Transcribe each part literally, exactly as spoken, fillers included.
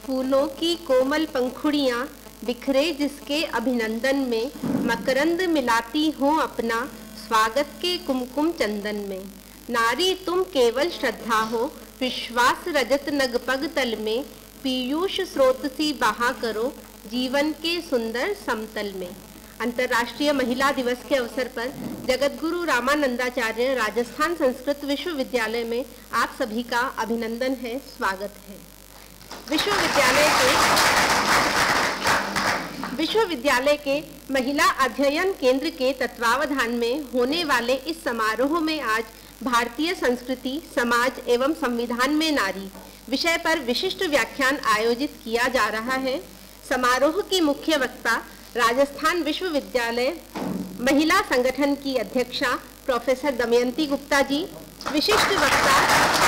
फूलों की कोमल पंखुड़ियाँ बिखरे जिसके अभिनंदन में, मकरंद मिलाती हूँ अपना स्वागत के कुमकुम चंदन में। नारी तुम केवल श्रद्धा हो, विश्वास रजत नगपग तल में, पीयूष स्रोत सी बहा करो जीवन के सुंदर समतल में। अंतर्राष्ट्रीय महिला दिवस के अवसर पर जगतगुरु रामानंदाचार्य राजस्थान संस्कृत विश्वविद्यालय में आप सभी का अभिनंदन है, स्वागत है। विश्वविद्यालय के विश्वविद्यालय के महिला अध्ययन केंद्र के तत्वावधान में होने वाले इस समारोह में आज भारतीय संस्कृति, समाज एवं संविधान में नारी विषय पर विशिष्ट व्याख्यान आयोजित किया जा रहा है। समारोह की मुख्य वक्ता राजस्थान विश्वविद्यालय महिला संगठन की अध्यक्षा प्रोफेसर दमयंती गुप्ता जी, विशिष्ट वक्ता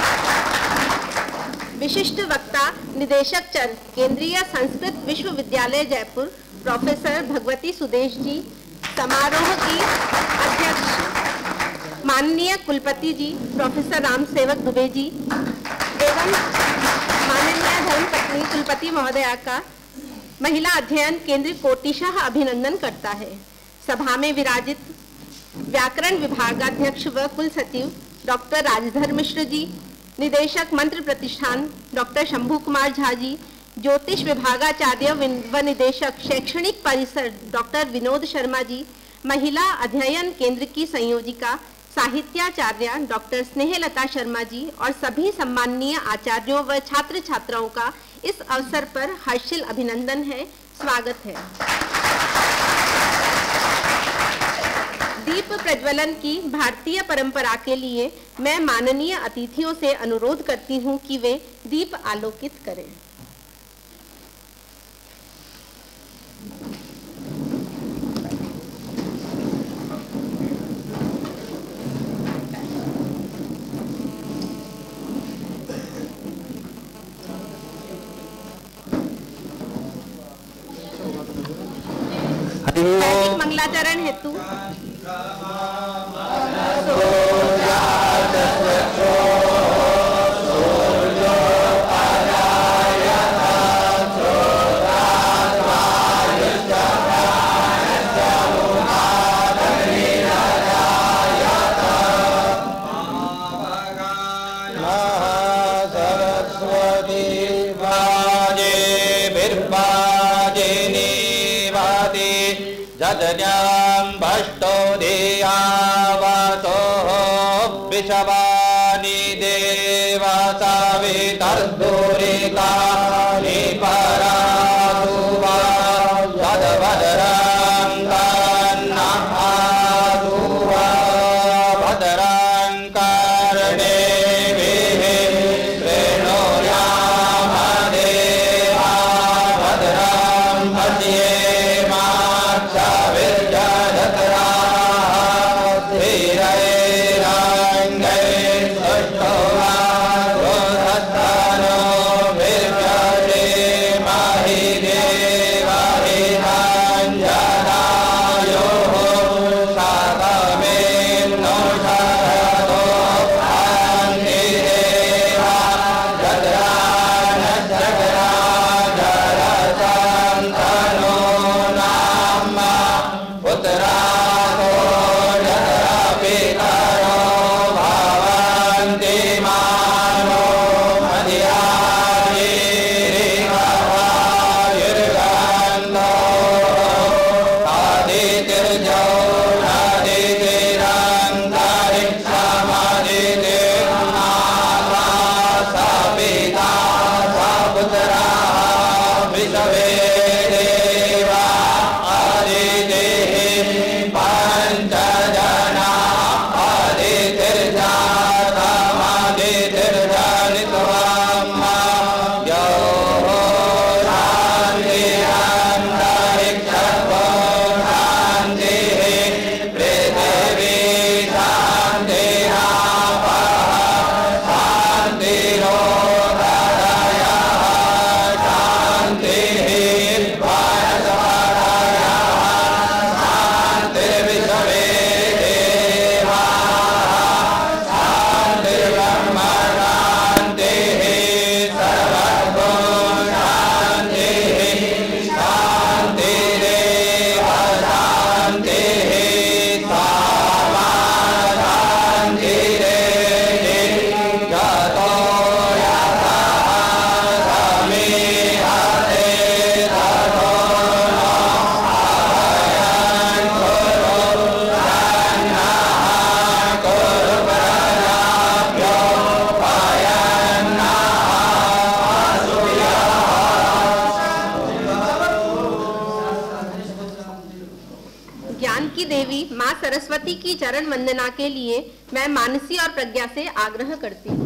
विशिष्ट वक्ता निदेशक चर केंद्रीय संस्कृत विश्वविद्यालय जयपुर प्रोफेसर भगवती सुदेश जी, समारोह की अध्यक्ष माननीय कुलपति जी प्रोफेसर राम सेवक दुबे जी एवं माननीय धर्मपत्नी कुलपति महोदया का महिला अध्ययन केंद्र कोटिशाह अभिनंदन करता है। सभा में विराजित व्याकरण विभागाध्यक्ष व कुल सचिव डॉक्टर राजधर मिश्र जी, निदेशक मंत्र प्रतिष्ठान डॉक्टर शंभू कुमार झा जी, ज्योतिष विभागाचार्य व निदेशक शैक्षणिक परिसर डॉक्टर विनोद शर्मा जी, महिला अध्ययन केंद्र की संयोजिका साहित्याचार्य डॉक्टर स्नेहलता शर्मा जी और सभी सम्माननीय आचार्यों व छात्र छात्राओं का इस अवसर पर हर्षिल अभिनंदन है, स्वागत है। दीप प्रज्वलन की भारतीय परंपरा के लिए मैं माननीय अतिथियों से अनुरोध करती हूं कि वे दीप आलोकित करें। मंगलाचरण हेतु विषवानी देवा सावितर्दुरिता निपरासुवा भद्रं कन्नहासुवा भद्रं कर्णेभिः शृणुयामदेवा भद्रं पश्येमाक्षभिर्यजत्राः धीरैराङ्गैः ज्ञान की देवी माँ सरस्वती की चरण वंदना के लिए मैं मानसी और प्रज्ञा से आग्रह करती हूँ।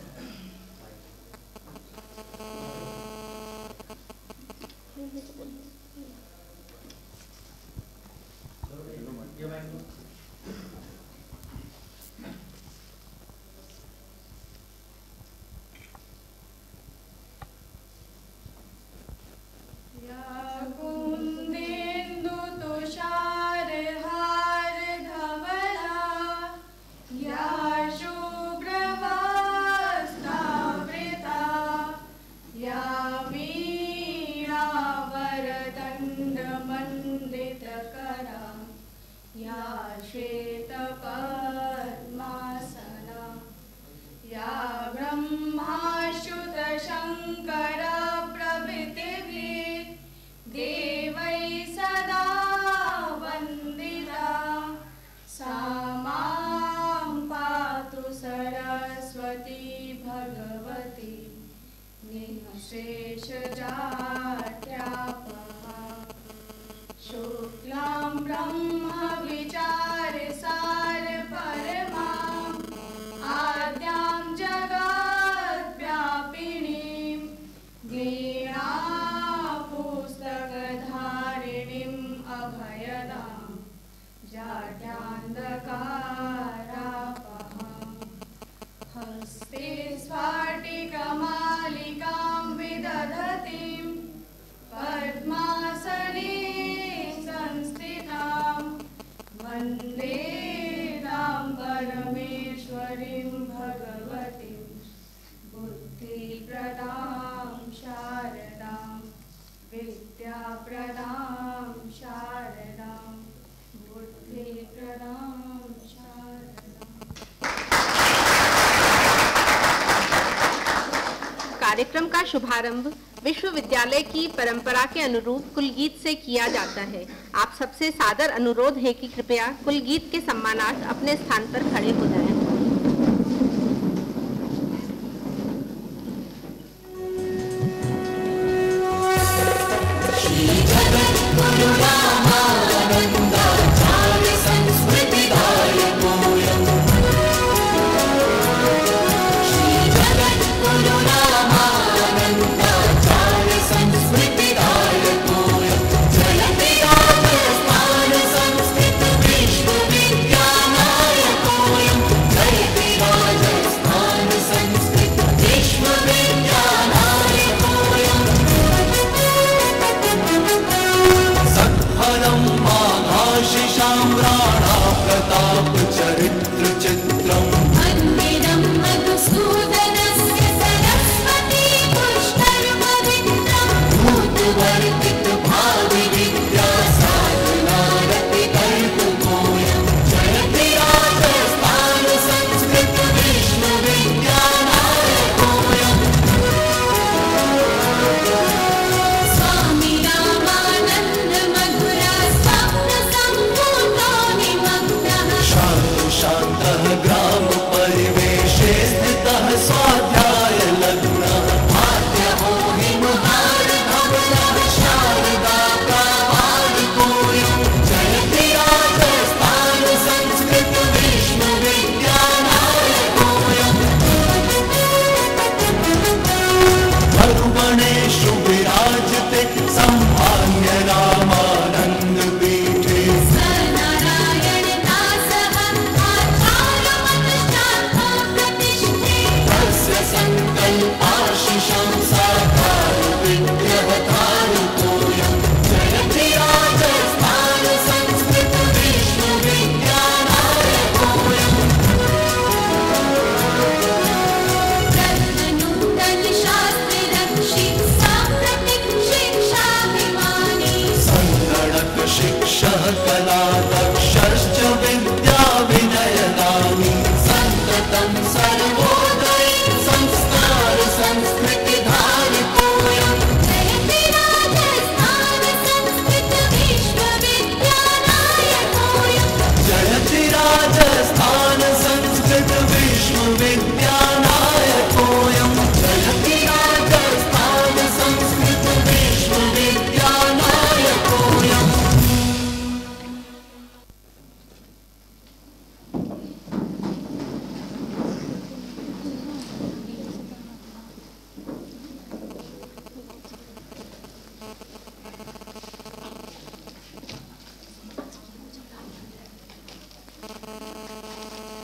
कार्यक्रम का शुभारंभ विश्वविद्यालय की परंपरा के अनुरूप कुलगीत से किया जाता है। आप सबसे सादर अनुरोध है कि कृपया कुलगीत के सम्मानार्थ अपने स्थान पर खड़े हो जाएं।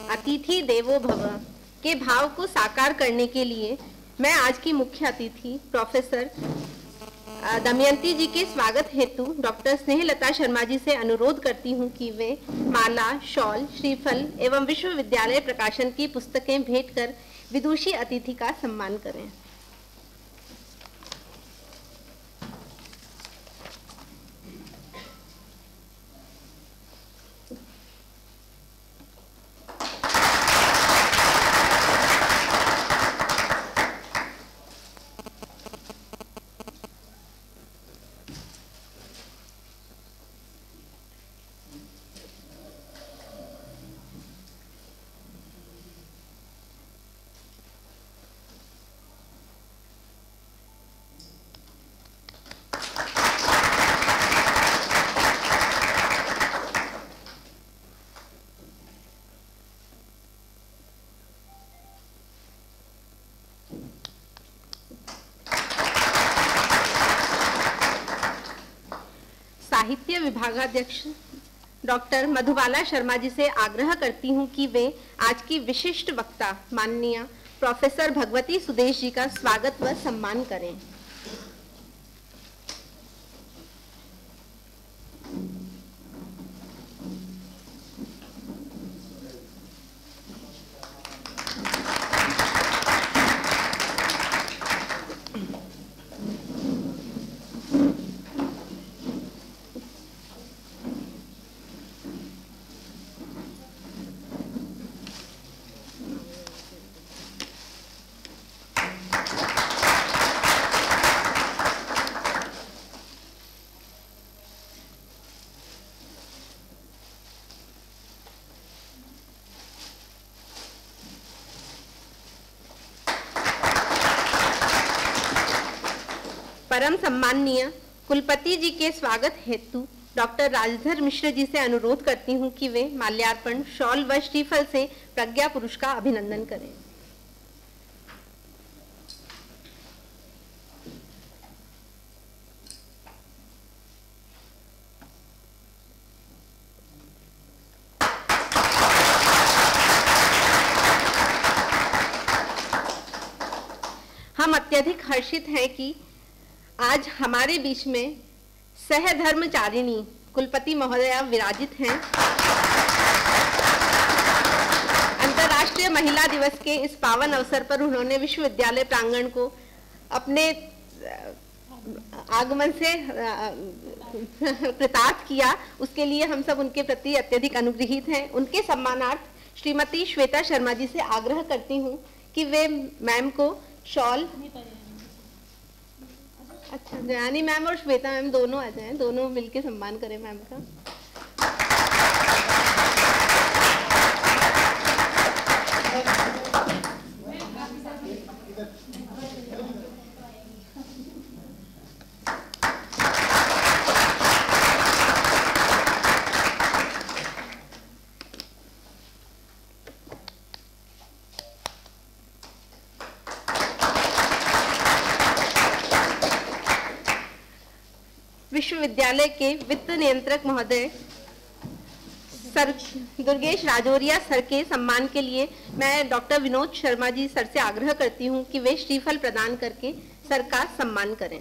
अतिथि देवो भव के भाव को साकार करने के लिए मैं आज की मुख्य अतिथि प्रोफेसर दमयंती जी के स्वागत हेतु डॉक्टर स्नेहलता शर्मा जी से अनुरोध करती हूं कि वे माला, शॉल, श्रीफल एवं विश्वविद्यालय प्रकाशन की पुस्तकें भेंट कर विदुषी अतिथि का सम्मान करें। साहित्य विभागाध्यक्ष डॉक्टर मधुबाला शर्मा जी से आग्रह करती हूं कि वे आज की विशिष्ट वक्ता माननीय प्रोफेसर भगवती सुदेश जी का स्वागत व सम्मान करें। परम सम्माननीय कुलपति जी के स्वागत हेतु डॉक्टर राजधर मिश्र जी से अनुरोध करती हूं कि वे माल्यार्पण, शॉल व श्रीफल से प्रज्ञा पुरुष का अभिनंदन करें। हम अत्यधिक हर्षित हैं कि आज हमारे बीच में सहधर्मचारिणी कुलपति महोदया विराजित हैं। अंतर्राष्ट्रीय महिला दिवस के इस पावन अवसर पर उन्होंने विश्वविद्यालय प्रांगण को अपने आगमन से कृतार्थ किया। उसके लिए हम सब उनके प्रति अत्यधिक अनुग्रहित हैं। उनके सम्मानार्थ श्रीमती श्वेता शर्मा जी से आग्रह करती हूँ कि वे मैम को शॉल, अच्छा ज्ञानी मैम और श्वेता मैम दोनों आ जाएं, दोनों मिलके सम्मान करें मैम का। विश्वविद्यालय के वित्त नियंत्रक महोदय सर दुर्गेश राजौरिया सर के सम्मान के लिए मैं डॉक्टर विनोद शर्मा जी सर से आग्रह करती हूं कि वे श्रीफल प्रदान करके सर का सम्मान करें।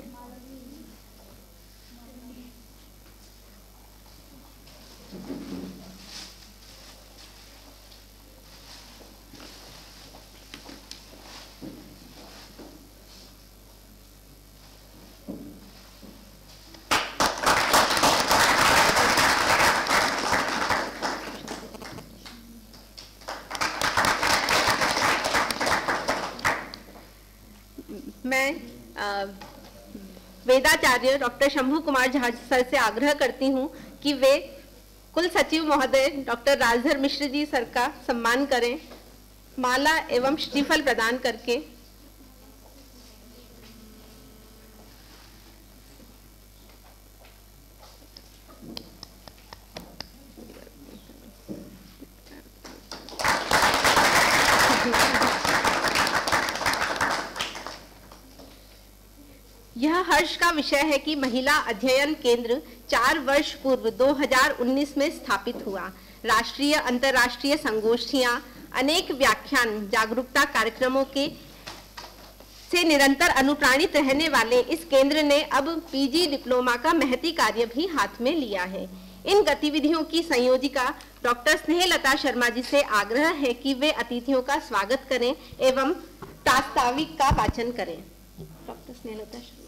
मैं वेदाचार्य डॉक्टर शंभू कुमार झा सर से आग्रह करती हूं कि वे कुल सचिव महोदय डॉक्टर राजधर मिश्र जी सर का सम्मान करें, माला एवं श्रीफल प्रदान करके। यह हर्ष का विषय है कि महिला अध्ययन केंद्र चार वर्ष पूर्व दो हज़ार उन्नीस में स्थापित हुआ। राष्ट्रीय अंतर्राष्ट्रीय संगोष्ठियां, अनेक व्याख्यान जागरूकता कार्यक्रमों के से निरंतर अनुप्राणित रहने वाले इस केंद्र ने अब पीजी डिप्लोमा का महती कार्य भी हाथ में लिया है। इन गतिविधियों की संयोजिका डॉक्टर स्नेहलता शर्मा जी से आग्रह है कि वे अतिथियों का स्वागत करें एवं प्रास्ताविक का वाचन करें। डॉक्टर स्नेहलता शर्मा।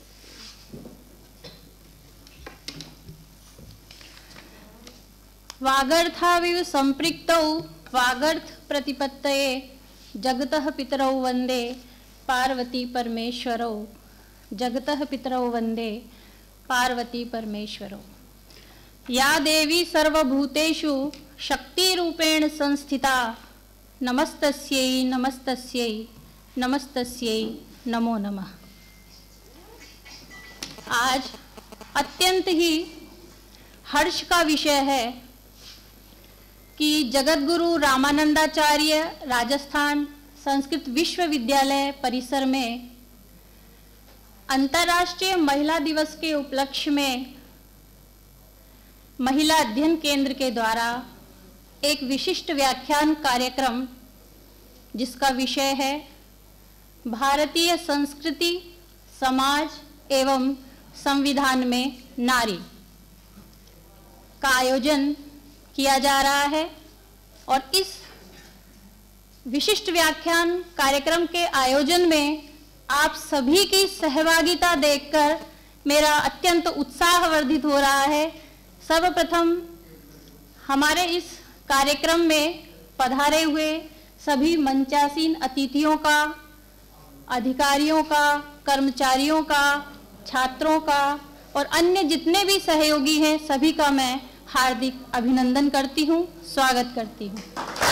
वागर्थाविव संपृक्तौ वागर्थ प्रतिपत्तये जगतः पितरौ वंदे पार्वती परमेश्वरौ जगतः पितरौ वंदे पार्वती परमेश्वरौ। या देवी सर्वभूतेषु शक्तिरूपेण संस्थिता नमस्तस्यै नमस्तस्यै नमस्तस्यै नमो नमः। आज अत्यंत ही हर्ष का विषय है कि जगतगुरु रामानंदाचार्य राजस्थान संस्कृत विश्वविद्यालय परिसर में अंतर्राष्ट्रीय महिला दिवस के उपलक्ष्य में महिला अध्ययन केंद्र के द्वारा एक विशिष्ट व्याख्यान कार्यक्रम जिसका विषय है भारतीय संस्कृति समाज एवं संविधान में नारी का आयोजन किया जा रहा है। और इस विशिष्ट व्याख्यान कार्यक्रम के आयोजन में आप सभी की सहभागिता देखकर मेरा अत्यंत उत्साह वर्धित हो रहा है। सर्वप्रथम हमारे इस कार्यक्रम में पधारे हुए सभी मंचासीन अतिथियों का, अधिकारियों का, कर्मचारियों का, छात्रों का और अन्य जितने भी सहयोगी हैं सभी का मैं हार्दिक अभिनंदन करती हूँ, स्वागत करती हूँ।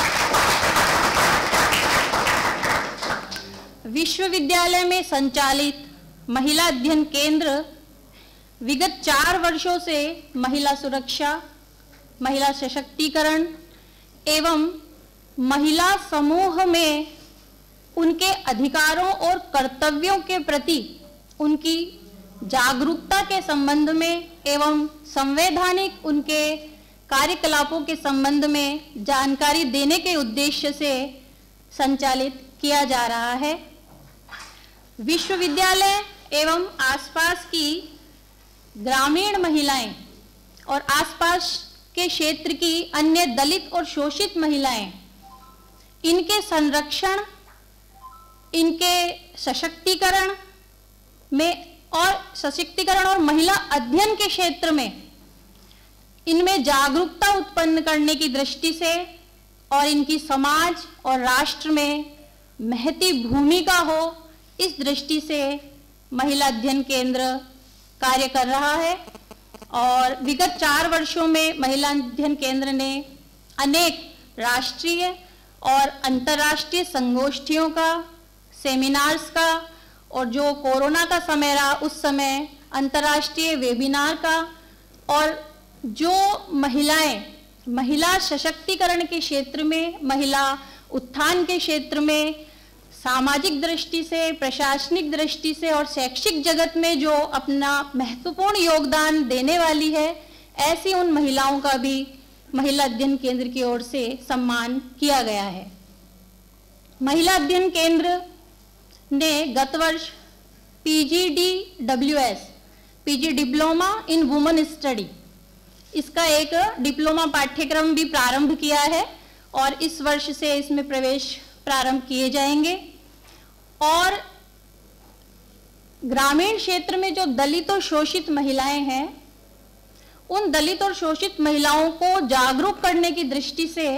विश्वविद्यालय में संचालित महिला अध्ययन केंद्र विगत चार वर्षों से महिला सुरक्षा, महिला सशक्तिकरण एवं महिला समूह में उनके अधिकारों और कर्तव्यों के प्रति उनकी जागरूकता के संबंध में एवं संवैधानिक उनके कार्यकलापों के संबंध में जानकारी देने के उद्देश्य से संचालित किया जा रहा है। विश्वविद्यालय एवं आसपास की ग्रामीण महिलाएं और आसपास के क्षेत्र की अन्य दलित और शोषित महिलाएं, इनके संरक्षण, इनके सशक्तिकरण में और सशक्तिकरण और महिला अध्ययन के क्षेत्र में इनमें जागरूकता उत्पन्न करने की दृष्टि से और इनकी समाज और राष्ट्र में महती भूमिका हो, इस दृष्टि से महिला अध्ययन केंद्र कार्य कर रहा है। और विगत चार वर्षों में महिला अध्ययन केंद्र ने अनेक राष्ट्रीय और अंतर्राष्ट्रीय संगोष्ठियों का, सेमिनार्स का और जो कोरोना का समय रहा उस समय अंतर्राष्ट्रीय वेबिनार का, और जो महिलाएं महिला सशक्तिकरण के क्षेत्र में, महिला उत्थान के क्षेत्र में, सामाजिक दृष्टि से, प्रशासनिक दृष्टि से और शैक्षिक जगत में जो अपना महत्वपूर्ण योगदान देने वाली है, ऐसी उन महिलाओं का भी महिला अध्ययन केंद्र की ओर से सम्मान किया गया है। महिला अध्ययन केंद्र ने गत वर्ष PGDWS, PG diploma in women study, इसका एक डिप्लोमा पाठ्यक्रम भी प्रारंभ किया है और इस वर्ष से इसमें प्रवेश प्रारंभ किए जाएंगे। और ग्रामीण क्षेत्र में जो दलित और शोषित महिलाएं हैं, उन दलित और शोषित महिलाओं को जागरूक करने की दृष्टि से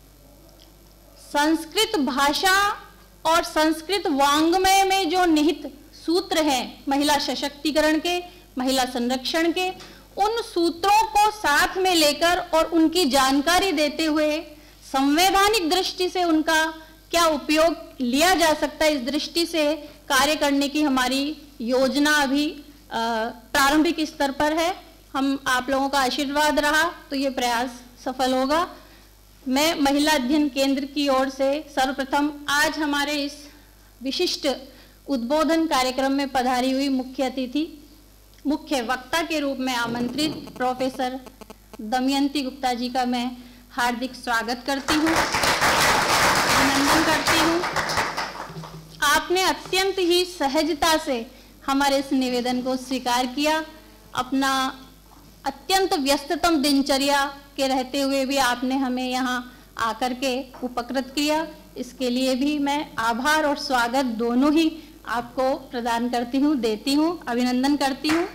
संस्कृत भाषा और संस्कृत वाङ्मय में जो निहित सूत्र हैं महिला सशक्तिकरण के, महिला संरक्षण के, उन सूत्रों को साथ में लेकर और उनकी जानकारी देते हुए संवैधानिक दृष्टि से उनका क्या उपयोग लिया जा सकता है, इस दृष्टि से कार्य करने की हमारी योजना अभी प्रारंभिक स्तर पर है। हम आप लोगों का आशीर्वाद रहा तो ये प्रयास सफल होगा। मैं महिला अध्ययन केंद्र की ओर से सर्वप्रथम आज हमारे इस विशिष्ट उद्बोधन कार्यक्रम में पधारी हुई मुख्य अतिथि, मुख्य वक्ता के रूप में आमंत्रित प्रोफेसर दमयंती गुप्ता जी का मैं हार्दिक स्वागत करती हूँ। अभिनंदन करती हूँ। आपने अत्यंत ही सहजता से हमारे इस निवेदन को स्वीकार किया। अपना अत्यंत व्यस्ततम दिनचर्या के रहते हुए भी आपने हमें यहाँ आकर के उपकृत किया। इसके लिए भी मैं आभार और स्वागत दोनों ही आपको प्रदान करती हूँ, देती हूँ, अभिनंदन करती हूँ।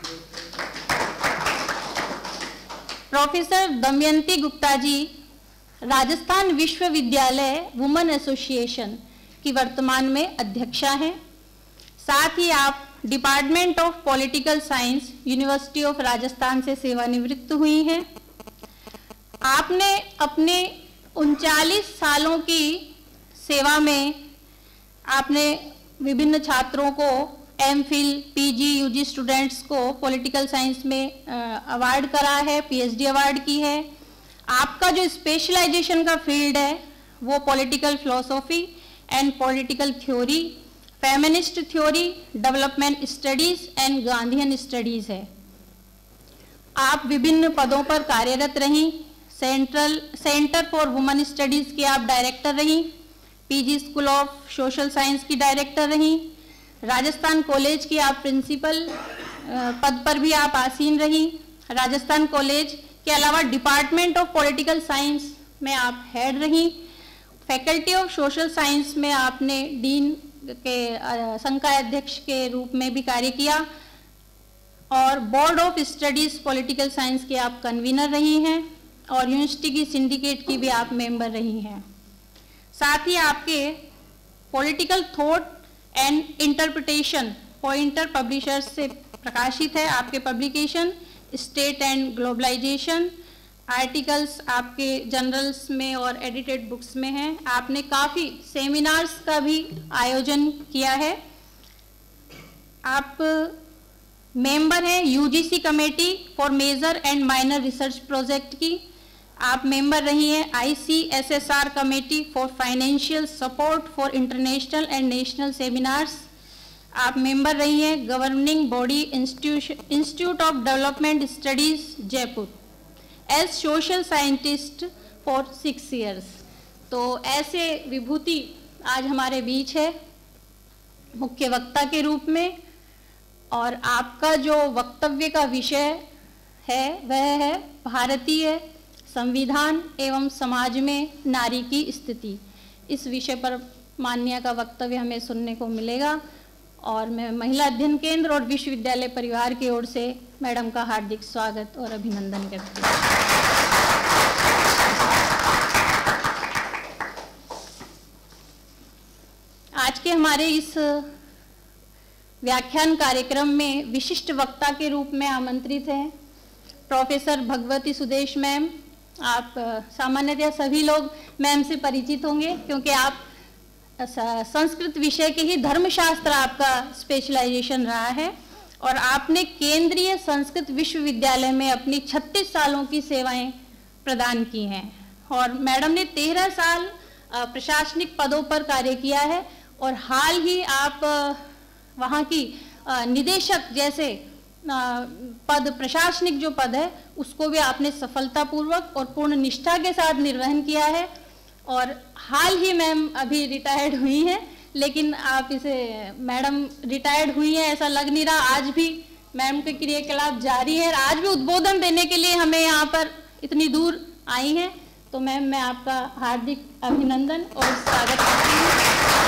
प्रोफेसर दमयंती गुप्ता जी राजस्थान विश्वविद्यालय वुमेन एसोसिएशन की वर्तमान में अध्यक्षा हैं। साथ ही आप department of political science university of Rajasthan से सेवानिवृत्त हुई हैं। आपने अपने उनचालीस सालों की सेवा में आपने विभिन्न छात्रों को M phil, PG, UG students को पॉलिटिकल साइंस में अवार्ड करा है, पीएचडी अवार्ड की है। आपका जो स्पेशलाइजेशन का फील्ड है वो political philosophy and political theory, feminist theory, development studies and Gandhian studies है। आप विभिन्न पदों पर कार्यरत रहीं। Central centre for women studies की आप डायरेक्टर रहीं, PG school of social science की डायरेक्टर रहीं, राजस्थान कॉलेज की आप प्रिंसिपल पद पर भी आप आसीन रहीं। राजस्थान कॉलेज के अलावा डिपार्टमेंट ऑफ पॉलिटिकल साइंस में आप हेड रहीं। फैकल्टी ऑफ सोशल साइंस में आपने डीन के संकाय अध्यक्ष के रूप में भी कार्य किया और board of studies political science के आप कन्वीनर रही हैं और यूनिवर्सिटी की सिंडिकेट की भी आप मेंबर रही हैं। साथ ही आपके political thought and interpretation pointer publishers से प्रकाशित है आपके publication, state and globalisation, articles आपके जर्नल्स में और एडिटेड बुक्स में हैं। आपने काफ़ी सेमिनार्स का भी आयोजन किया है। आप मेंबर हैं UGC committee for major and minor research project की। आप मेंबर रही हैं ICSSR committee for financial support for international and national seminars. आप मेंबर रही हैं governing body institute of development studies Jaipur as social scientist for six years. तो ऐसे विभूति आज हमारे बीच है मुख्य वक्ता के रूप में, और आपका जो वक्तव्य का विषय है वह है भारतीय संविधान एवं समाज में नारी की स्थिति। इस विषय पर माननीय का वक्तव्य हमें सुनने को मिलेगा और मैं महिला अध्ययन केंद्र और विश्वविद्यालय परिवार की ओर से मैडम का हार्दिक स्वागत और अभिनंदन करती हूँ। आज के हमारे इस व्याख्यान कार्यक्रम में विशिष्ट वक्ता के रूप में आमंत्रित हैं प्रोफेसर भगवती सुदेश मैम। आप सामान्यतः सभी लोग मैम से परिचित होंगे क्योंकि आप संस्कृत विषय के ही धर्मशास्त्र आपका स्पेशलाइजेशन रहा है और आपने केंद्रीय संस्कृत विश्वविद्यालय में अपनी छत्तीस सालों की सेवाएं प्रदान की हैं और मैडम ने तेरह साल प्रशासनिक पदों पर कार्य किया है और हाल ही आप वहाँ की निदेशक जैसे पद, प्रशासनिक जो पद है उसको भी आपने सफलतापूर्वक और पूर्ण निष्ठा के साथ निर्वहन किया है और हाल ही मैम अभी रिटायर्ड हुई हैं, लेकिन आप इसे मैडम रिटायर्ड हुई हैं ऐसा लग नहीं रहा। आज भी मैम के क्रियाकलाप जारी है, आज भी उद्बोधन देने के लिए हमें यहाँ पर इतनी दूर आई हैं। तो मैम मैं आपका हार्दिक अभिनंदन और स्वागत करती हूँ।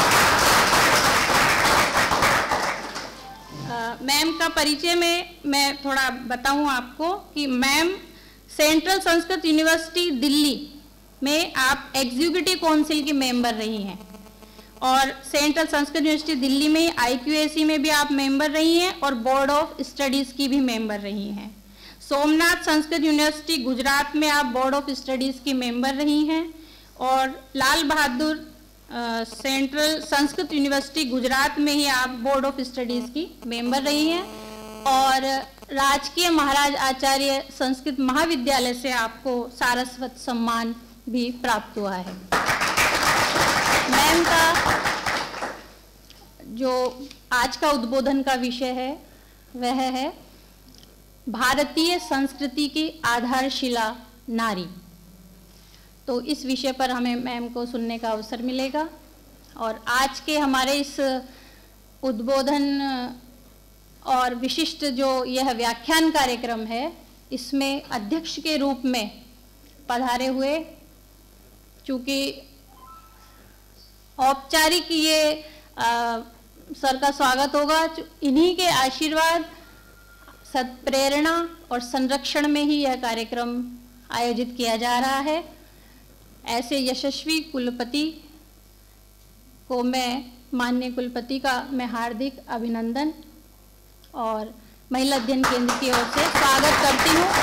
मैम का परिचय में मैं थोड़ा बताऊं आपको कि ma'am central Sanskrit university Delhi में आप एग्जीक्यूटिव काउंसिल की मेंबर रही हैं और सेंट्रल संस्कृत यूनिवर्सिटी दिल्ली में आईक्यूएसी में भी आप मेंबर रही हैं और बोर्ड ऑफ स्टडीज की भी मेंबर रही हैं। सोमनाथ संस्कृत यूनिवर्सिटी गुजरात में आप बोर्ड ऑफ स्टडीज की मेंबर रही हैं और लाल बहादुर सेंट्रल संस्कृत यूनिवर्सिटी गुजरात में ही आप बोर्ड ऑफ स्टडीज की मेंबर रही हैं और राजकीय महाराज आचार्य संस्कृत महाविद्यालय से आपको सारस्वत सम्मान भी प्राप्त हुआ है। मैम का जो आज का उद्बोधन का विषय है वह है भारतीय संस्कृति की आधारशिला नारी। तो इस विषय पर हमें मैम को सुनने का अवसर मिलेगा। और आज के हमारे इस उद्बोधन और विशिष्ट जो यह व्याख्यान कार्यक्रम है, इसमें अध्यक्ष के रूप में पधारे हुए, चूँकि औपचारिक ये आ, सर का स्वागत होगा, इन्हीं के आशीर्वाद, सत्प्रेरणा और संरक्षण में ही यह कार्यक्रम आयोजित किया जा रहा है। ऐसे यशस्वी कुलपति को मैं, माननीय कुलपति का मैं हार्दिक अभिनंदन और महिला अध्ययन केंद्र की ओर से स्वागत करती हूँ।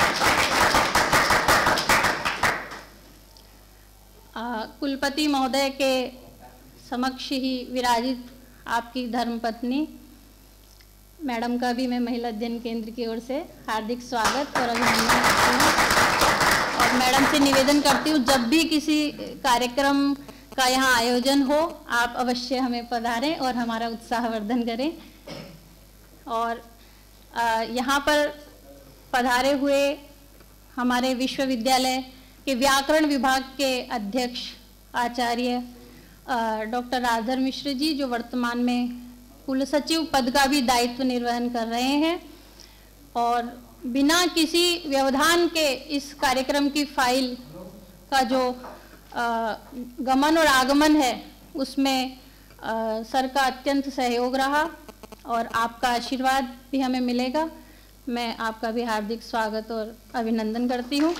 कुलपति महोदय के समक्ष ही विराजित आपकी धर्मपत्नी मैडम का भी मैं महिला अध्ययन केंद्र की ओर से हार्दिक स्वागत और अभिनंदन करती हूँ। और मैडम से निवेदन करती हूँ, जब भी किसी कार्यक्रम का यहाँ आयोजन हो, आप अवश्य हमें पधारें और हमारा उत्साहवर्धन करें। और यहाँ पर पधारे हुए हमारे विश्वविद्यालय के व्याकरण विभाग के अध्यक्ष आचार्य डॉक्टर राधर मिश्र जी, जो वर्तमान में कुल सचिव पद का भी दायित्व निर्वहन कर रहे हैं, और बिना किसी व्यवधान के इस कार्यक्रम की फाइल का जो आ, गमन और आगमन है, उसमें आ, सर का अत्यंत सहयोग रहा और आपका आशीर्वाद भी हमें मिलेगा। मैं आपका भी हार्दिक स्वागत और अभिनंदन करती हूँ।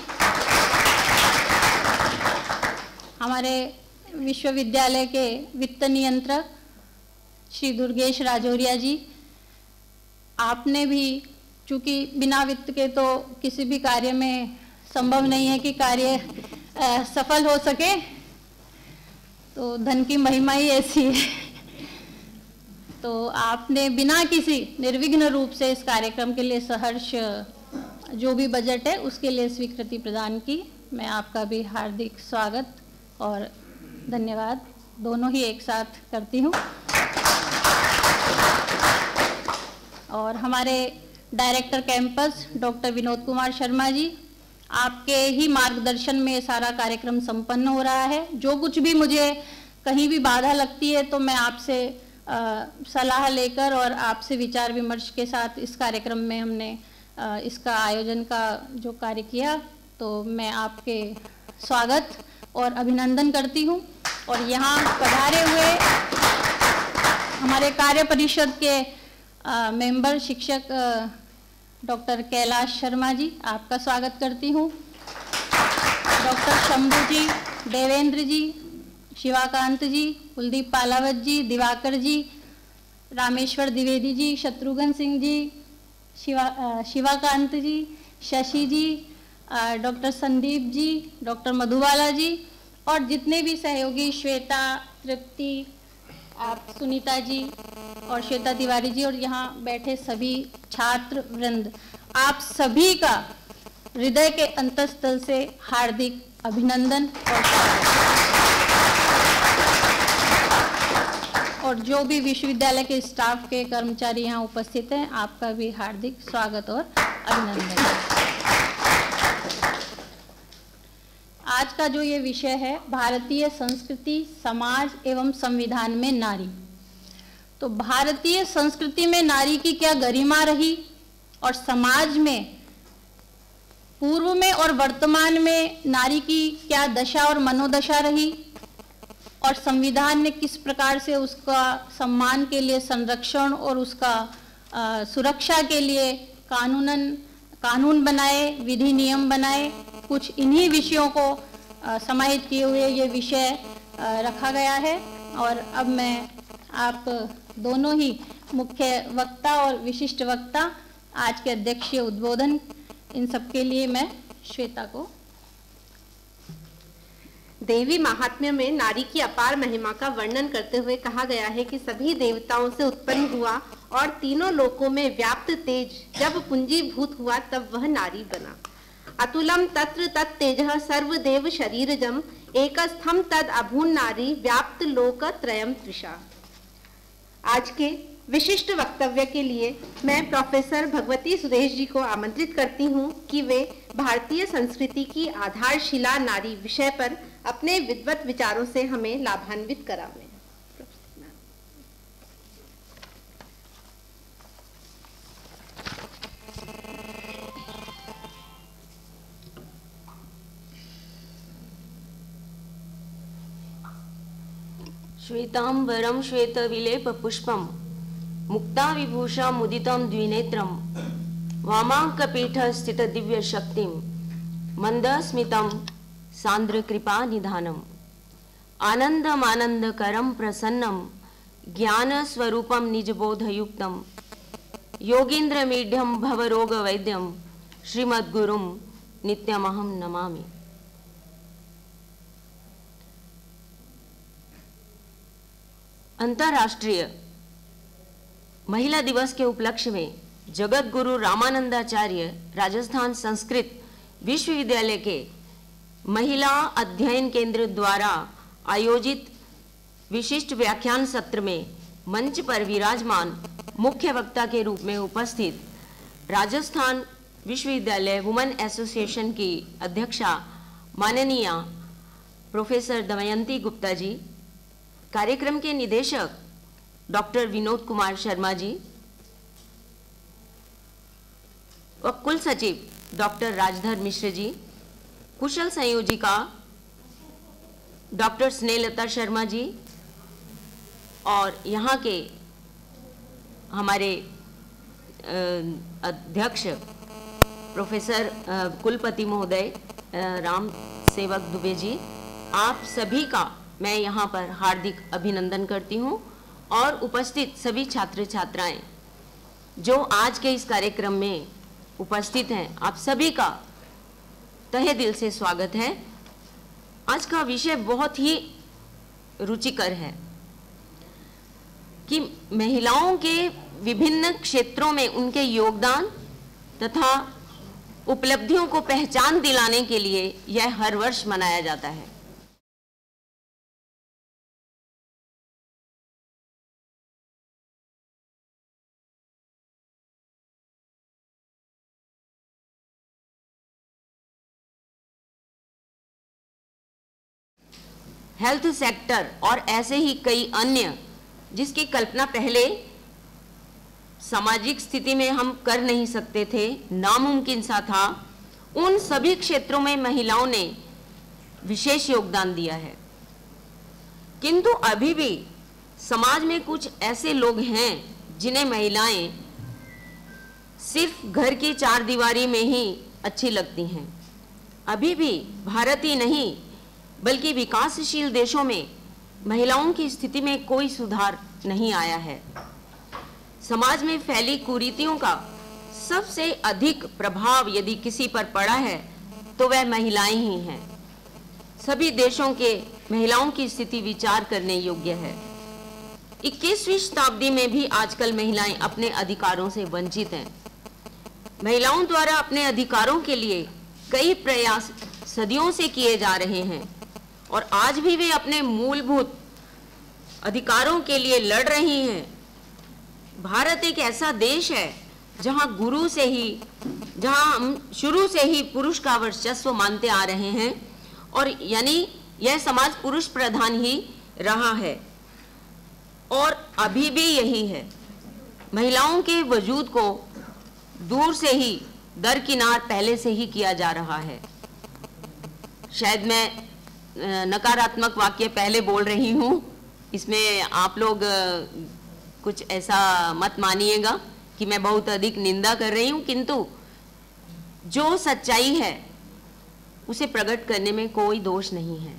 हमारे विश्वविद्यालय के वित्त नियंत्रक श्री दुर्गेश राजौरिया जी, आपने भी, चूँकि बिना वित्त के तो किसी भी कार्य में संभव नहीं है कि कार्य आ, सफल हो सके, तो धन की महिमा ही ऐसी है। तो आपने बिना किसी निर्विघ्न रूप से इस कार्यक्रम के लिए सहर्ष जो भी बजट है उसके लिए स्वीकृति प्रदान की। मैं आपका भी हार्दिक स्वागत और धन्यवाद दोनों ही एक साथ करती हूँ। और हमारे director campus doctor Vinod Kumar Sharma ji, आपके ही मार्गदर्शन में सारा कार्यक्रम संपन्न हो रहा है। जो कुछ भी मुझे कहीं भी बाधा लगती है तो मैं आपसे सलाह लेकर और आपसे विचार विमर्श के साथ इस कार्यक्रम में हमने आ, इसका आयोजन का जो कार्य किया, तो मैं आपके स्वागत और अभिनंदन करती हूँ। और यहाँ पधारे हुए हमारे कार्य परिषद के आ, मेंबर शिक्षक डॉक्टर कैलाश शर्मा जी, आपका स्वागत करती हूँ। Doctor Shambhu ji, Devendra ji, Shivakant ji, Kuldeep Palawat ji, Diwakar ji, Rameshwar Dwivedi ji, Shatrughan Singh ji, Shiva Shivakant ji, Shashi ji, doctor Sandeep ji, doctor Madhubala ji, और जितने भी सहयोगी, श्वेता, तृप्ति, आप सुनीता जी और श्वेता तिवारी जी, और यहाँ बैठे सभी छात्र वृंद, आप सभी का हृदय के अंतःस्थल से हार्दिक अभिनंदन और और जो भी विश्वविद्यालय के स्टाफ के कर्मचारी यहाँ उपस्थित हैं, आपका भी हार्दिक स्वागत और अभिनंदन। आज का जो ये विषय है, भारतीय संस्कृति, समाज एवं संविधान में नारी। तो भारतीय संस्कृति में नारी की क्या गरिमा रही और समाज में पूर्व में और वर्तमान में नारी की क्या दशा और मनोदशा रही, और संविधान ने किस प्रकार से उसका सम्मान के लिए, संरक्षण और उसका आ, सुरक्षा के लिए कानूनन कानून बनाए, विधि नियम बनाए। कुछ इन्हीं विषयों को आ, समाहित किए हुए ये विषय आ, रखा गया है। और अब मैं आप दोनों ही मुख्य वक्ता और विशिष्ट वक्ता, आज के अध्यक्षीय उद्बोधन, इन सबके लिए मैं श्वेता को। देवी महात्म्य में नारी की अपार महिमा का वर्णन करते हुए कहा गया है कि सभी देवताओं से उत्पन्न हुआ और तीनों लोकों में व्याप्त तेज जब पुंजीभूत हुआ तब वह नारी बना। अतुलम तत्र तत् तेजः सर्वदेव शरीरजम एकस्थम तद अभून नारी व्याप्त लोक त्रयम त्रिषा। आज के विशिष्ट वक्तव्य के लिए मैं प्रोफेसर भगवती सुदेश जी को आमंत्रित करती हूं कि वे भारतीय संस्कृति की आधारशिला नारी विषय पर अपने विद्वत विचारों से हमें लाभान्वित करावें। श्वेतांबरं श्वेतविलेपपुष्पं मुक्ताविभूषा मुदितं द्विनेत्रं वामाङ्कपीठस्थितदिव्यशक्तिं मन्दस्मितं सान्द्रकृपानिधानम् आनन्दमानन्दकरं प्रसन्नं ज्ञानस्वरूपं निजबोधयुक्तं योगीन्द्रमीढ्यं भवरोगवैद्यं श्रीमद्गुरुं नित्यमहं नमामि। अंतर्राष्ट्रीय महिला दिवस के उपलक्ष्य में जगत गुरु रामानंदाचार्य राजस्थान संस्कृत विश्वविद्यालय के महिला अध्ययन केंद्र द्वारा आयोजित विशिष्ट व्याख्यान सत्र में मंच पर विराजमान मुख्य वक्ता के रूप में उपस्थित राजस्थान विश्वविद्यालय वुमेन एसोसिएशन की अध्यक्षा माननीय प्रोफेसर दमयंती गुप्ता जी, कार्यक्रम के निदेशक डॉक्टर विनोद कुमार शर्मा जी व कुल सचिव डॉक्टर राजधर मिश्र जी, कुशल संयोजिका डॉक्टर स्नेहलता शर्मा जी और यहाँ के हमारे अध्यक्ष प्रोफेसर कुलपति महोदय राम सेवक दुबे जी, आप सभी का मैं यहाँ पर हार्दिक अभिनंदन करती हूँ और उपस्थित सभी छात्र छात्राएं जो आज के इस कार्यक्रम में उपस्थित हैं, आप सभी का तहे दिल से स्वागत है। आज का विषय बहुत ही रुचिकर है कि महिलाओं के विभिन्न क्षेत्रों में उनके योगदान तथा उपलब्धियों को पहचान दिलाने के लिए यह हर वर्ष मनाया जाता है। हेल्थ सेक्टर और ऐसे ही कई अन्य जिसकी कल्पना पहले सामाजिक स्थिति में हम कर नहीं सकते थे, नामुमकिन सा था, उन सभी क्षेत्रों में महिलाओं ने विशेष योगदान दिया है। किंतु अभी भी समाज में कुछ ऐसे लोग हैं जिन्हें महिलाएं सिर्फ घर की चार दीवारी में ही अच्छी लगती हैं। अभी भी भारत ही नहीं बल्कि विकासशील देशों में महिलाओं की स्थिति में कोई सुधार नहीं आया है। समाज में फैली कुरीतियों का सबसे अधिक प्रभाव यदि किसी पर पड़ा है तो वह महिलाएं ही हैं। सभी देशों के महिलाओं की स्थिति विचार करने योग्य है। इक्कीसवीं शताब्दी में भी आजकल महिलाएं अपने अधिकारों से वंचित हैं। महिलाओं द्वारा अपने अधिकारों के लिए कई प्रयास सदियों से किए जा रहे हैं और आज भी वे अपने मूलभूत अधिकारों के लिए लड़ रही हैं। भारत एक ऐसा देश है जहां गुरु से ही जहां हम शुरू से ही पुरुष का वर्चस्व मानते आ रहे हैं और यानी यह समाज पुरुष प्रधान ही रहा है और अभी भी यही है। महिलाओं के वजूद को दूर से ही दरकिनार पहले से ही किया जा रहा है। शायद मैं नकारात्मक वाक्य पहले बोल रही हूँ, इसमें आप लोग कुछ ऐसा मत मानिएगा कि मैं बहुत अधिक निंदा कर रही हूँ, किंतु जो सच्चाई है उसे प्रकट करने में कोई दोष नहीं है।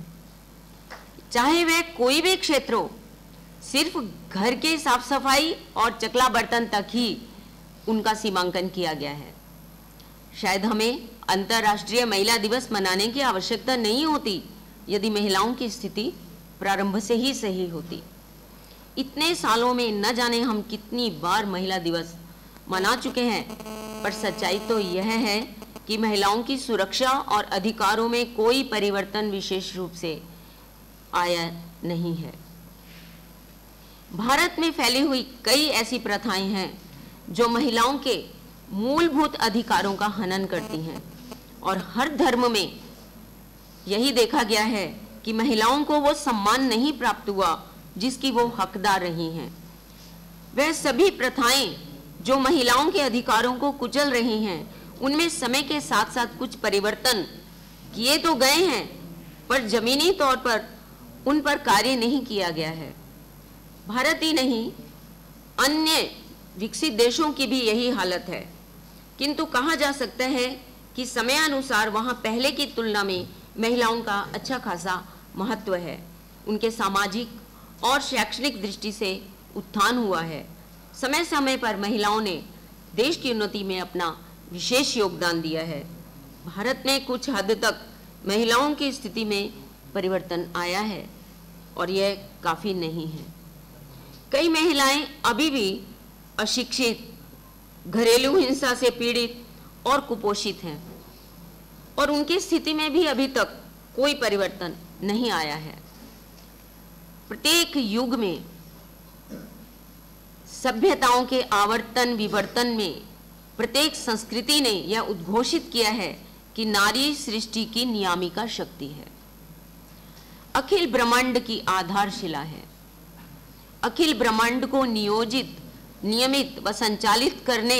चाहे वह कोई भी क्षेत्र हो, सिर्फ घर के साफ सफाई और चकला बर्तन तक ही उनका सीमांकन किया गया है। शायद हमें अंतर्राष्ट्रीय महिला दिवस मनाने की आवश्यकता नहीं होती यदि महिलाओं की स्थिति प्रारंभ से ही सही होती। इतने सालों में न जाने हम कितनी बार महिला दिवस मना चुके हैं, पर सच्चाई तो यह है कि महिलाओं की सुरक्षा और अधिकारों में कोई परिवर्तन विशेष रूप से आया नहीं है। भारत में फैली हुई कई ऐसी प्रथाएं हैं जो महिलाओं के मूलभूत अधिकारों का हनन करती हैं, और हर धर्म में यही देखा गया है कि महिलाओं को वो सम्मान नहीं प्राप्त हुआ जिसकी वो हकदार रही हैं। वह सभी प्रथाएं जो महिलाओं के अधिकारों को कुचल रही हैं, उनमें समय के साथ साथ कुछ परिवर्तन किए तो गए हैं, पर जमीनी तौर पर उन पर कार्य नहीं किया गया है। भारत ही नहीं, अन्य विकसित देशों की भी यही हालत है। किंतु कहा जा सकता है कि समयानुसार वहाँ पहले की तुलना में महिलाओं का अच्छा खासा महत्व है। उनके सामाजिक और शैक्षणिक दृष्टि से उत्थान हुआ है। समय समय पर महिलाओं ने देश की उन्नति में अपना विशेष योगदान दिया है। भारत में कुछ हद तक महिलाओं की स्थिति में परिवर्तन आया है, और यह काफ़ी नहीं है। कई महिलाएं अभी भी अशिक्षित, घरेलू हिंसा से पीड़ित और कुपोषित हैं, और उनकी स्थिति में भी अभी तक कोई परिवर्तन नहीं आया है। प्रत्येक युग में सभ्यताओं के आवर्तन विवर्तन में प्रत्येक संस्कृति ने यह उद्घोषित किया है कि नारी सृष्टि की नियामिका शक्ति है, अखिल ब्रह्मांड की आधारशिला है। अखिल ब्रह्मांड को नियोजित, नियमित व संचालित करने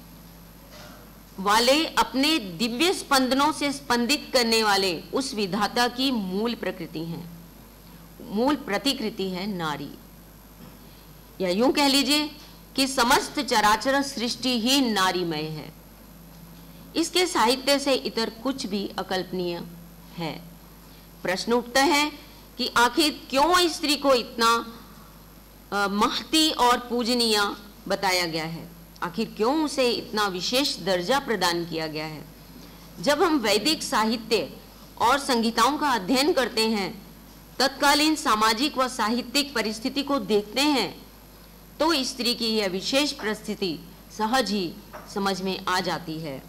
वाले, अपने दिव्य स्पंदनों से स्पंदित करने वाले उस विधाता की मूल प्रकृति है, मूल प्रतिकृति है नारी। या यूं कह लीजिए कि समस्त चराचर सृष्टि ही नारीमय है। इसके साहित्य से इतर कुछ भी अकल्पनीय है। प्रश्न उठता है कि आखिर क्यों स्त्री को इतना महती और पूजनीय बताया गया है, आखिर क्यों उसे इतना विशेष दर्जा प्रदान किया गया है। जब हम वैदिक साहित्य और संहिताओं का अध्ययन करते हैं, तत्कालीन सामाजिक व साहित्यिक परिस्थिति को देखते हैं, तो स्त्री की यह विशेष परिस्थिति सहज ही समझ में आ जाती है।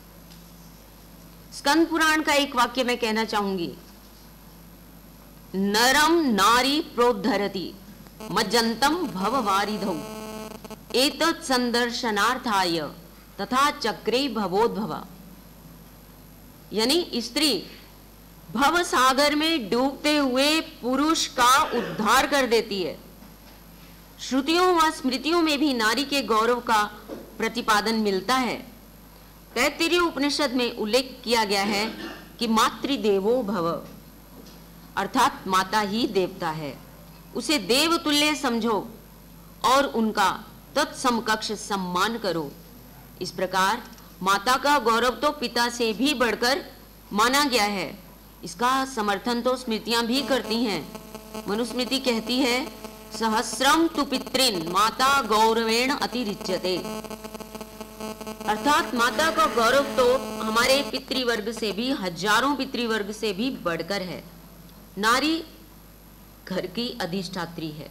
स्कंद पुराण का एक वाक्य मैं कहना चाहूंगी, नरम नारी प्रोद्धरति मज्जंतम भववारिधौ एतत् संदर्शनार्थाय तथा चक्रे भवोद्भव। यानी स्त्री भव सागर में डूबते हुए पुरुष का उद्धार कर देती है। श्रुतियों व स्मृतियों में भी नारी के गौरव का प्रतिपादन मिलता है। तैत्तिरीय उपनिषद में उल्लेख किया गया है कि मातृदेवो भव, अर्थात माता ही देवता है, उसे देवतुल्य समझो और उनका तत्समकक्ष सम्मान करो। इस प्रकार माता का गौरव तो पिता से भी बढ़कर माना गया है। इसका समर्थन तो स्मृतियां भी करती हैं। मनुस्मृति कहती है, सहस्रम तु पितृन माता गौरवेण अतिरिच्यते, अर्थात माता का गौरव तो हमारे पितृवर्ग से भी, हजारों पितृवर्ग से भी बढ़कर है। नारी घर की अधिष्ठात्री है,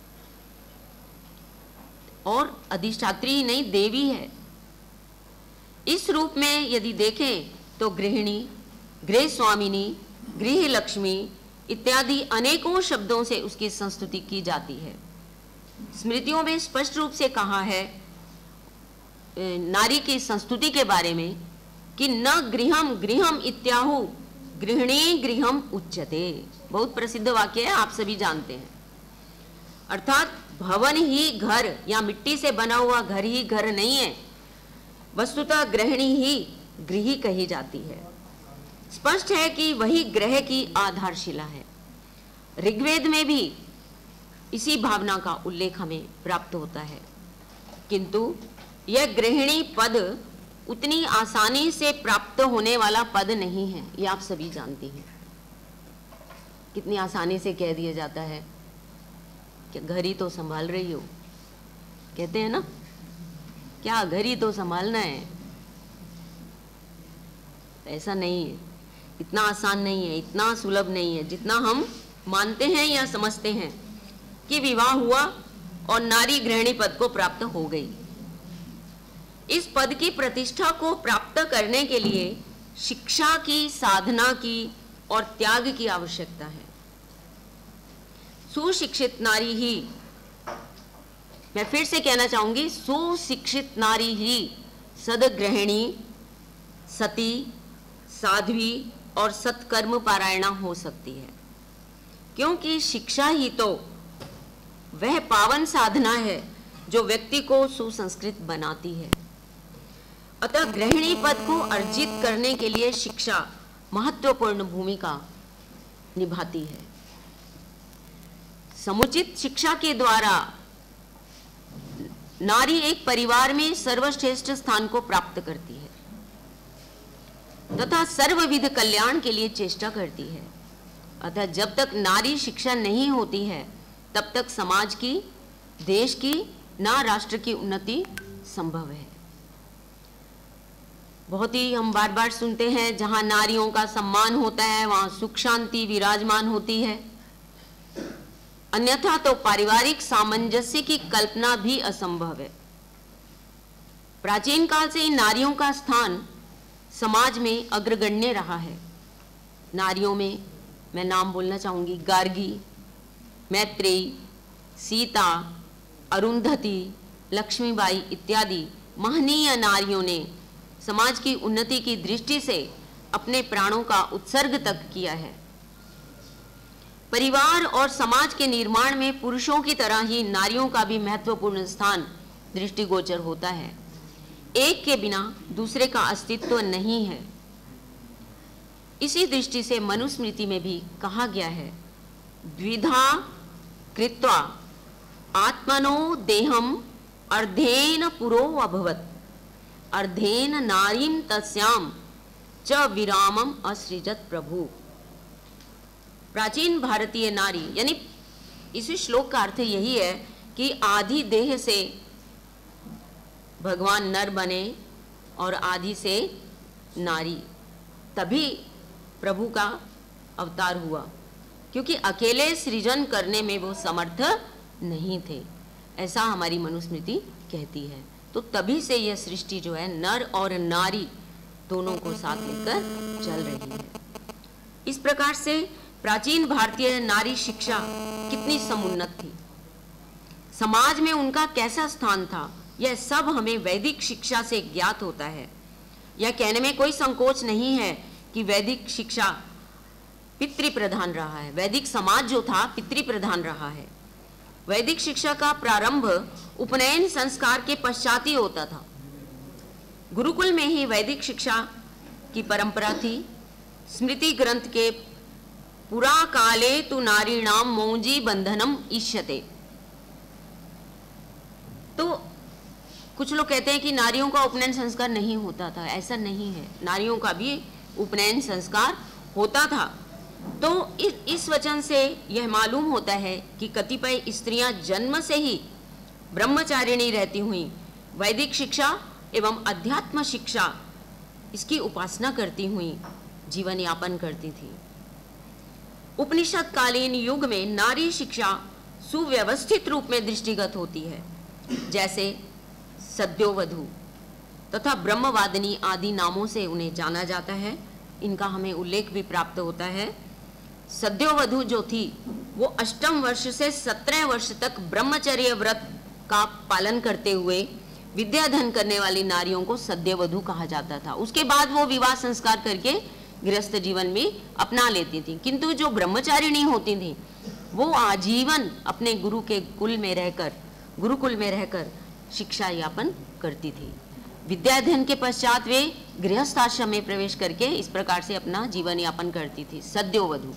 और अधिष्ठात्री ही नहीं, देवी है। इस रूप में यदि देखें तो गृहिणी, गृह स्वामिनी, गृह लक्ष्मी इत्यादि अनेकों शब्दों से उसकी संस्तुति की जाती है। स्मृतियों में स्पष्ट रूप से कहा है नारी की संस्तुति के बारे में कि न गृहम गृहम इत्याहु गृहिणी गृहम उच्यते। बहुत प्रसिद्ध वाक्य है, आप सभी जानते हैं। अर्थात भवन ही घर या मिट्टी से बना हुआ घर ही घर नहीं है, वस्तुतः गृहिणी ही गृही कही जाती है। स्पष्ट है कि वही ग्रह की आधारशिला है। ऋग्वेद में भी इसी भावना का उल्लेख हमें प्राप्त होता है। किंतु यह गृहिणी पद उतनी आसानी से प्राप्त होने वाला पद नहीं है, ये आप सभी जानती हैं। कितनी आसानी से कह दिया जाता है कि घर ही तो संभाल रही हो, कहते हैं ना, क्या घर ही तो संभालना है। ऐसा नहीं है, इतना आसान नहीं है, इतना सुलभ नहीं है जितना हम मानते हैं या समझते हैं कि विवाह हुआ और नारी गृहिणी पद को प्राप्त हो गई। इस पद की प्रतिष्ठा को प्राप्त करने के लिए शिक्षा की, साधना की और त्याग की आवश्यकता है। सुशिक्षित नारी ही मैं फिर से कहना चाहूंगी, सुशिक्षित नारी ही सदग्रहिणी, सती, साध्वी और सत्कर्म पारायणा हो सकती है, क्योंकि शिक्षा ही तो वह पावन साधना है जो व्यक्ति को सुसंस्कृत बनाती है। अतः गृहिणी पद को अर्जित करने के लिए शिक्षा महत्वपूर्ण भूमिका निभाती है। समुचित शिक्षा के द्वारा नारी एक परिवार में सर्वश्रेष्ठ स्थान को प्राप्त करती है तथा सर्वविध कल्याण के लिए चेष्टा करती है। अतः जब तक नारी शिक्षा नहीं होती है तब तक समाज की, देश की, ना राष्ट्र की उन्नति संभव है। बहुत ही हम बार बार सुनते हैं, जहां नारियों का सम्मान होता है वहां सुख शांति विराजमान होती है, अन्यथा तो पारिवारिक सामंजस्य की कल्पना भी असंभव है। प्राचीन काल से इन नारियों का स्थान समाज में अग्रगण्य रहा है। नारियों में मैं नाम बोलना चाहूंगी, गार्गी, मैत्रेयी, सीता, अरुंधति, लक्ष्मीबाई इत्यादि महनीय नारियों ने समाज की उन्नति की दृष्टि से अपने प्राणों का उत्सर्ग तक किया है। परिवार और समाज के निर्माण में पुरुषों की तरह ही नारियों का भी महत्वपूर्ण स्थान दृष्टिगोचर होता है। एक के बिना दूसरे का अस्तित्व नहीं है। इसी दृष्टि से मनुस्मृति में भी कहा गया है, द्विधा कृत्वा आत्मनो देहम अर्धेन पुरो अभवत् अर्धेन नारीम तस्याम च विरामम असृजत प्रभु। प्राचीन भारतीय नारी, यानी इस श्लोक का अर्थ यही है कि आधी देह से भगवान नर बने और आधी से नारी, तभी प्रभु का अवतार हुआ, क्योंकि अकेले सृजन करने में वो समर्थ नहीं थे, ऐसा हमारी मनुस्मृति कहती है। तो तभी से यह सृष्टि जो है नर और नारी दोनों को साथ लेकर चल रही है। इस प्रकार से प्राचीन भारतीय नारी शिक्षा कितनी समुन्नत थी, समाज में उनका कैसा स्थान था, यह सब हमें वैदिक शिक्षा से ज्ञात होता है। यह कहने में कोई संकोच नहीं है कि वैदिक शिक्षा पितृ प्रधान रहा है। वैदिक समाज जो था पितृ प्रधान रहा है। वैदिक शिक्षा का प्रारंभ उपनयन संस्कार के पश्चात ही होता था। गुरुकुल में ही वैदिक शिक्षा की परंपरा थी। स्मृति ग्रंथ के पुरा काले तु नारीणाम मौंजी बंधनम इष्यते, तो कुछ लोग कहते हैं कि नारियों का उपनयन संस्कार नहीं होता था। ऐसा नहीं है, नारियों का भी उपनयन संस्कार होता था। तो इस, इस वचन से यह मालूम होता है कि कतिपय स्त्रियां जन्म से ही ब्रह्मचारिणी रहती हुई वैदिक शिक्षा एवं अध्यात्म शिक्षा इसकी उपासना करती हुई जीवन यापन करती थी। उपनिषद कालीन युग में नारी शिक्षा सुव्यवस्थित रूप में दृष्टिगत होती है, जैसे सद्योवधू तथा ब्रह्मवादिनी आदि नामों से उन्हें जाना जाता है। इनका हमें उल्लेख भी प्राप्त होता है। सद्योवधू जो थी वो अष्टम वर्ष से सत्रह वर्ष तक ब्रह्मचर्य व्रत का पालन करते हुए विद्याधन करने वाली नारियों को सद्योवधू कहा जाता था। उसके बाद वो विवाह संस्कार करके गृहस्थ जीवन में अपना लेती थी, किंतु जो ब्रह्मचारिणी होती थी वो आजीवन अपने गुरु के कुल में रहकर गुरुकुल में रहकर शिक्षा यापन करती थी। विद्याध्ययन के पश्चात वे गृहस्थ आश्रम में प्रवेश करके इस प्रकार से अपना जीवन यापन करती थी। सद्योवधू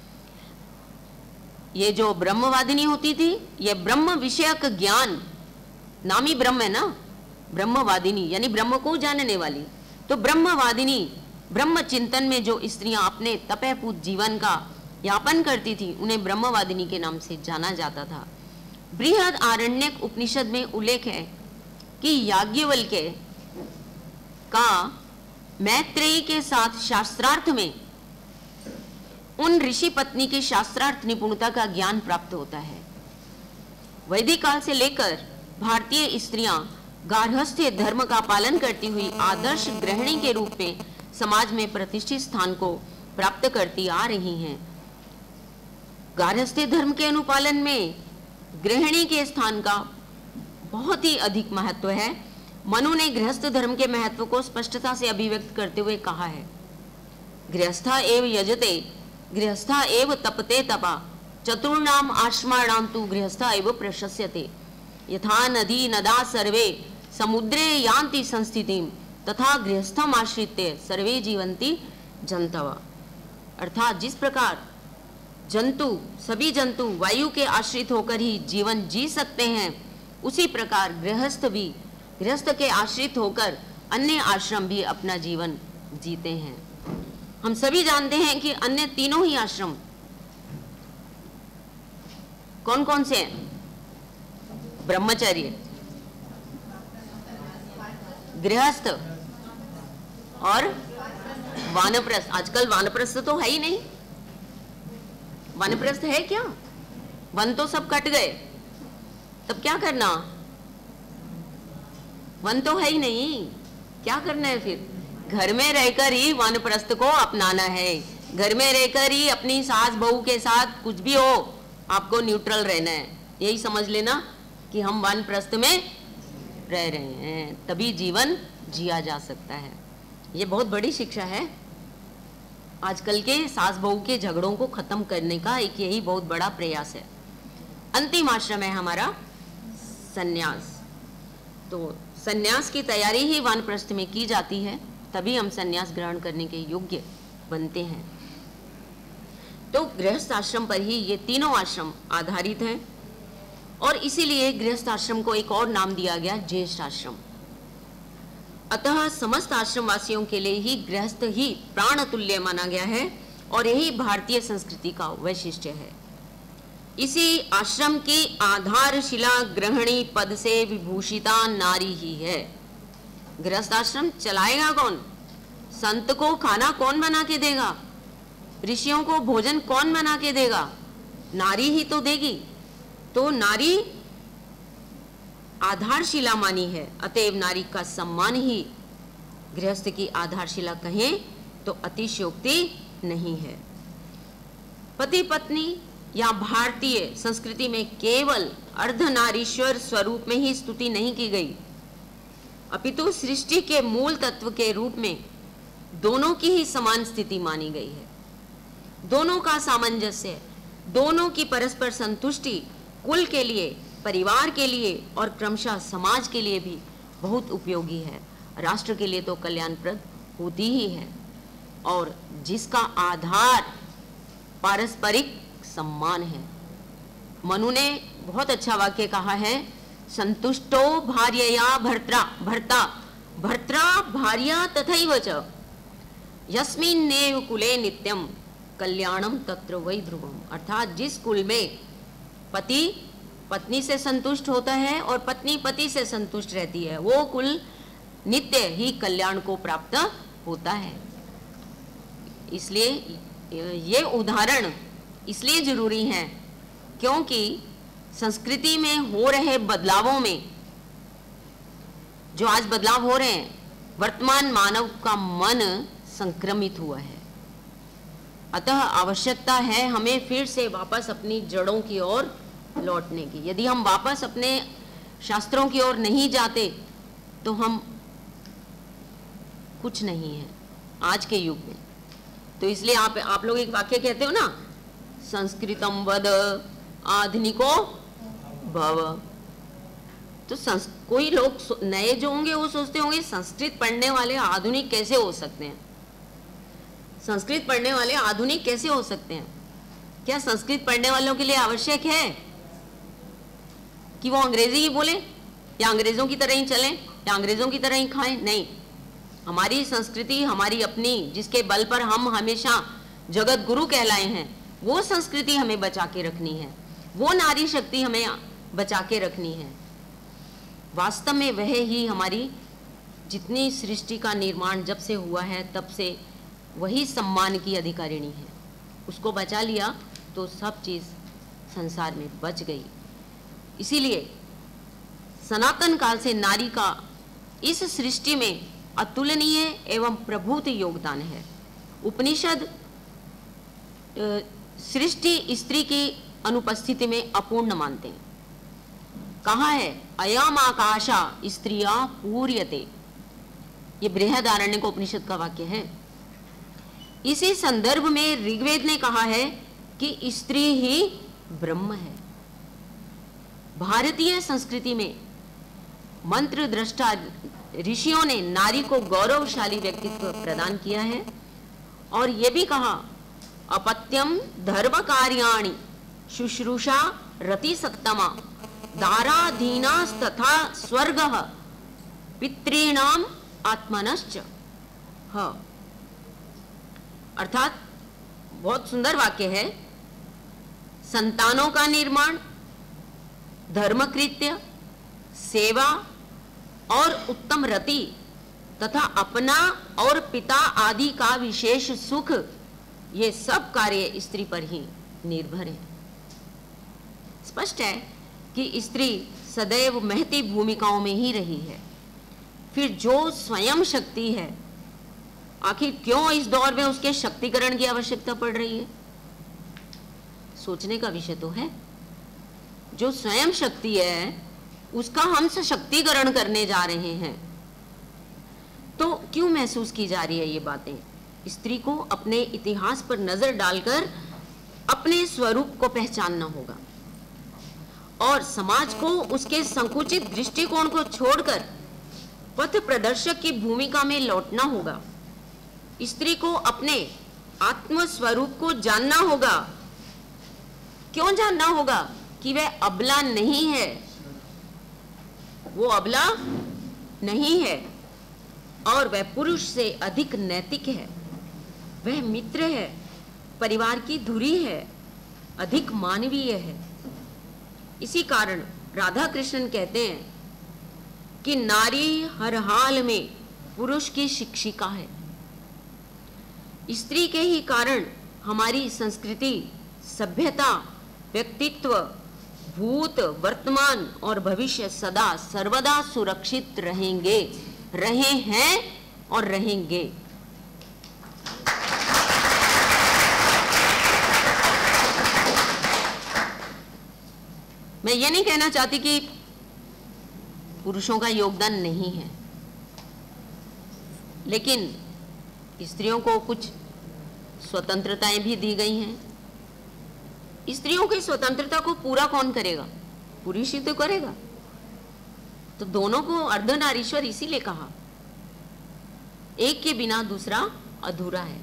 ये जो ब्रह्मवादिनी होती थी, ये ब्रह्म विषयक ज्ञान, नामी ब्रह्म है ना, ब्रह्मवादिनी यानी ब्रह्म को जानने वाली। तो ब्रह्मवादिनी, ब्रह्म चिंतन में जो स्त्रियां अपने तपयपूत जीवन का यापन करती थी उन्हें ब्रह्मवादिनी के नाम से जाना जाता था। बृहद आरण्यक उपनिषद में उल्लेख है कि याज्ञवल्क्य का मैत्रेयी के साथ शास्त्रार्थ में उन ऋषि पत्नी की शास्त्रार्थ निपुणता का ज्ञान प्राप्त होता है। वैदिक काल से लेकर भारतीय स्त्रियां गार्हस्थ्य धर्म का पालन करती हुई आदर्श गृहिणी के रूप में समाज में प्रतिष्ठित स्थान को प्राप्त करती आ रही हैं। गार्हस्थ्य धर्म के अनुपालन में गृहिणी के स्थान का बहुत ही अधिक महत्व है। मनु ने गृहस्थ धर्म के महत्व को स्पष्टता से अभिव्यक्त करते हुए कहा है, गृहस्था एव यजते गृहस्था एव तपते तपा चतुर्णाम आश्रमाणाम तु गृहस्था एव प्रशस्यते यथा नदी नदा सर्वे समुद्रे यान्ति संस्थितिम तथा गृहस्थम आश्रित्य सर्वे जीवन्ति जन्तव। अर्थात जिस प्रकार जंतु सभी जंतु वायु के आश्रित होकर ही जीवन जी सकते हैं, उसी प्रकार गृहस्थ भी गृहस्थ के आश्रित होकर अन्य आश्रम भी अपना जीवन जीते हैं। हम सभी जानते हैं कि अन्य तीनों ही आश्रम कौन कौन से हैं? ब्रह्मचर्य, गृहस्थ और वानप्रस्थ। आजकल वानप्रस्थ तो है ही नहीं। वानप्रस्थ है क्या? वन तो सब कट गए, तब क्या करना? वन तो है ही नहीं, क्या करना है फिर? घर में रहकर ही वानप्रस्थ को अपनाना है। घर में रहकर ही अपनी सास बहू के साथ कुछ भी हो, आपको न्यूट्रल रहना है। यही समझ लेना कि हम वानप्रस्थ में रह रहे हैं, तभी जीवन जिया जा सकता है। ये बहुत बड़ी शिक्षा है। आजकल के सास बहू के झगड़ों को खत्म करने का एक यही बहुत बड़ा प्रयास है। अंतिम आश्रम है हमारा सन्यास। तो सन्यास की तैयारी ही वानप्रस्थ में की जाती है, तभी हम सन्यास ग्रहण करने के योग्य बनते हैं। तो गृहस्थ आश्रम पर ही ये तीनों आश्रम आधारित हैं और इसीलिए गृहस्थ आश्रम को एक और नाम दिया गया, ज्येष्ठ आश्रम। अतः समस्त आश्रम वासियों के लिए ही गृहस्थ ही प्राण तुल्य माना गया है और यही भारतीय संस्कृति का वैशिष्ट्य है। इसी आश्रम की आधारशिला ग्रहणी पद से विभूषिता नारी ही है। गृहस्थ आश्रम चलाएगा कौन? संत को खाना कौन बना के देगा? ऋषियों को भोजन कौन बना के देगा? नारी ही तो देगी। तो नारी आधारशिला मानी है, अतएव नारी का सम्मान ही गृहस्थ की आधारशिला कहें तो अतिशयोक्ति नहीं है। पति पत्नी या भारतीय संस्कृति में केवल अर्धनारीश्वर स्वरूप में ही स्तुति नहीं की गई, अपितु सृष्टि के मूल तत्व के रूप में दोनों की ही समान स्थिति मानी गई है। दोनों का सामंजस्य, दोनों की परस्पर संतुष्टि कुल के लिए, परिवार के लिए और क्रमशः समाज के लिए भी बहुत उपयोगी है। राष्ट्र के लिए तो कल्याणप्रद होती ही है। और जिसका आधार पारस्परिक सम्मान है। मनु ने बहुत अच्छा वाक्य कहा है, संतुष्टो भार्यया भर्त्रा भर्ता भर्त्रा भार्या तथैव च यस्मिन्नेव कुले नित्यम कल्याणम तत्र वै ध्रुवम। अर्थात जिस कुल में पति पत्नी से संतुष्ट होता है और पत्नी पति से संतुष्ट रहती है, वो कुल नित्य ही कल्याण को प्राप्त होता है। इसलिए ये उदाहरण इसलिए जरूरी है क्योंकि संस्कृति में हो रहे बदलावों में, जो आज बदलाव हो रहे हैं, वर्तमान मानव का मन संक्रमित हुआ है। अतः आवश्यकता है हमें फिर से वापस अपनी जड़ों की ओर लौटने की। यदि हम वापस अपने शास्त्रों की ओर नहीं जाते तो हम कुछ नहीं है आज के युग में। तो इसलिए आप आप लोग एक वाक्य कहते हो ना, संस्कृतम वद आधुनिको भव। तो संस कोई लोग नए जो होंगे वो सोचते होंगे संस्कृत पढ़ने वाले आधुनिक कैसे हो सकते हैं, संस्कृत पढ़ने वाले आधुनिक कैसे हो सकते हैं। क्या संस्कृत पढ़ने वालों के लिए आवश्यक है कि वो अंग्रेजी ही बोले या अंग्रेजों की तरह ही चलें या अंग्रेजों की तरह ही खाएं? नहीं, हमारी संस्कृति हमारी अपनी, जिसके बल पर हम हमेशा जगत गुरु कहलाए हैं, वो संस्कृति हमें बचा के रखनी है, वो नारी शक्ति हमें बचा के रखनी है। वास्तव में वह ही हमारी जितनी सृष्टि का निर्माण जब से हुआ है तब से वही सम्मान की अधिकारिणी है। उसको बचा लिया तो सब चीज़ संसार में बच गई। इसीलिए सनातन काल से नारी का इस सृष्टि में अतुलनीय एवं प्रभुत योगदान है। उपनिषद सृष्टि स्त्री की अनुपस्थिति में अपूर्ण मानते हैं। कहा है अयम आकाशा स्त्रिया पूर्यते, ये बृहदारण्यक उपनिषद का वाक्य है। इसी संदर्भ में ऋग्वेद ने कहा है कि स्त्री ही ब्रह्म है। भारतीय संस्कृति में मंत्र दृष्टा ऋषियों ने नारी को गौरवशाली व्यक्तित्व प्रदान किया है और ये भी कहा अपत्यम धर्म कार्याणि शुश्रूषा रति सत्तमा दाराधीनास्तथा स्वर्गः पितॄणाम आत्मनश्च। हाँ, अर्थात बहुत सुंदर वाक्य है। संतानों का निर्माण, धर्मकृत्य, सेवा और उत्तम रति तथा अपना और पिता आदि का विशेष सुख, ये सब कार्य स्त्री पर ही निर्भर है। स्पष्ट है कि स्त्री सदैव महती भूमिकाओं में ही रही है। फिर जो स्वयं शक्ति है, आखिर क्यों इस दौर में उसके शक्तिकरण की आवश्यकता पड़ रही है? सोचने का विषय तो है। जो स्वयं शक्ति है उसका हम सशक्तिकरण करने जा रहे हैं, तो क्यों महसूस की जा रही है ये बातें? स्त्री को अपने इतिहास पर नजर डालकर अपने स्वरूप को पहचानना होगा और समाज को उसके संकुचित दृष्टिकोण को छोड़कर पथ प्रदर्शक की भूमिका में लौटना होगा। स्त्री को अपने आत्म स्वरूप को जानना होगा। क्यों जानना होगा? कि वह अबला नहीं है, वो अबला नहीं है और वह पुरुष से अधिक नैतिक है। वह मित्र है, परिवार की धुरी है, अधिक मानवीय है। इसी कारण राधा कृष्णन कहते हैं कि नारी हर हाल में पुरुष की शिक्षिका है। स्त्री के ही कारण हमारी संस्कृति, सभ्यता, व्यक्तित्व, भूत, वर्तमान और भविष्य सदा सर्वदा सुरक्षित रहेंगे, रहे हैं और रहेंगे। मैं ये नहीं कहना चाहती कि पुरुषों का योगदान नहीं है, लेकिन स्त्रियों को कुछ स्वतंत्रताएं भी दी गई हैं। स्त्रियों की स्वतंत्रता को पूरा कौन करेगा? पुरुष ही तो करेगा। तो दोनों को अर्धनारीश्वर इसीलिए कहा, एक के बिना दूसरा अधूरा है।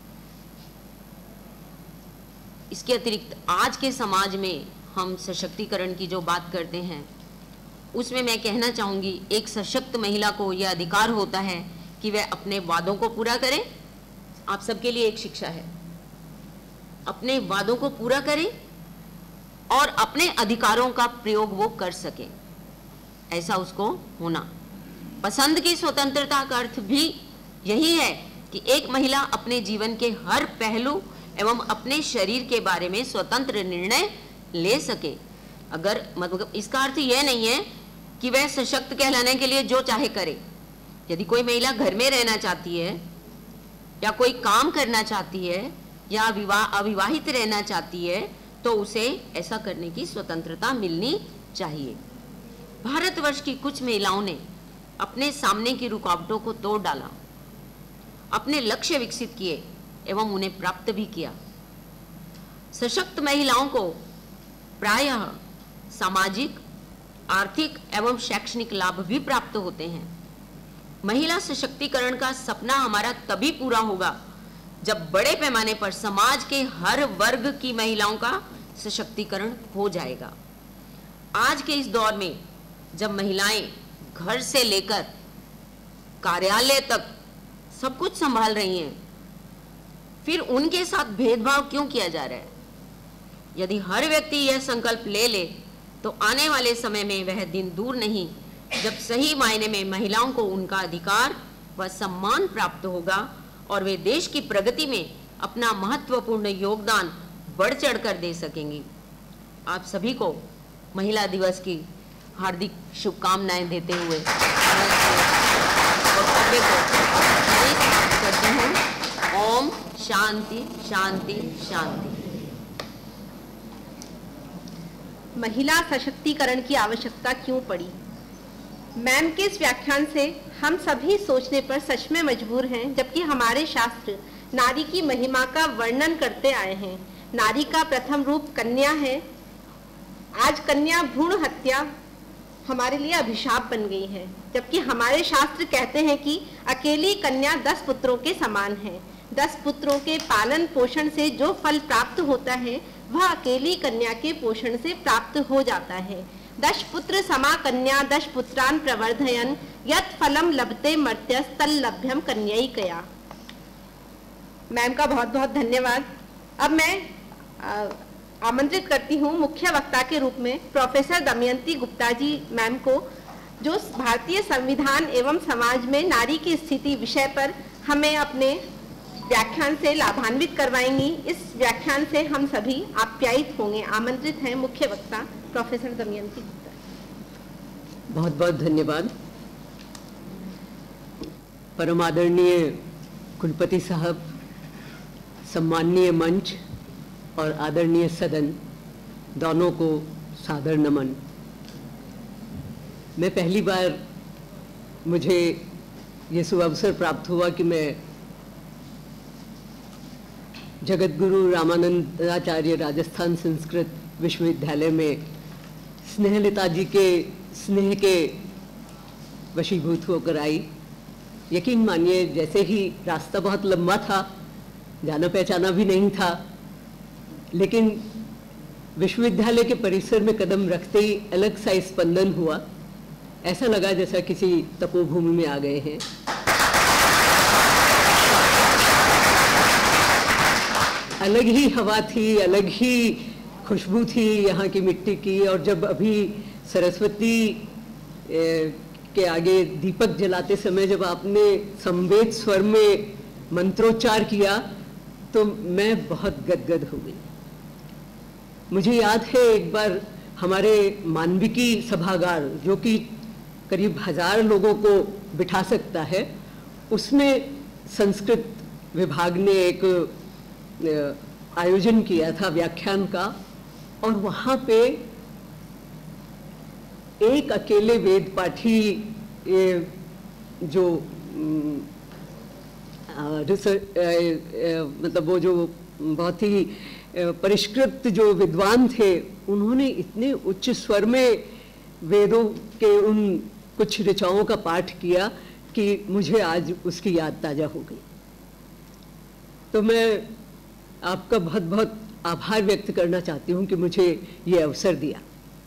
इसके अतिरिक्त आज के समाज में हम सशक्तिकरण की जो बात करते हैं, उसमें मैं कहना चाहूंगी, एक सशक्त महिला को यह अधिकार होता है कि वह अपने वादों को पूरा करे। आप सबके लिए एक शिक्षा है, अपने वादों को पूरा करे और अपने अधिकारों का प्रयोग वो कर सके, ऐसा उसको होना। पसंद की स्वतंत्रता का अर्थ भी यही है कि एक महिला अपने जीवन के हर पहलू एवं अपने शरीर के बारे में स्वतंत्र निर्णय ले सके। अगर मतलब इसका अर्थ यह नहीं है कि वह सशक्त कहलाने के लिए जो चाहे करे। यदि कोई महिला घर में रहना चाहती है या कोई काम करना चाहती है या विवाह अविवाहित रहना चाहती है, तो उसे ऐसा करने की स्वतंत्रता मिलनी चाहिए। भारतवर्ष की कुछ महिलाओं ने अपने सामने की रुकावटों को तोड़ डाला, अपने लक्ष्य विकसित किए एवं उन्हें प्राप्त भी किया। सशक्त महिलाओं को प्रायः सामाजिक, आर्थिक एवं शैक्षणिक लाभ भी प्राप्त होते हैं। महिला सशक्तिकरण का सपना हमारा तभी पूरा होगा जब बड़े पैमाने पर समाज के हर वर्ग की महिलाओं का सशक्तिकरण हो जाएगा। आज के इस दौर में जब महिलाएं घर से लेकर कार्यालय तक सब कुछ संभाल रही हैं, फिर उनके साथ भेदभाव क्यों किया जा रहा है? यदि हर व्यक्ति यह संकल्प ले ले तो आने वाले समय में वह दिन दूर नहीं जब सही मायने में महिलाओं को उनका अधिकार व सम्मान प्राप्त होगा और वे देश की प्रगति में अपना महत्वपूर्ण योगदान बढ़ चढ़कर दे सकेंगी। आप सभी को महिला दिवस की हार्दिक शुभकामनाएं देते हुए करती हूँ। ओम शांति शांति शांति। महिला सशक्तिकरण की आवश्यकता क्यों पड़ी। मैम के इस व्याख्यान से हम सभी सोचने पर सच में मजबूर हैं, जबकि हमारे शास्त्र नारी की महिमा का वर्णन करते आए हैं। नारी का प्रथम रूप कन्या है। आज कन्या भ्रूण हत्या हमारे लिए अभिशाप बन गई है, जबकि हमारे शास्त्र कहते हैं कि अकेली कन्या दस पुत्रों के समान है। दस पुत्रों के पालन पोषण से जो फल प्राप्त होता है वह अकेली कन्या के पोषण से प्राप्त हो जाता है। दश पुत्र समा कन्या दश पुत्रान प्रवर्धयन यत् फलम लभते मर्त्यस तल लभ्यम कन्यैकया। मैम का बहुत बहुत धन्यवाद। अब मैं आ, आमंत्रित करती हूँ मुख्य वक्ता के रूप में प्रोफेसर दमयंती गुप्ता जी मैम को, जो भारतीय संविधान एवं समाज में नारी की स्थिति विषय पर हमें अपने व्याख्यान से लाभान्वित करवाएंगी। इस व्याख्यान से हम सभी आप्यायित होंगे। आमंत्रित हैं मुख्य वक्ता प्रोफेसर दमयंती गुप्ता। बहुत बहुत धन्यवाद। परम आदरणीय कुलपति साहब, सम्माननीय मंच और आदरणीय सदन, दोनों को सादर नमन। मैं पहली बार मुझे ये सुअवसर प्राप्त हुआ कि मैं जगतगुरु रामानंदाचार्य राजस्थान संस्कृत विश्वविद्यालय में स्नेहलता जी के स्नेह के वशीभूत होकर आई। यकीन मानिए, जैसे ही रास्ता बहुत लंबा था, जाना पहचाना भी नहीं था, लेकिन विश्वविद्यालय के परिसर में कदम रखते ही अलग सा स्पंदन हुआ। ऐसा लगा जैसा किसी तपोभूमि में आ गए हैं। अलग ही हवा थी, अलग ही खुशबू थी यहाँ की मिट्टी की। और जब अभी सरस्वती के आगे दीपक जलाते समय जब आपने संवेद स्वर में मंत्रोच्चार किया तो मैं बहुत गदगद हो गई। मुझे याद है एक बार हमारे मानविकी सभागार, जो कि करीब हजार लोगों को बिठा सकता है, उसमें संस्कृत विभाग ने एक आयोजन किया था व्याख्यान का, और वहाँ पे एक अकेले वेद पाठी जो रिसर्च मतलब वो जो बहुत ही परिष्कृत जो विद्वान थे, उन्होंने इतने उच्च स्वर में वेदों के उन कुछ ऋचाओं का पाठ किया कि मुझे आज उसकी याद ताजा हो गई। तो मैं आपका बहुत बहुत आभार व्यक्त करना चाहती हूँ कि मुझे ये अवसर दिया।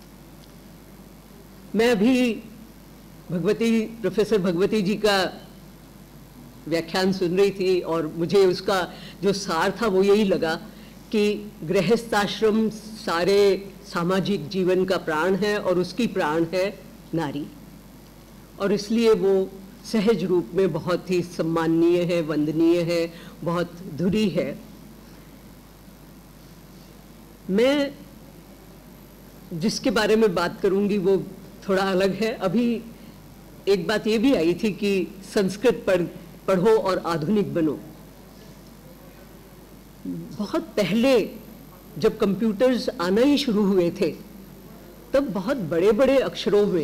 मैं अभी भगवती प्रोफेसर भगवती जी का व्याख्यान सुन रही थी और मुझे उसका जो सार था वो यही लगा कि गृहस्थाश्रम सारे सामाजिक जीवन का प्राण है और उसकी प्राण है नारी, और इसलिए वो सहज रूप में बहुत ही सम्माननीय है, वंदनीय है, बहुत धुरी है। मैं जिसके बारे में बात करूंगी वो थोड़ा अलग है। अभी एक बात ये भी आई थी कि संस्कृत पढ़ पढ़ो और आधुनिक बनो। बहुत पहले जब कंप्यूटर्स आना ही शुरू हुए थे, तब बहुत बड़े बड़े अक्षरों में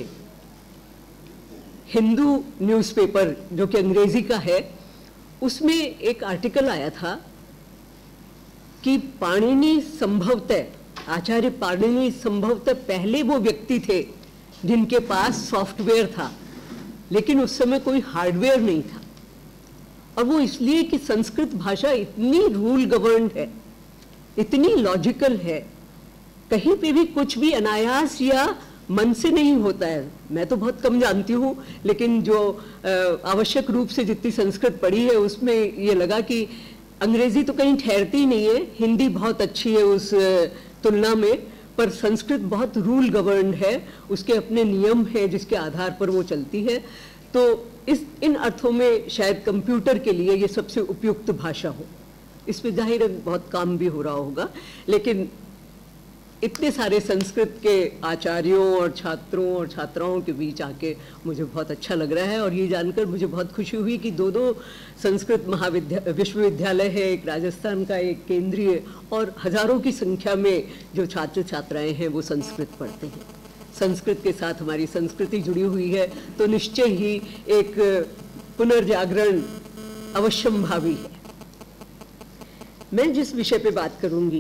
हिंदू न्यूज़पेपर, जो कि अंग्रेजी का है, उसमें एक आर्टिकल आया था कि पाणिनि संभवतः, आचार्य पाणिनि संभवतः पहले वो व्यक्ति थे जिनके पास सॉफ्टवेयर था, लेकिन उस समय कोई हार्डवेयर नहीं था। और वो इसलिए कि संस्कृत भाषा इतनी रूल गवर्न्ड है, इतनी लॉजिकल है, कहीं पे भी कुछ भी अनायास या मन से नहीं होता है। मैं तो बहुत कम जानती हूँ, लेकिन जो आवश्यक रूप से जितनी संस्कृत पढ़ी है उसमें ये लगा कि अंग्रेजी तो कहीं ठहरती नहीं है, हिंदी बहुत अच्छी है उस तुलना में, पर संस्कृत बहुत रूल गवर्न्ड है, उसके अपने नियम हैं जिसके आधार पर वो चलती है। तो इस इन अर्थों में शायद कंप्यूटर के लिए ये सबसे उपयुक्त भाषा हो। इस पे जाहिर है बहुत काम भी हो रहा होगा, लेकिन इतने सारे संस्कृत के आचार्यों और छात्रों और छात्राओं के बीच आके मुझे बहुत अच्छा लग रहा है। और ये जानकर मुझे बहुत खुशी हुई कि दो दो संस्कृत महाविद्या विश्वविद्यालय है, एक राजस्थान का, एक केंद्रीय, और हजारों की संख्या में जो छात्र छात्राएं हैं वो संस्कृत पढ़ते हैं। संस्कृत के साथ हमारी संस्कृति जुड़ी हुई है, तो निश्चय ही एक पुनर्जागरण अवश्यंभावी है। मैं जिस विषय पे बात करूंगी,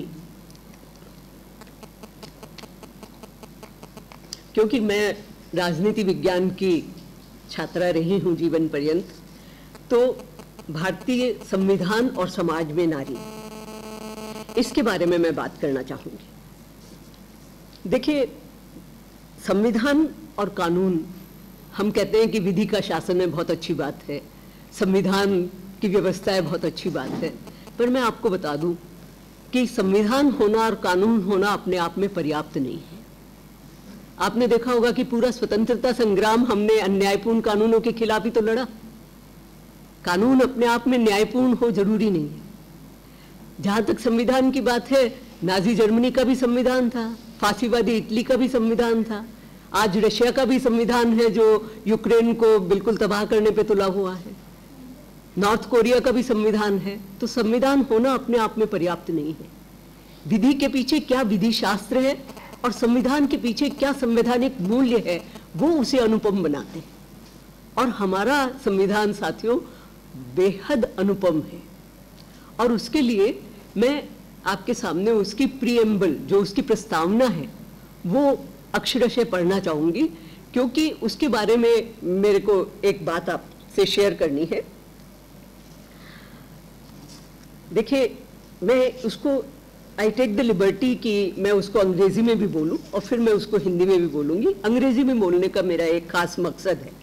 क्योंकि मैं राजनीति विज्ञान की छात्रा रही हूं जीवन पर्यंत, तो भारतीय संविधान और समाज में नारी, इसके बारे में मैं बात करना चाहूंगी। देखिए, संविधान और कानून, हम कहते हैं कि विधि का शासन है, बहुत अच्छी बात है, संविधान की व्यवस्था है, बहुत अच्छी बात है, पर मैं आपको बता दूं कि संविधान होना और कानून होना अपने आप में पर्याप्त नहीं है। आपने देखा होगा कि पूरा स्वतंत्रता संग्राम हमने अन्यायपूर्ण कानूनों के खिलाफ ही तो लड़ा। कानून अपने आप में न्यायपूर्ण हो जरूरी नहीं है। जहां तक संविधान की बात है, नाजी जर्मनी का भी संविधान था, फांसीवादी इटली का भी संविधान था, आज रशिया का भी संविधान है जो यूक्रेन को बिल्कुल तबाह करने पे तुला हुआ है, नॉर्थ कोरिया का भी संविधान है। तो संविधान होना अपने आप में पर्याप्त नहीं है। विधि के पीछे क्या विधि शास्त्र है और संविधान के पीछे क्या संवैधानिक मूल्य है, वो उसे अनुपम बनाते हैं। और हमारा संविधान साथियों बेहद अनुपम है, और उसके लिए मैं आपके सामने उसकी प्रीएम्बल, जो उसकी प्रस्तावना है, वो अक्षरशः पढ़ना चाहूंगी, क्योंकि उसके बारे में मेरे को एक बात आपसे शेयर करनी है। देखिए, मैं उसको आई टेक द लिबर्टी कि मैं उसको अंग्रेजी में भी बोलूं और फिर मैं उसको हिंदी में भी बोलूंगी। अंग्रेजी में बोलने का मेरा एक खास मकसद है।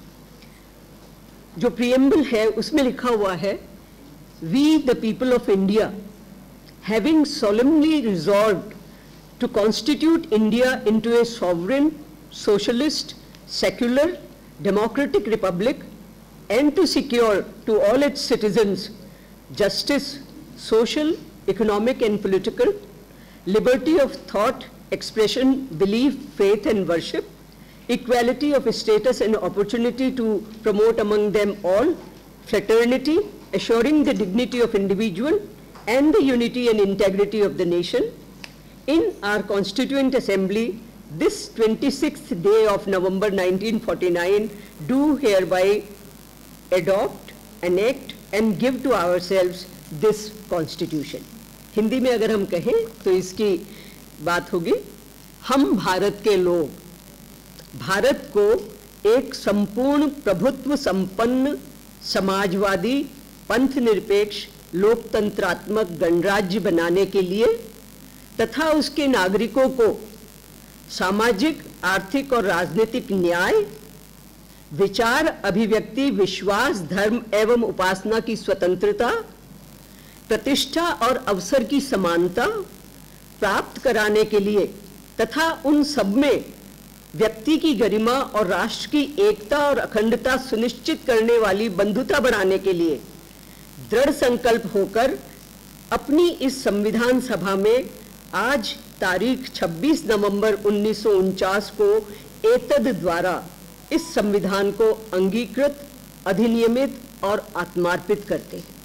जो प्रीएम्बल है उसमें लिखा हुआ है, we the people of India having solemnly resolved to constitute India into a sovereign, socialist, secular, democratic republic, and to secure to all its citizens justice, social, economic and political, liberty of thought, expression, belief, faith and worship, equality of status and opportunity to promote among them all, fraternity, assuring the dignity of individual and the unity and integrity of the nation. In our Constituent Assembly, this twenty-sixth day of November nineteen forty-nine, do hereby adopt, enact and give to ourselves this Constitution. Hindi में अगर हम कहें तो इसकी बात होगी, हम भारत के लोग भारत को एक संपूर्ण प्रभुत्व संपन्न समाजवादी पंथ निरपेक्ष लोकतंत्रात्मक गणराज्य बनाने के लिए तथा उसके नागरिकों को सामाजिक, आर्थिक और राजनीतिक न्याय, विचार, अभिव्यक्ति, विश्वास, धर्म एवं उपासना की स्वतंत्रता, प्रतिष्ठा और अवसर की समानता प्राप्त कराने के लिए तथा उन सब में व्यक्ति की गरिमा और राष्ट्र की एकता और अखंडता सुनिश्चित करने वाली बंधुता बढ़ाने के लिए दृढ़ संकल्प होकर अपनी इस संविधान सभा में आज तारीख छब्बीस नवंबर उन्नीस सौ उनचास को एतद द्वारा इस संविधान को अंगीकृत, अधिनियमित और आत्मार्पित करते हैं।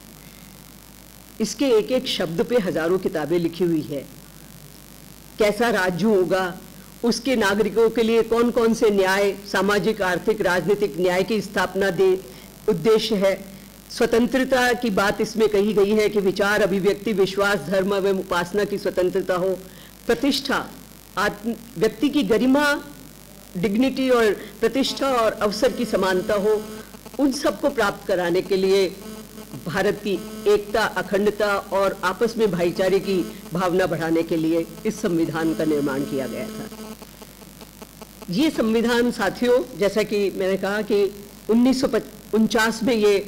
इसके एक एक शब्द पे हजारों किताबें लिखी हुई है। कैसा राज्य होगा, उसके नागरिकों के लिए कौन कौन से न्याय, सामाजिक, आर्थिक, राजनीतिक न्याय की स्थापना दे उद्देश्य है। स्वतंत्रता की बात इसमें कही गई है कि विचार, अभिव्यक्ति, विश्वास, धर्म एवं उपासना की स्वतंत्रता हो। प्रतिष्ठा, आत्म व्यक्ति की गरिमा, डिग्निटी और प्रतिष्ठा और अवसर की समानता हो। उन सबको प्राप्त कराने के लिए भारत की एकता, अखंडता और आपस में भाईचारे की भावना बढ़ाने के लिए इस संविधान का निर्माण किया गया था। ये संविधान साथियों, जैसा कि मैंने कहा कि उन्नीस सौ उनचास में ये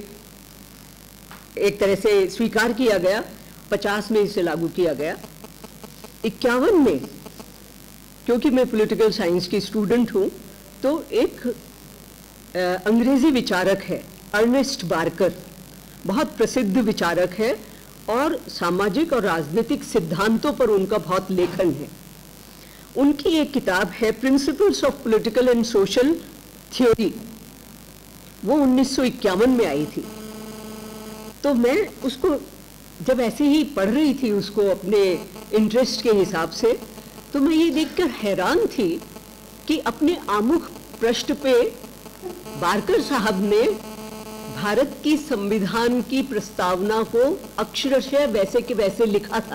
एक तरह से स्वीकार किया गया, पचास में इसे लागू किया गया। इक्यावन में, क्योंकि मैं पॉलिटिकल साइंस की स्टूडेंट हूँ, तो एक आ, अंग्रेजी विचारक है अर्नेस्ट बार्कर, बहुत प्रसिद्ध विचारक है और सामाजिक और राजनीतिक सिद्धांतों पर उनका बहुत लेखन है। उनकी एक किताब है principles of political and social theory, वो उन्नीस सौ इक्यावन में आई थी। तो मैं उसको जब ऐसे ही पढ़ रही थी उसको अपने इंटरेस्ट के हिसाब से, तो मैं ये देखकर हैरान थी कि अपने आमुख पृष्ठ पे बारकर साहब ने भारत की संविधान की प्रस्तावना को अक्षरशः वैसे के वैसे लिखा था।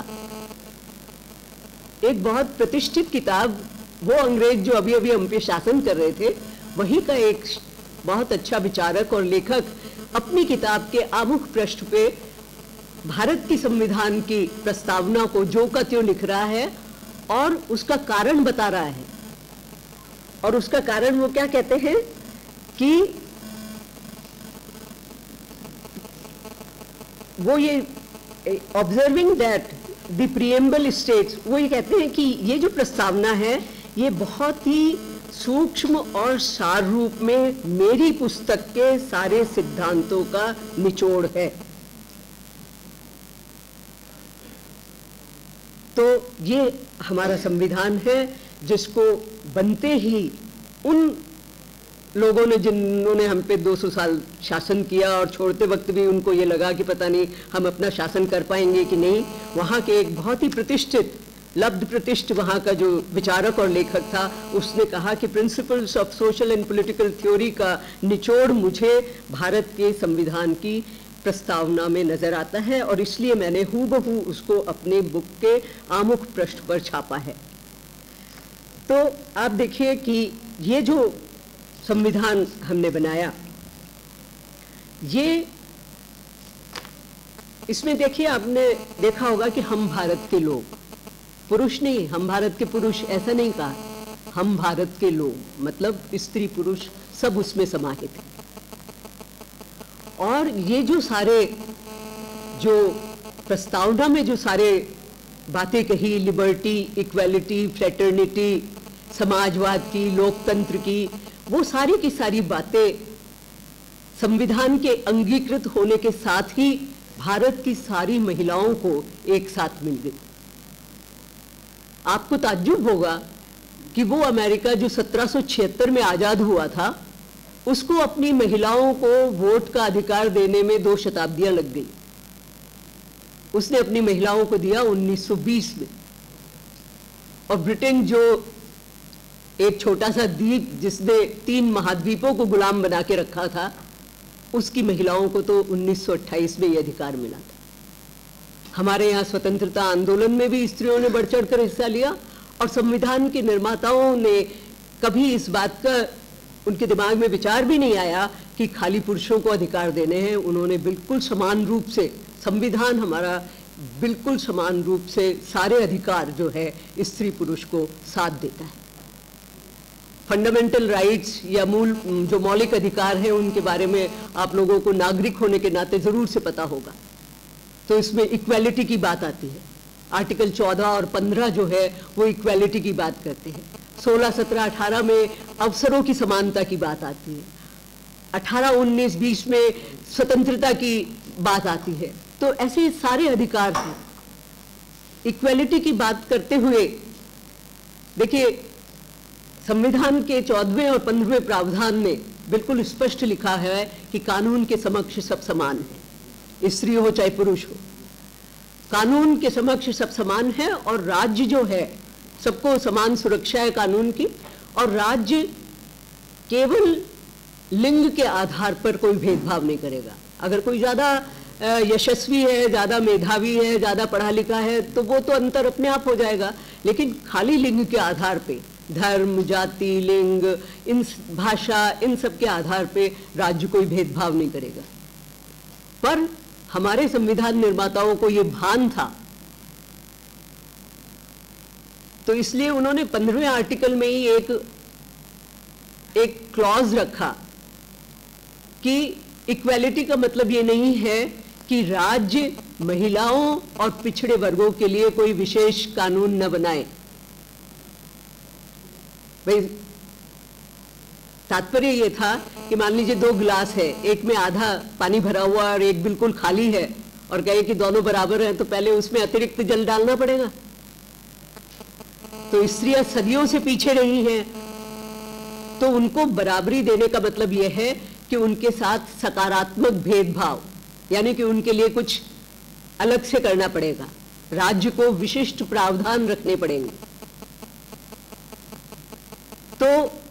एक बहुत प्रतिष्ठित किताब, वो अंग्रेज जो अभी अभी हम पे शासन कर रहे थे, वही का एक बहुत अच्छा विचारक और लेखक अपनी किताब के आमुख पृष्ठ पे भारत की संविधान की प्रस्तावना को जो का त्यों लिख रहा है और उसका कारण बता रहा है। और उसका कारण वो क्या कहते हैं कि वो ये observing that the preamble states, वो ये कहते हैं कि ये जो प्रस्तावना है ये बहुत ही सूक्ष्म और सार रूप में मेरी पुस्तक के सारे सिद्धांतों का निचोड़ है। तो ये हमारा संविधान है जिसको बनते ही उन लोगों ने जिन्होंने हम पे दो सौ साल शासन किया और छोड़ते वक्त भी उनको ये लगा कि पता नहीं हम अपना शासन कर पाएंगे कि नहीं, वहाँ के एक बहुत ही प्रतिष्ठित लब्ध प्रतिष्ठ वहाँ का जो विचारक और लेखक था, उसने कहा कि principles of social and political theory का निचोड़ मुझे भारत के संविधान की प्रस्तावना में नजर आता है और इसलिए मैंने हूबहू उसको अपने बुक के आमुख पृष्ठ पर छापा है। तो आप देखिए कि ये जो संविधान हमने बनाया, ये इसमें देखिए आपने देखा होगा कि हम भारत के लोग, पुरुष नहीं, हम भारत के पुरुष ऐसा नहीं कहा, हम भारत के लोग मतलब स्त्री पुरुष सब उसमें समाहित हैं। और ये जो सारे जो प्रस्तावना में जो सारे बातें कही, लिबर्टी, इक्वालिटी, फ्रेटर्निटी, समाजवाद की, लोकतंत्र की, वो सारी की सारी बातें संविधान के अंगीकृत होने के साथ ही भारत की सारी महिलाओं को एक साथ मिल गई। आपको ताज्जुब होगा कि वो अमेरिका जो सत्रह सौ छिहत्तर में आजाद हुआ था, उसको अपनी महिलाओं को वोट का अधिकार देने में दो शताब्दियां लग गई। उसने अपनी महिलाओं को दिया उन्नीस सौ बीस में। और ब्रिटेन जो एक छोटा सा द्वीप जिसने तीन महाद्वीपों को गुलाम बना के रखा था, उसकी महिलाओं को तो उन्नीस सौ अट्ठाईस में यह अधिकार मिला था। हमारे यहाँ स्वतंत्रता आंदोलन में भी स्त्रियों ने बढ़ चढ़ कर हिस्सा लिया और संविधान के निर्माताओं ने कभी इस बात का उनके दिमाग में विचार भी नहीं आया कि खाली पुरुषों को अधिकार देने हैं। उन्होंने बिल्कुल समान रूप से, संविधान हमारा बिल्कुल समान रूप से सारे अधिकार जो है स्त्री पुरुष को साथ देता है। फंडामेंटल राइट्स या मूल जो मौलिक अधिकार हैं उनके बारे में आप लोगों को नागरिक होने के नाते जरूर से पता होगा। तो इसमें इक्वालिटी की बात आती है। आर्टिकल चौदह और पंद्रह जो है वो इक्वालिटी की बात करते हैं। सोलह, सत्रह, अठारह में अवसरों की समानता की बात आती है। अठारह, उन्नीस, बीस में स्वतंत्रता की बात आती है। तो ऐसे सारे अधिकार हैं। इक्वालिटी की बात करते हुए देखिए, संविधान के चौदहवें और पंद्रहवें प्रावधान में बिल्कुल स्पष्ट लिखा है कि कानून के समक्ष सब समान है, स्त्री हो चाहे पुरुष हो, कानून के समक्ष सब समान है। और राज्य जो है सबको समान सुरक्षा है कानून की, और राज्य केवल लिंग के आधार पर कोई भेदभाव नहीं करेगा। अगर कोई ज्यादा यशस्वी है, ज्यादा मेधावी है, ज्यादा पढ़ा लिखा है, तो वो तो अंतर अपने आप हो जाएगा। लेकिन खाली लिंग के आधार पे, धर्म, जाति, लिंग, इन भाषा, इन सब के आधार पे राज्य कोई भेदभाव नहीं करेगा। पर हमारे संविधान निर्माताओं को ये भान था, तो इसलिए उन्होंने पंद्रहवें आर्टिकल में ही एक एक क्लॉज रखा कि इक्वालिटी का मतलब ये नहीं है कि राज्य महिलाओं और पिछड़े वर्गों के लिए कोई विशेष कानून न बनाए। भाई तात्पर्य ये था कि मान लीजिए दो गिलास है, एक में आधा पानी भरा हुआ और एक बिल्कुल खाली है, और कहे कि दोनों बराबर हैं, तो पहले उसमें अतिरिक्त जल डालना पड़ेगा। तो स्त्रियां सदियों से पीछे रही हैं, तो उनको बराबरी देने का मतलब यह है कि उनके साथ सकारात्मक भेदभाव, यानी कि उनके लिए कुछ अलग से करना पड़ेगा, राज्य को विशिष्ट प्रावधान रखने पड़ेंगे। तो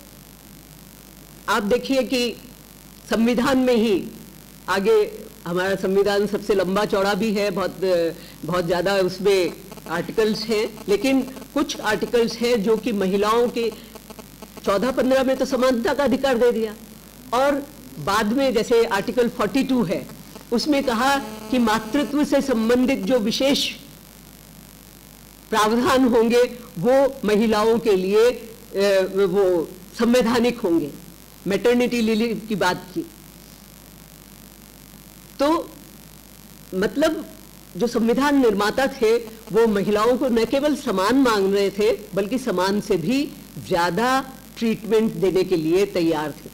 आप देखिए कि संविधान में ही आगे, हमारा संविधान सबसे लंबा चौड़ा भी है, बहुत बहुत ज्यादा उसमें आर्टिकल्स हैं, लेकिन कुछ आर्टिकल्स हैं जो कि महिलाओं के चौदह पंद्रह में तो समानता का अधिकार दे दिया, और बाद में जैसे आर्टिकल बयालीस है, उसमें कहा कि मातृत्व से संबंधित जो विशेष प्रावधान होंगे वो महिलाओं के लिए वो संवैधानिक होंगे, मैटरनिटी लीव की बात की। तो मतलब जो संविधान निर्माता थे वो महिलाओं को न केवल समान मांग रहे थे, बल्कि समान से भी ज्यादा ट्रीटमेंट देने के लिए तैयार थे।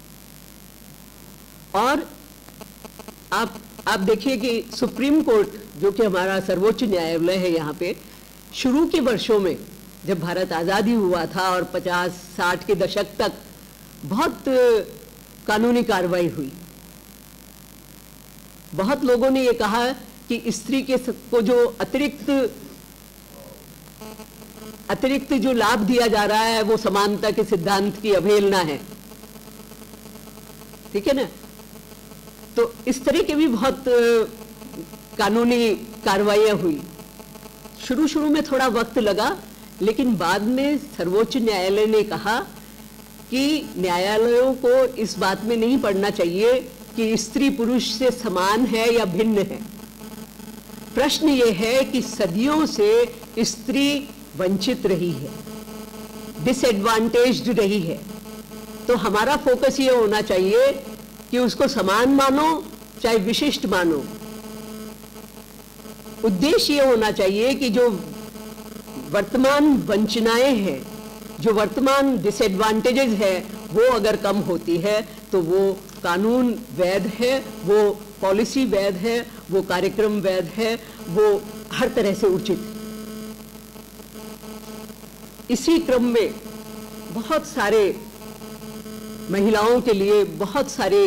और आप आप देखिए कि सुप्रीम कोर्ट, जो कि हमारा सर्वोच्च न्यायालय है, यहाँ पे शुरू के वर्षों में जब भारत आज़ादी हुआ था और पचास साठ के दशक तक बहुत कानूनी कार्रवाई हुई। बहुत लोगों ने ये कहा कि स्त्री के को जो अतिरिक्त अतिरिक्त जो लाभ दिया जा रहा है वो समानता के सिद्धांत की अवहेलना है, ठीक है ना। तो इस तरह के भी बहुत कानूनी कार्रवाइयां हुई। शुरू शुरू में थोड़ा वक्त लगा, लेकिन बाद में सर्वोच्च न्यायालय ने कहा कि न्यायालयों को इस बात में नहीं पड़ना चाहिए कि स्त्री पुरुष से समान है या भिन्न है। प्रश्न ये है कि सदियों से स्त्री वंचित रही है, डिसएडवांटेज्ड रही है। तो हमारा फोकस ये होना चाहिए कि उसको समान मानो चाहे विशिष्ट मानो। उद्देश्य ये होना चाहिए कि जो वर्तमान वंचनाएं हैं, जो वर्तमान डिसएडवांटेजेस है, वो अगर कम होती है तो वो कानून वैध है, वो पॉलिसी वैध है, वो कार्यक्रम वैध है, वो हर तरह से उचित है। इसी क्रम में बहुत सारे महिलाओं के लिए बहुत सारे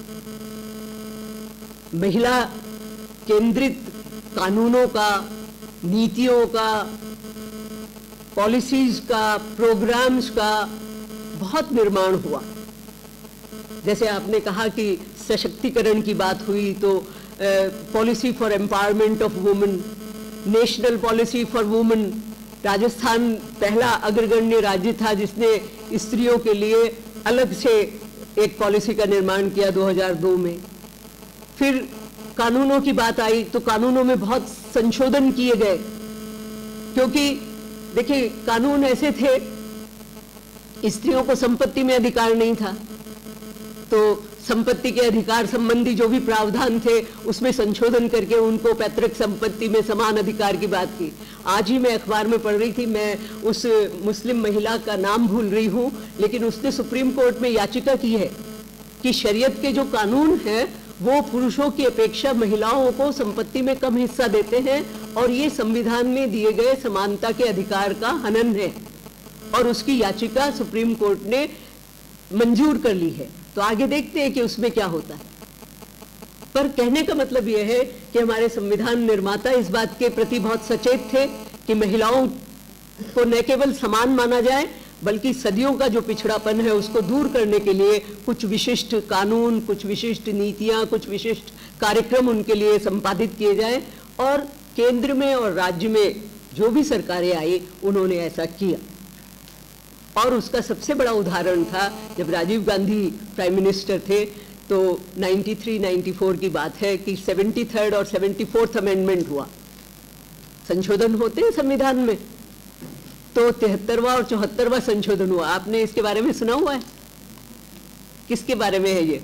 महिला केंद्रित कानूनों का, नीतियों का, पॉलिसीज का, प्रोग्राम्स का बहुत निर्माण हुआ। जैसे आपने कहा कि सशक्तिकरण की बात हुई, तो policy for empowerment of women, national policy for women. Rajasthan पहला अग्रगण्य राज्य था जिसने स्त्रियों के लिए अलग से एक पॉलिसी का निर्माण किया दो हज़ार दो में। फिर कानूनों की बात आई तो कानूनों में बहुत संशोधन किए गए, क्योंकि देखिए कानून ऐसे थे, स्त्रियों को संपत्ति में अधिकार नहीं था, तो संपत्ति के अधिकार संबंधी जो भी प्रावधान थे उसमें संशोधन करके उनको पैतृक संपत्ति में समान अधिकार की बात की। आज ही मैं अखबार में पढ़ रही थी, मैं उस मुस्लिम महिला का नाम भूल रही हूँ, लेकिन उसने सुप्रीम कोर्ट में याचिका की है कि शरीयत के जो कानून हैं वो पुरुषों की अपेक्षा महिलाओं को संपत्ति में कम हिस्सा देते हैं और ये संविधान में दिए गए समानता के अधिकार का हनन है, और उसकी याचिका सुप्रीम कोर्ट ने मंजूर कर ली है। तो आगे देखते हैं कि उसमें क्या होता है। पर कहने का मतलब यह है कि हमारे संविधान निर्माता इस बात के प्रति बहुत सचेत थे कि महिलाओं को न केवल समान माना जाए, बल्कि सदियों का जो पिछड़ापन है उसको दूर करने के लिए कुछ विशिष्ट कानून, कुछ विशिष्ट नीतियां, कुछ विशिष्ट कार्यक्रम उनके लिए संपादित किए जाएं। और केंद्र में और राज्य में जो भी सरकारें आई उन्होंने ऐसा किया। और उसका सबसे बड़ा उदाहरण था जब राजीव गांधी प्राइम मिनिस्टर थे, तो तिरानवे चौरानवे की बात है कि तिहत्तरवें और चौहत्तरवें अमेंडमेंट हुआ। संशोधन होते हैं संविधान में, तो तिहत्तरवां और चौहत्तरवां संशोधन हुआ। आपने इसके बारे में सुना हुआ है? किसके बारे में है ये?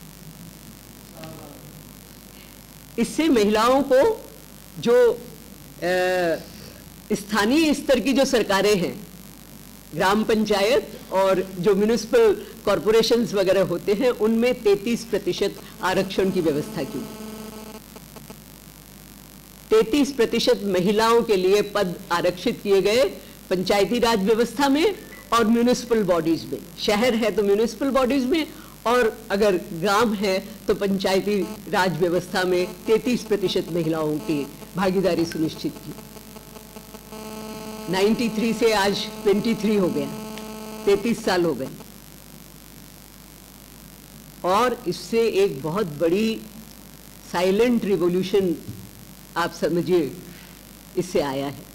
इससे महिलाओं को जो स्थानीय स्तर की जो सरकारें हैं, ग्राम पंचायत और जो म्यूनिसिपल कॉरपोरेशंस वगैरह होते हैं, उनमें तैंतीस प्रतिशत आरक्षण की व्यवस्था की। तैंतीस प्रतिशत महिलाओं के लिए पद आरक्षित किए गए, पंचायती राज व्यवस्था में और म्यूनिसिपल बॉडीज में। शहर है तो म्यूनिसिपल बॉडीज में, और अगर गांव है तो पंचायती राज व्यवस्था में तैंतीस प्रतिशत महिलाओं की भागीदारी सुनिश्चित की। तिरानवे से आज तेईस हो गया, तैंतीस साल हो गए, और इससे एक बहुत बड़ी साइलेंट रिवॉल्यूशन आप समझिए इससे आया है।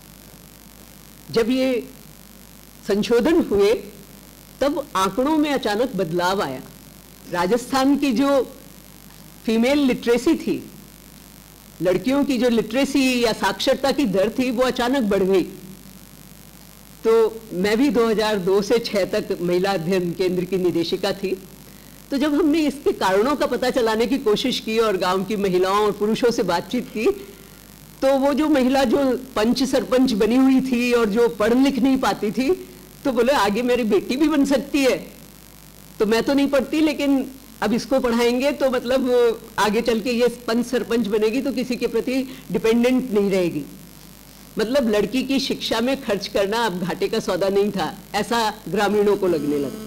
जब ये संशोधन हुए तब आंकड़ों में अचानक बदलाव आया। राजस्थान की जो फीमेल लिटरेसी थी, लड़कियों की जो लिटरेसी या साक्षरता की दर थी, वो अचानक बढ़ गई। तो मैं भी दो हज़ार दो से छह तक महिला अध्ययन केंद्र की निदेशिका थी। तो जब हमने इसके कारणों का पता चलाने की कोशिश की और गांव की महिलाओं और पुरुषों से बातचीत की, तो वो जो महिला जो पंच सरपंच बनी हुई थी और जो पढ़ लिख नहीं पाती थी, तो बोले आगे मेरी बेटी भी बन सकती है। तो मैं तो नहीं पढ़ती, लेकिन अब इसको पढ़ाएंगे तो मतलब आगे चल के ये पंच सरपंच बनेगी तो किसी के प्रति डिपेंडेंट नहीं रहेगी। मतलब लड़की की शिक्षा में खर्च करना अब घाटे का सौदा नहीं था, ऐसा ग्रामीणों को लगने लगा।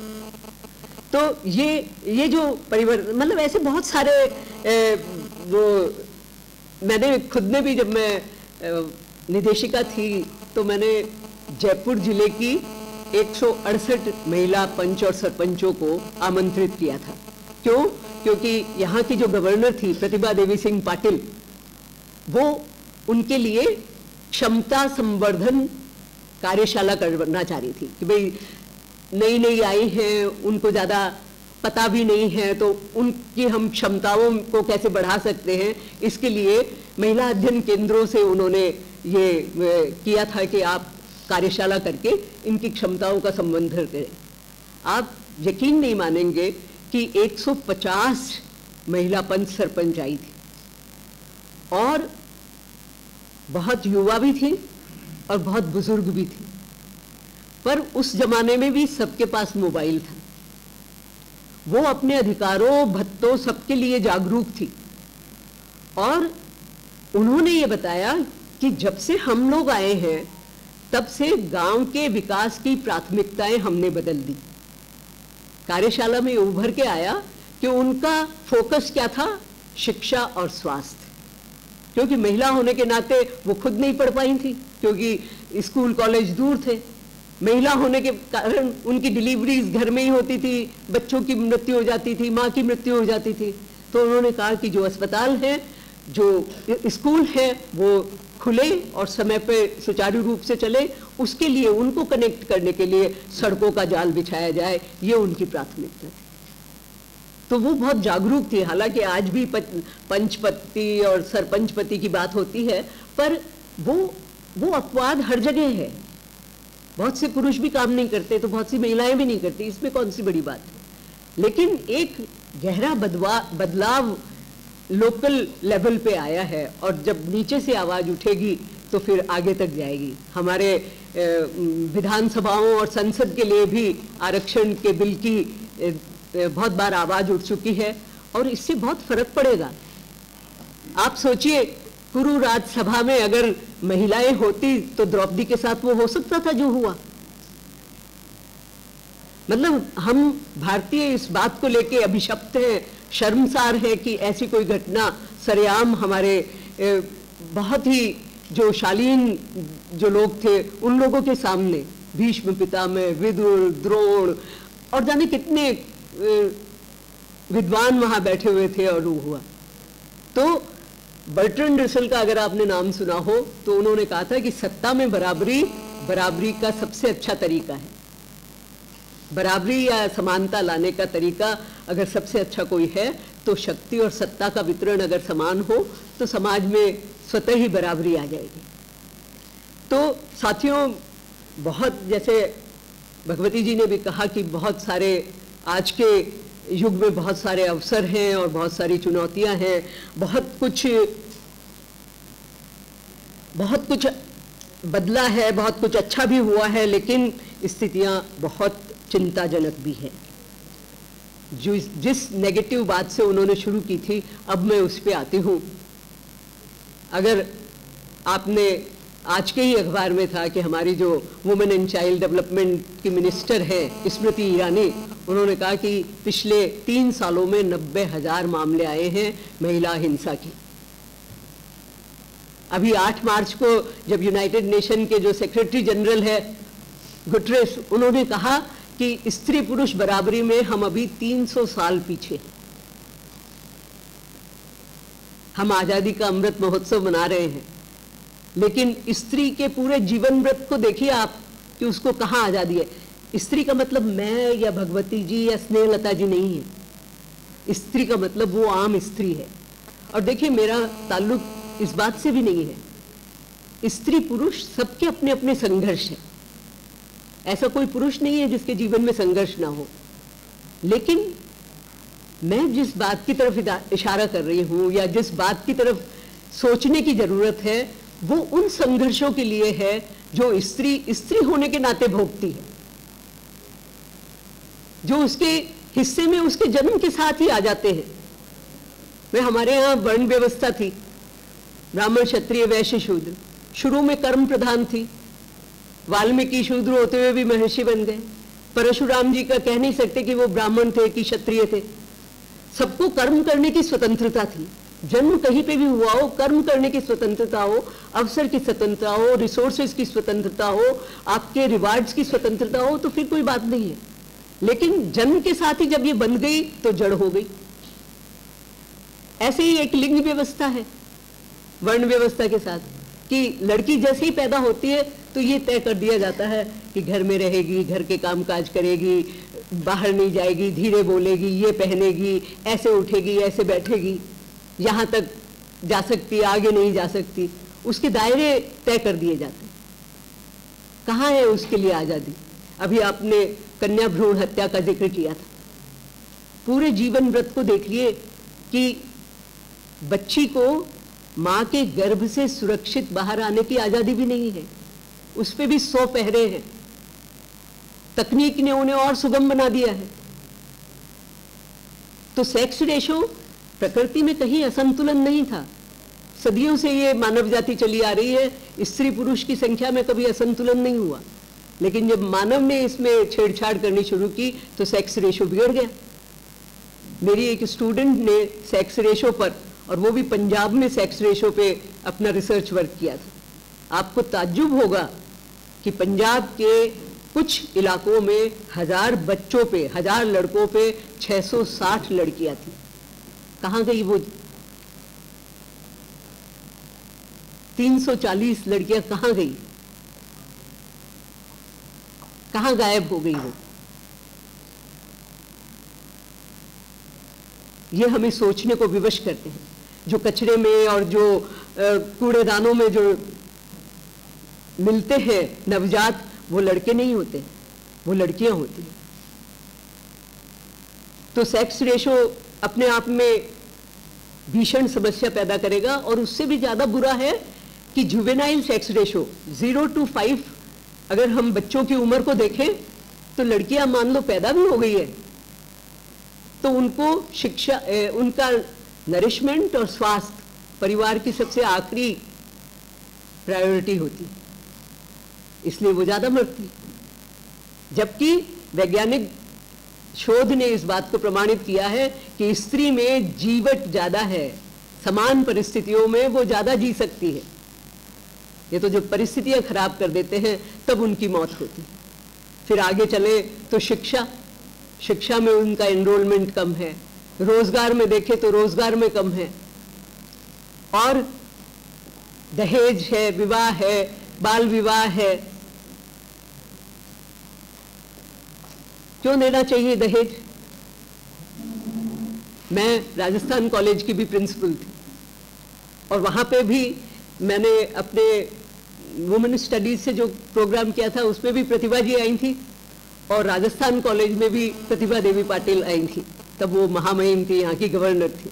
तो ये ये जो परिवर्तन, मतलब ऐसे बहुत सारे ए, वो मैंने खुद ने भी, जब मैं ए, निदेशिका थी तो मैंने जयपुर जिले की एक सौ अड़सठ महिला पंच और सरपंचों को आमंत्रित किया था। क्यों? क्योंकि यहाँ की जो गवर्नर थी प्रतिभा देवी सिंह पाटिल, वो उनके लिए क्षमता संवर्धन कार्यशाला करना चाह रही थी कि भाई नई नई आई हैं, उनको ज़्यादा पता भी नहीं है, तो उनकी हम क्षमताओं को कैसे बढ़ा सकते हैं। इसके लिए महिला अध्ययन केंद्रों से उन्होंने ये किया था कि आप कार्यशाला करके इनकी क्षमताओं का संवर्धन करें। आप यकीन नहीं मानेंगे कि एक सौ पचास महिला पंच सरपंच आई थी, और बहुत युवा भी थी और बहुत बुजुर्ग भी थी। पर उस जमाने में भी सबके पास मोबाइल था। वो अपने अधिकारों भत्तों सबके लिए जागरूक थी, और उन्होंने ये बताया कि जब से हम लोग आए हैं तब से गांव के विकास की प्राथमिकताएं हमने बदल दी। कार्यशाला में उभर के आया कि उनका फोकस क्या था, शिक्षा और स्वास्थ्य। क्योंकि महिला होने के नाते वो खुद नहीं पढ़ पाई थी, क्योंकि स्कूल कॉलेज दूर थे। महिला होने के कारण उनकी डिलीवरीज घर में ही होती थी, बच्चों की मृत्यु हो जाती थी, माँ की मृत्यु हो जाती थी। तो उन्होंने कहा कि जो अस्पताल है, जो स्कूल है, वो खुले और समय पे सुचारू रूप से चले, उसके लिए उनको कनेक्ट करने के लिए सड़कों का जाल बिछाया जाए, ये उनकी प्राथमिकता थी। तो वो बहुत जागरूक थी। हालांकि आज भी पंचपति और सरपंचपति की बात होती है, पर वो वो अपवाद हर जगह है। बहुत से पुरुष भी काम नहीं करते तो बहुत सी महिलाएं भी नहीं करती, इसमें कौन सी बड़ी बात है। लेकिन एक गहरा बदवा बदलाव लोकल लेवल पे आया है, और जब नीचे से आवाज उठेगी तो फिर आगे तक जाएगी। हमारे विधानसभाओं और संसद के लिए भी आरक्षण के बिल की बहुत बार आवाज उठ चुकी है, और इससे बहुत फर्क पड़ेगा। आप सोचिए, पूर्व राज्यसभा में अगर महिलाएं होती तो द्रौपदी के साथ वो हो सकता था जो हुआ। मतलब हम भारतीय इस बात को लेके अभिशप्त हैं, शर्मसार है कि ऐसी कोई घटना सरेआम हमारे बहुत ही जो शालीन जो लोग थे उन लोगों के सामने, भीष्म पितामह, विदुर, द्रोण और जाने कितने विद्वान वहां बैठे हुए थे, और वो हुआ। तो बर्ट्रैंड रसल का अगर आपने नाम सुना हो तो उन्होंने कहा था कि सत्ता में बराबरी बराबरी का सबसे अच्छा तरीका है। बराबरी या समानता लाने का तरीका अगर सबसे अच्छा कोई है तो शक्ति और सत्ता का वितरण अगर समान हो तो समाज में स्वतः ही बराबरी आ जाएगी। तो साथियों, बहुत जैसे भगवती जी ने भी कहा कि बहुत सारे आज के युग में बहुत सारे अवसर हैं और बहुत सारी चुनौतियां हैं, बहुत कुछ बहुत कुछ बदला है, बहुत कुछ अच्छा भी हुआ है, लेकिन स्थितियां बहुत चिंताजनक भी है। जो जिस नेगेटिव बात से उन्होंने शुरू की थी, अब मैं उस पर आती हूँ। अगर आपने आज के ही अखबार में था कि हमारी जो वुमेन एंड चाइल्ड डेवलपमेंट की मिनिस्टर है स्मृति ईरानी, उन्होंने कहा कि पिछले तीन सालों में नब्बे हजार मामले आए हैं महिला हिंसा की। अभी आठ मार्च को जब यूनाइटेड नेशन के जो सेक्रेटरी जनरल है गुटरेस, उन्होंने कहा कि स्त्री पुरुष बराबरी में हम अभी तीन सौ साल पीछे। हम आजादी का अमृत महोत्सव मना रहे हैं, लेकिन स्त्री के पूरे जीवन व्रत को देखिए आप कि उसको कहाँ आजादी है। स्त्री का मतलब मैं या भगवती जी या स्नेहलता जी नहीं है। स्त्री का मतलब वो आम स्त्री है। और देखिए मेरा ताल्लुक इस बात से भी नहीं है। स्त्री पुरुष सबके अपने अपने संघर्ष है। ऐसा कोई पुरुष नहीं है जिसके जीवन में संघर्ष ना हो। लेकिन मैं जिस बात की तरफ इशारा कर रही हूं या जिस बात की तरफ सोचने की जरूरत है वो उन संघर्षों के लिए है जो स्त्री स्त्री होने के नाते भोगती है, जो उसके हिस्से में उसके जन्म के साथ ही आ जाते हैं। वे हमारे यहाँ वर्ण व्यवस्था थी, ब्राह्मण क्षत्रिय वैश्य शूद्र, शुरू में कर्म प्रधान थी। वाल्मीकि शूद्र होते हुए भी महर्षि बन गए। परशुराम जी का कह नहीं सकते कि वो ब्राह्मण थे कि क्षत्रिय थे। सबको कर्म करने की स्वतंत्रता थी। जन्म कहीं पे भी हुआ हो, कर्म करने की स्वतंत्रता हो, अवसर की स्वतंत्रता हो, रिसोर्सेज की स्वतंत्रता हो, आपके रिवार्ड्स की स्वतंत्रता हो, तो फिर कोई बात नहीं है। लेकिन जन्म के साथ ही जब ये बन गई तो जड़ हो गई। ऐसे ही एक लिंग व्यवस्था है वर्ण व्यवस्था के साथ कि लड़की जैसे ही पैदा होती है तो ये तय कर दिया जाता है कि घर में रहेगी, घर के काम काज करेगी, बाहर नहीं जाएगी, धीरे बोलेगी, ये पहनेगी, ऐसे उठेगी, ऐसे बैठेगी, यहाँ तक जा सकती, आगे नहीं जा सकती। उसके दायरे तय कर दिए जाते। कहाँ है उसके लिए आज़ादी? अभी आपने कन्या भ्रूण हत्या का जिक्र किया था। पूरे जीवन व्रत को देखिए कि बच्ची को माँ के गर्भ से सुरक्षित बाहर आने की आज़ादी भी नहीं है। उस पर भी सौ पहरे हैं। तकनीक ने उन्हें और सुगम बना दिया है। तो सेक्स रेशो प्रकृति में कहीं असंतुलन नहीं था। सदियों से ये मानव जाति चली आ रही है, स्त्री पुरुष की संख्या में कभी असंतुलन नहीं हुआ। लेकिन जब मानव ने इसमें छेड़छाड़ करनी शुरू की तो सेक्स रेशो बिगड़ गया। मेरी एक स्टूडेंट ने सेक्स रेशो पर, और वो भी पंजाब में सेक्स रेशो पे अपना रिसर्च वर्क किया था। आपको ताज्जुब होगा कि पंजाब के कुछ इलाकों में हजार बच्चों पे, हजार लड़कों पे छह सौ साठ लड़कियां थी। कहाँ गई वो तीन सौ चालीस लड़कियां? कहाँ गई? कहाँ गायब हो गई वो? ये हमें सोचने को विवश करते हैं। जो कचरे में और जो कूड़ेदानों में जो मिलते हैं नवजात, वो लड़के नहीं होते, वो लड़कियां होती हैं। तो सेक्स रेशो अपने आप में भीषण समस्या पैदा करेगा। और उससे भी ज्यादा बुरा है कि juvenile sex ratio zero to five, अगर हम बच्चों की उम्र को देखें तो लड़कियां मान लो पैदा भी हो गई है तो उनको शिक्षा, उनका नरिशमेंट और स्वास्थ्य परिवार की सबसे आखिरी प्रायोरिटी होती, इसलिए वो ज्यादा मरती। जबकि वैज्ञानिक शोध ने इस बात को प्रमाणित किया है कि स्त्री में जीवट ज्यादा है, समान परिस्थितियों में वो ज्यादा जी सकती है। ये तो जब परिस्थितियां खराब कर देते हैं तब उनकी मौत होती। फिर आगे चले तो शिक्षा, शिक्षा में उनका एनरोलमेंट कम है, रोजगार में देखें तो रोजगार में कम है, और दहेज है, विवाह है, बाल विवाह है। क्यों देना चाहिए दहेज? मैं राजस्थान कॉलेज की भी प्रिंसिपल थी और वहां पे भी मैंने अपने वुमेन स्टडीज से जो प्रोग्राम किया था उसमें भी प्रतिभा जी आई थी और राजस्थान कॉलेज में भी प्रतिभा देवी पाटिल आई थी। तब वो महामहिम थी, यहाँ की गवर्नर थी।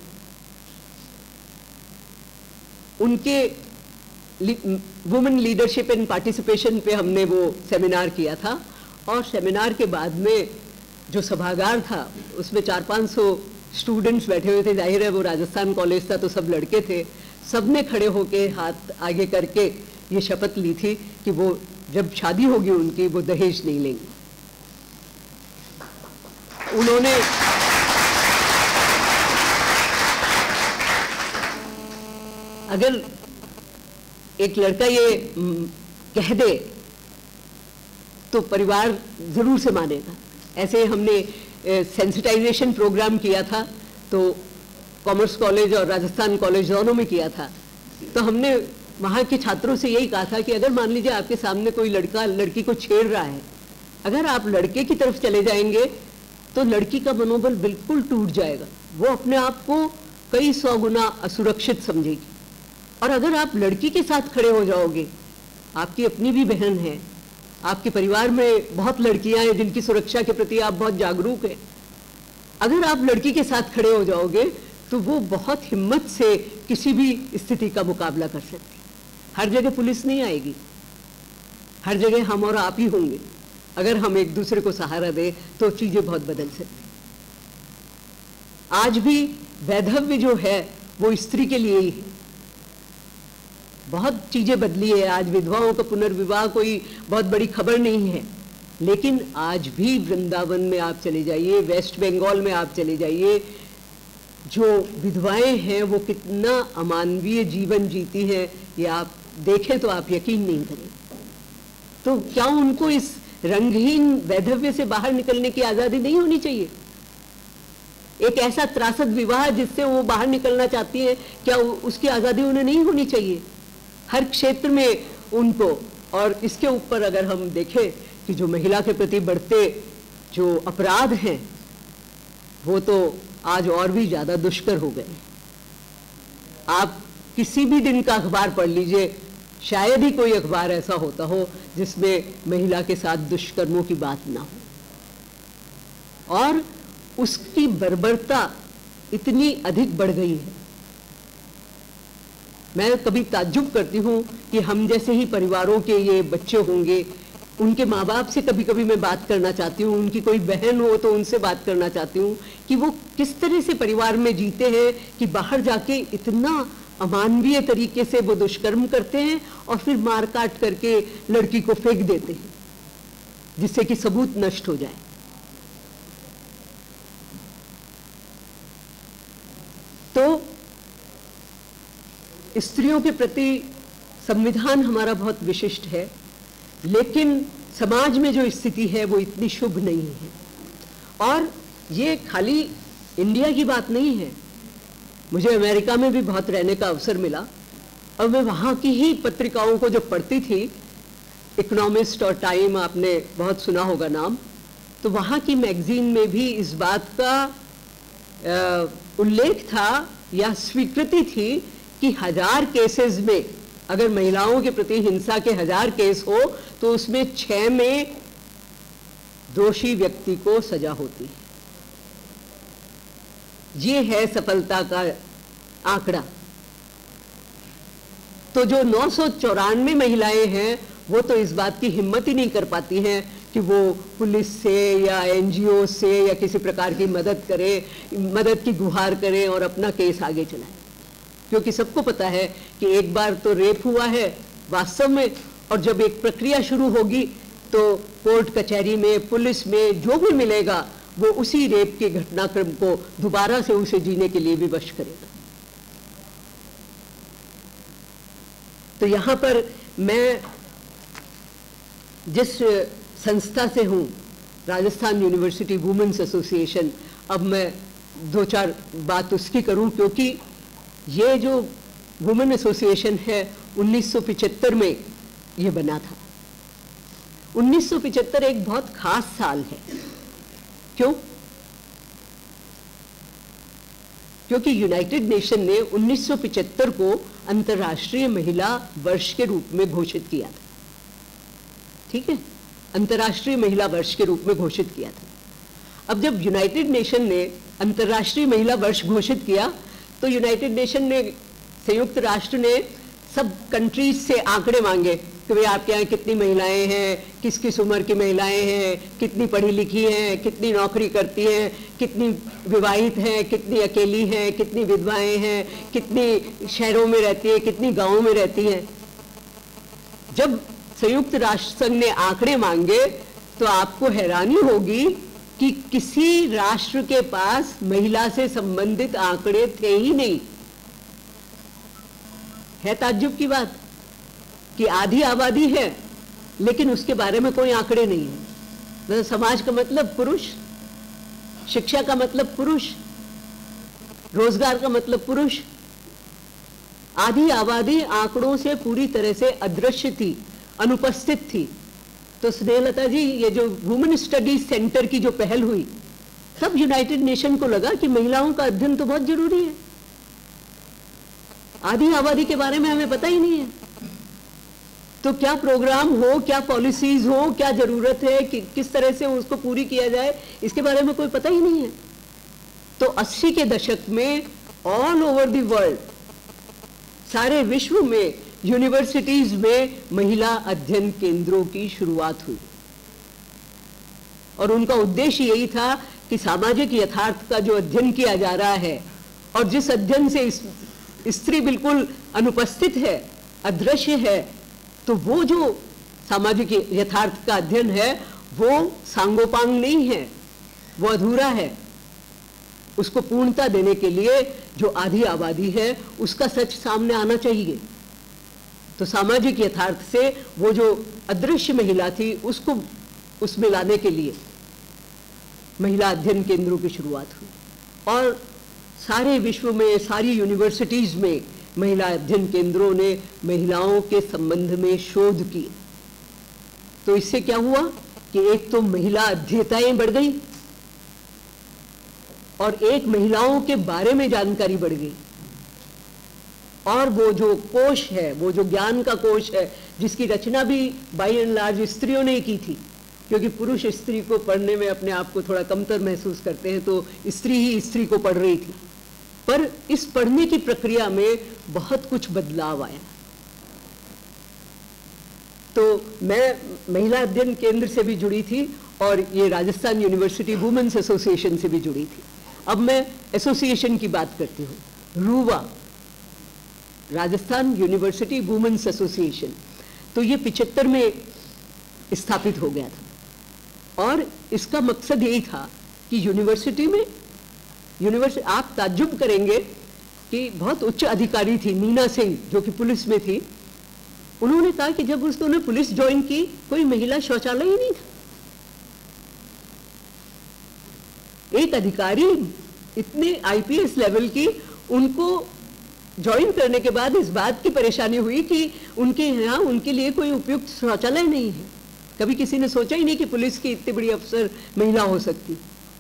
उनके वुमेन लीडरशिप एंड पार्टिसिपेशन पे हमने वो सेमिनार किया था और सेमिनार के बाद में जो सभागार था उसमें चार पाँच सौ स्टूडेंट्स बैठे हुए थे। जाहिर है वो राजस्थान कॉलेज था तो सब लड़के थे। सबने खड़े होके हाथ आगे करके ये शपथ ली थी कि वो जब शादी होगी उनकी वो दहेज नहीं लेंगे। उन्होंने अगर एक लड़का ये कह दे तो परिवार जरूर से मानेगा। ऐसे हमने सेंसिटाइजेशन प्रोग्राम किया था, तो कॉमर्स कॉलेज और राजस्थान कॉलेज दोनों में किया था। तो हमने वहाँ के छात्रों से यही कहा था कि अगर मान लीजिए आपके सामने कोई लड़का लड़की को छेड़ रहा है, अगर आप लड़के की तरफ चले जाएंगे तो लड़की का मनोबल बिल्कुल टूट जाएगा, वो अपने आप को कई सौ गुना असुरक्षित समझेगी। और अगर आप लड़की के साथ खड़े हो जाओगे, आपकी अपनी भी बहन है, आपके परिवार में बहुत लड़कियां हैं जिनकी सुरक्षा के प्रति आप बहुत जागरूक हैं, अगर आप लड़की के साथ खड़े हो जाओगे तो वो बहुत हिम्मत से किसी भी स्थिति का मुकाबला कर सकती है। हर जगह पुलिस नहीं आएगी, हर जगह हम और आप ही होंगे। अगर हम एक दूसरे को सहारा दें तो चीजें बहुत बदल सकती। आज भी वैधव्य जो है वो स्त्री के लिए ही है। बहुत चीजें बदली है, आज विधवाओं का पुनर्विवाह कोई बहुत बड़ी खबर नहीं है, लेकिन आज भी वृंदावन में आप चले जाइए, वेस्ट बंगाल में आप चले जाइए, जो विधवाएं हैं वो कितना अमानवीय जीवन जीती हैं, ये आप देखें तो आप यकीन नहीं करें। तो क्या उनको इस रंगहीन वैधव्य से बाहर निकलने की आजादी नहीं होनी चाहिए? एक ऐसा त्रासद विवाह जिससे वो बाहर निकलना चाहती हैं, क्या उसकी आजादी उन्हें नहीं होनी चाहिए? हर क्षेत्र में उनको। और इसके ऊपर अगर हम देखें कि जो महिला के प्रति बढ़ते जो अपराध हैं वो तो आज और भी ज्यादा दुष्कर हो गए। आप किसी भी दिन का अखबार पढ़ लीजिए, शायद ही कोई अखबार ऐसा होता हो जिसमें महिला के साथ दुष्कर्मों की बात ना हो। और उसकी बर्बरता इतनी अधिक बढ़ गई है, मैं कभी ताज्जुब करती हूँ कि हम जैसे ही परिवारों के ये बच्चे होंगे, उनके माँ बाप से कभी कभी मैं बात करना चाहती हूँ, उनकी कोई बहन हो तो उनसे बात करना चाहती हूँ कि वो किस तरह से परिवार में जीते हैं कि बाहर जाके इतना अमानवीय तरीके से वो दुष्कर्म करते हैं और फिर मार काट करके लड़की को फेंक देते हैं जिससे कि सबूत नष्ट हो जाए। तो स्त्रियों के प्रति संविधान हमारा बहुत विशिष्ट है, लेकिन समाज में जो स्थिति है वो इतनी शुभ नहीं है। और ये खाली इंडिया की बात नहीं है, मुझे अमेरिका में भी बहुत रहने का अवसर मिला और मैं वहाँ की ही पत्रिकाओं को जो पढ़ती थी, इकोनॉमिस्ट और टाइम आपने बहुत सुना होगा नाम, तो वहाँ की मैगजीन में भी इस बात का उल्लेख था या स्वीकृति थी कि हजार केसेस में, अगर महिलाओं के प्रति हिंसा के हजार केस हो तो उसमें छह में दोषी व्यक्ति को सजा होती है। ये है सफलता का आंकड़ा। तो जो नौ सौ चौरानवे महिलाएं हैं वो तो इस बात की हिम्मत ही नहीं कर पाती हैं कि वो पुलिस से या एनजीओ से या किसी प्रकार की मदद करे, मदद की गुहार करें और अपना केस आगे चलाएं, क्योंकि सबको पता है कि एक बार तो रेप हुआ है वास्तव में, और जब एक प्रक्रिया शुरू होगी तो कोर्ट कचहरी में, पुलिस में जो भी मिलेगा वो उसी रेप के घटनाक्रम को दोबारा से उसे जीने के लिए विवश करेगा। तो यहाँ पर मैं जिस संस्था से हूँ, राजस्थान यूनिवर्सिटी वुमेन्स एसोसिएशन, अब मैं दो चार बात उसकी करूँ, क्योंकि ये जो वुमेन एसोसिएशन है उन्नीस सौ पिचहत्तर में ये बना था। उन्नीस सौ पिचहत्तर एक बहुत खास साल है। क्यों? क्योंकि यूनाइटेड नेशन ने उन्नीस सौ पिचहत्तर को अंतर्राष्ट्रीय महिला वर्ष के रूप में घोषित किया था। ठीक है, अंतर्राष्ट्रीय महिला वर्ष के रूप में घोषित किया था। अब जब यूनाइटेड नेशन ने अंतर्राष्ट्रीय महिला वर्ष घोषित किया तो यूनाइटेड नेशन ने, संयुक्त राष्ट्र ने सब कंट्रीज से आंकड़े मांगे कि भाई आपके यहाँ कितनी महिलाएं हैं, किस किस उम्र की महिलाएं हैं, कितनी पढ़ी लिखी हैं, कितनी नौकरी करती हैं, कितनी विवाहित हैं, कितनी अकेली हैं, कितनी विधवाएं हैं, कितनी शहरों में रहती हैं, कितनी गांवों में रहती हैं। जब संयुक्त राष्ट्र संघ ने आंकड़े मांगे तो आपको हैरानी होगी कि किसी राष्ट्र के पास महिला से संबंधित आंकड़े थे ही नहीं। है ताज्जुब की बात कि आधी आबादी है लेकिन उसके बारे में कोई आंकड़े नहीं है। मतलब समाज का मतलब पुरुष, शिक्षा का मतलब पुरुष, रोजगार का मतलब पुरुष। आधी आबादी आंकड़ों से पूरी तरह से अदृश्य थी, अनुपस्थित थी। तो स्नेहलता जी, ये जो वुमेन स्टडीज सेंटर की जो पहल हुई, तब यूनाइटेड नेशन को लगा कि महिलाओं का अध्ययन तो बहुत जरूरी है। आधी आबादी के बारे में हमें पता ही नहीं है, तो क्या प्रोग्राम हो, क्या पॉलिसीज हो, क्या जरूरत है कि किस तरह से उसको पूरी किया जाए, इसके बारे में कोई पता ही नहीं है। तो अस्सी के दशक में ऑल ओवर द वर्ल्ड, सारे विश्व में यूनिवर्सिटीज में महिला अध्ययन केंद्रों की शुरुआत हुई और उनका उद्देश्य यही था कि सामाजिक यथार्थ का जो अध्ययन किया जा रहा है और जिस अध्ययन से इस, स्त्री बिल्कुल अनुपस्थित है, अदृश्य है, तो वो जो सामाजिक यथार्थ का अध्ययन है वो सांगोपांग नहीं है, वो अधूरा है। उसको पूर्णता देने के लिए जो आधी आबादी है उसका सच सामने आना चाहिए। तो सामाजिक यथार्थ से वो जो अदृश्य महिला थी उसको उसमें लाने के लिए महिला अध्ययन केंद्रों की शुरुआत हुई और सारे विश्व में, सारी यूनिवर्सिटीज में महिला अध्ययन केंद्रों ने महिलाओं के संबंध में शोध किए। तो इससे क्या हुआ कि एक तो महिला अध्येताएं बढ़ गई और एक महिलाओं के बारे में जानकारी बढ़ गई और वो जो कोश है, वो जो ज्ञान का कोश है, जिसकी रचना भी बाई एंड लार्ज स्त्रियों ने की थी, क्योंकि पुरुष स्त्री को पढ़ने में अपने आप को थोड़ा कमतर महसूस करते हैं, तो स्त्री ही स्त्री को पढ़ रही थी। पर इस पढ़ने की प्रक्रिया में बहुत कुछ बदलाव आया। तो मैं महिला अध्ययन केंद्र से भी जुड़ी थी और ये राजस्थान यूनिवर्सिटी वुमेन्स एसोसिएशन से भी जुड़ी थी। अब मैं एसोसिएशन की बात करती हूँ, रूवा, राजस्थान यूनिवर्सिटी वुमेन्स एसोसिएशन। तो ये पिचहत्तर में स्थापित हो गया था और इसका मकसद यही था कि यूनिवर्सिटी में यूनिवर्सिटी आप ताज्जुब करेंगे कि बहुत उच्च अधिकारी थी मीना सिंह, जो कि पुलिस में थी। उन्होंने कहा कि जब उसने पुलिस ज्वाइन की कोई महिला शौचालय ही नहीं था। एक अधिकारी इतने आईपीएस लेवल की, उनको ज्वाइन करने के बाद इस बात की परेशानी हुई कि उनके यहाँ उनके लिए कोई उपयुक्त शौचालय नहीं है। कभी किसी ने सोचा ही नहीं कि पुलिस की इतनी बड़ी अफसर महिला हो सकती।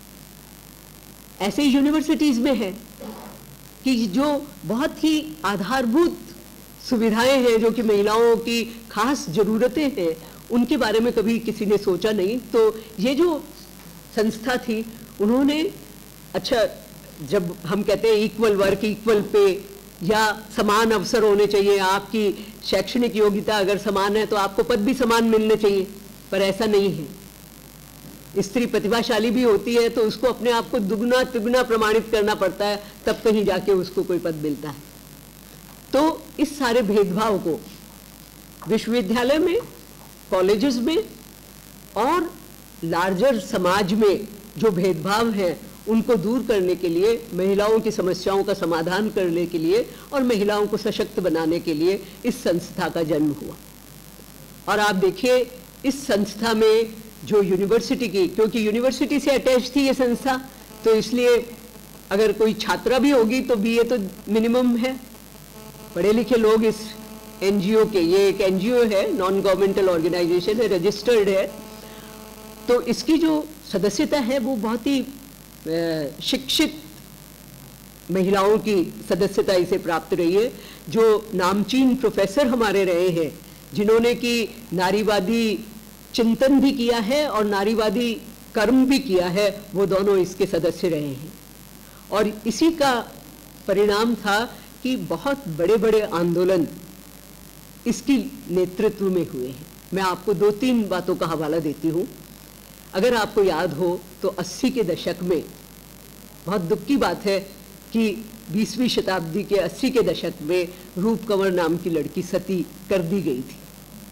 ऐसे यूनिवर्सिटीज में है कि जो बहुत ही आधारभूत सुविधाएं हैं, जो कि महिलाओं की खास जरूरतें हैं, उनके बारे में कभी किसी ने सोचा नहीं। तो ये जो संस्था थी, उन्होंने, अच्छा, जब हम कहते हैं इक्वल वर्क इक्वल पे या समान अवसर होने चाहिए, आपकी शैक्षणिक योग्यता अगर समान है तो आपको पद भी समान मिलने चाहिए, पर ऐसा नहीं है। स्त्री प्रतिभाशाली भी होती है तो उसको अपने आप को दुगना तिगुना प्रमाणित करना पड़ता है, तब कहीं जाके उसको कोई पद मिलता है। तो इस सारे भेदभाव को विश्वविद्यालय में, कॉलेजेस में और लार्जर समाज में जो भेदभाव हैं उनको दूर करने के लिए, महिलाओं की समस्याओं का समाधान करने के लिए और महिलाओं को सशक्त बनाने के लिए इस संस्था का जन्म हुआ। और आप देखिए इस संस्था में जो यूनिवर्सिटी की, क्योंकि यूनिवर्सिटी से अटैच थी ये संस्था, तो इसलिए अगर कोई छात्रा भी होगी तो बीए तो मिनिमम है। पढ़े लिखे लोग इस एनजीओ के, ये एक एनजीओ है, नॉन गवर्नमेंटल ऑर्गेनाइजेशन है, रजिस्टर्ड है, तो इसकी जो सदस्यता है वो बहुत ही शिक्षित महिलाओं की सदस्यता इसे प्राप्त रही है। जो नामचीन प्रोफेसर हमारे रहे हैं, जिन्होंने कि नारीवादी चिंतन भी किया है और नारीवादी कर्म भी किया है, वो दोनों इसके सदस्य रहे हैं। और इसी का परिणाम था कि बहुत बड़े बड़े आंदोलन इसकी नेतृत्व में हुए हैं। मैं आपको दो तीन बातों का हवाला देती हूँ। अगर आपको याद हो तो अस्सी के दशक में, बहुत दुख की बात है कि बीसवीं शताब्दी के अस्सी के दशक में रूप कंवर नाम की लड़की सती कर दी गई थी।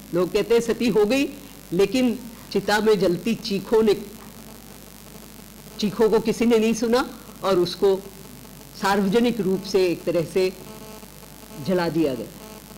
लोग कहते हैं सती हो गई, लेकिन चिता में जलती चीखों ने चीखों को किसी ने नहीं सुना और उसको सार्वजनिक रूप से एक तरह से जला दिया गया।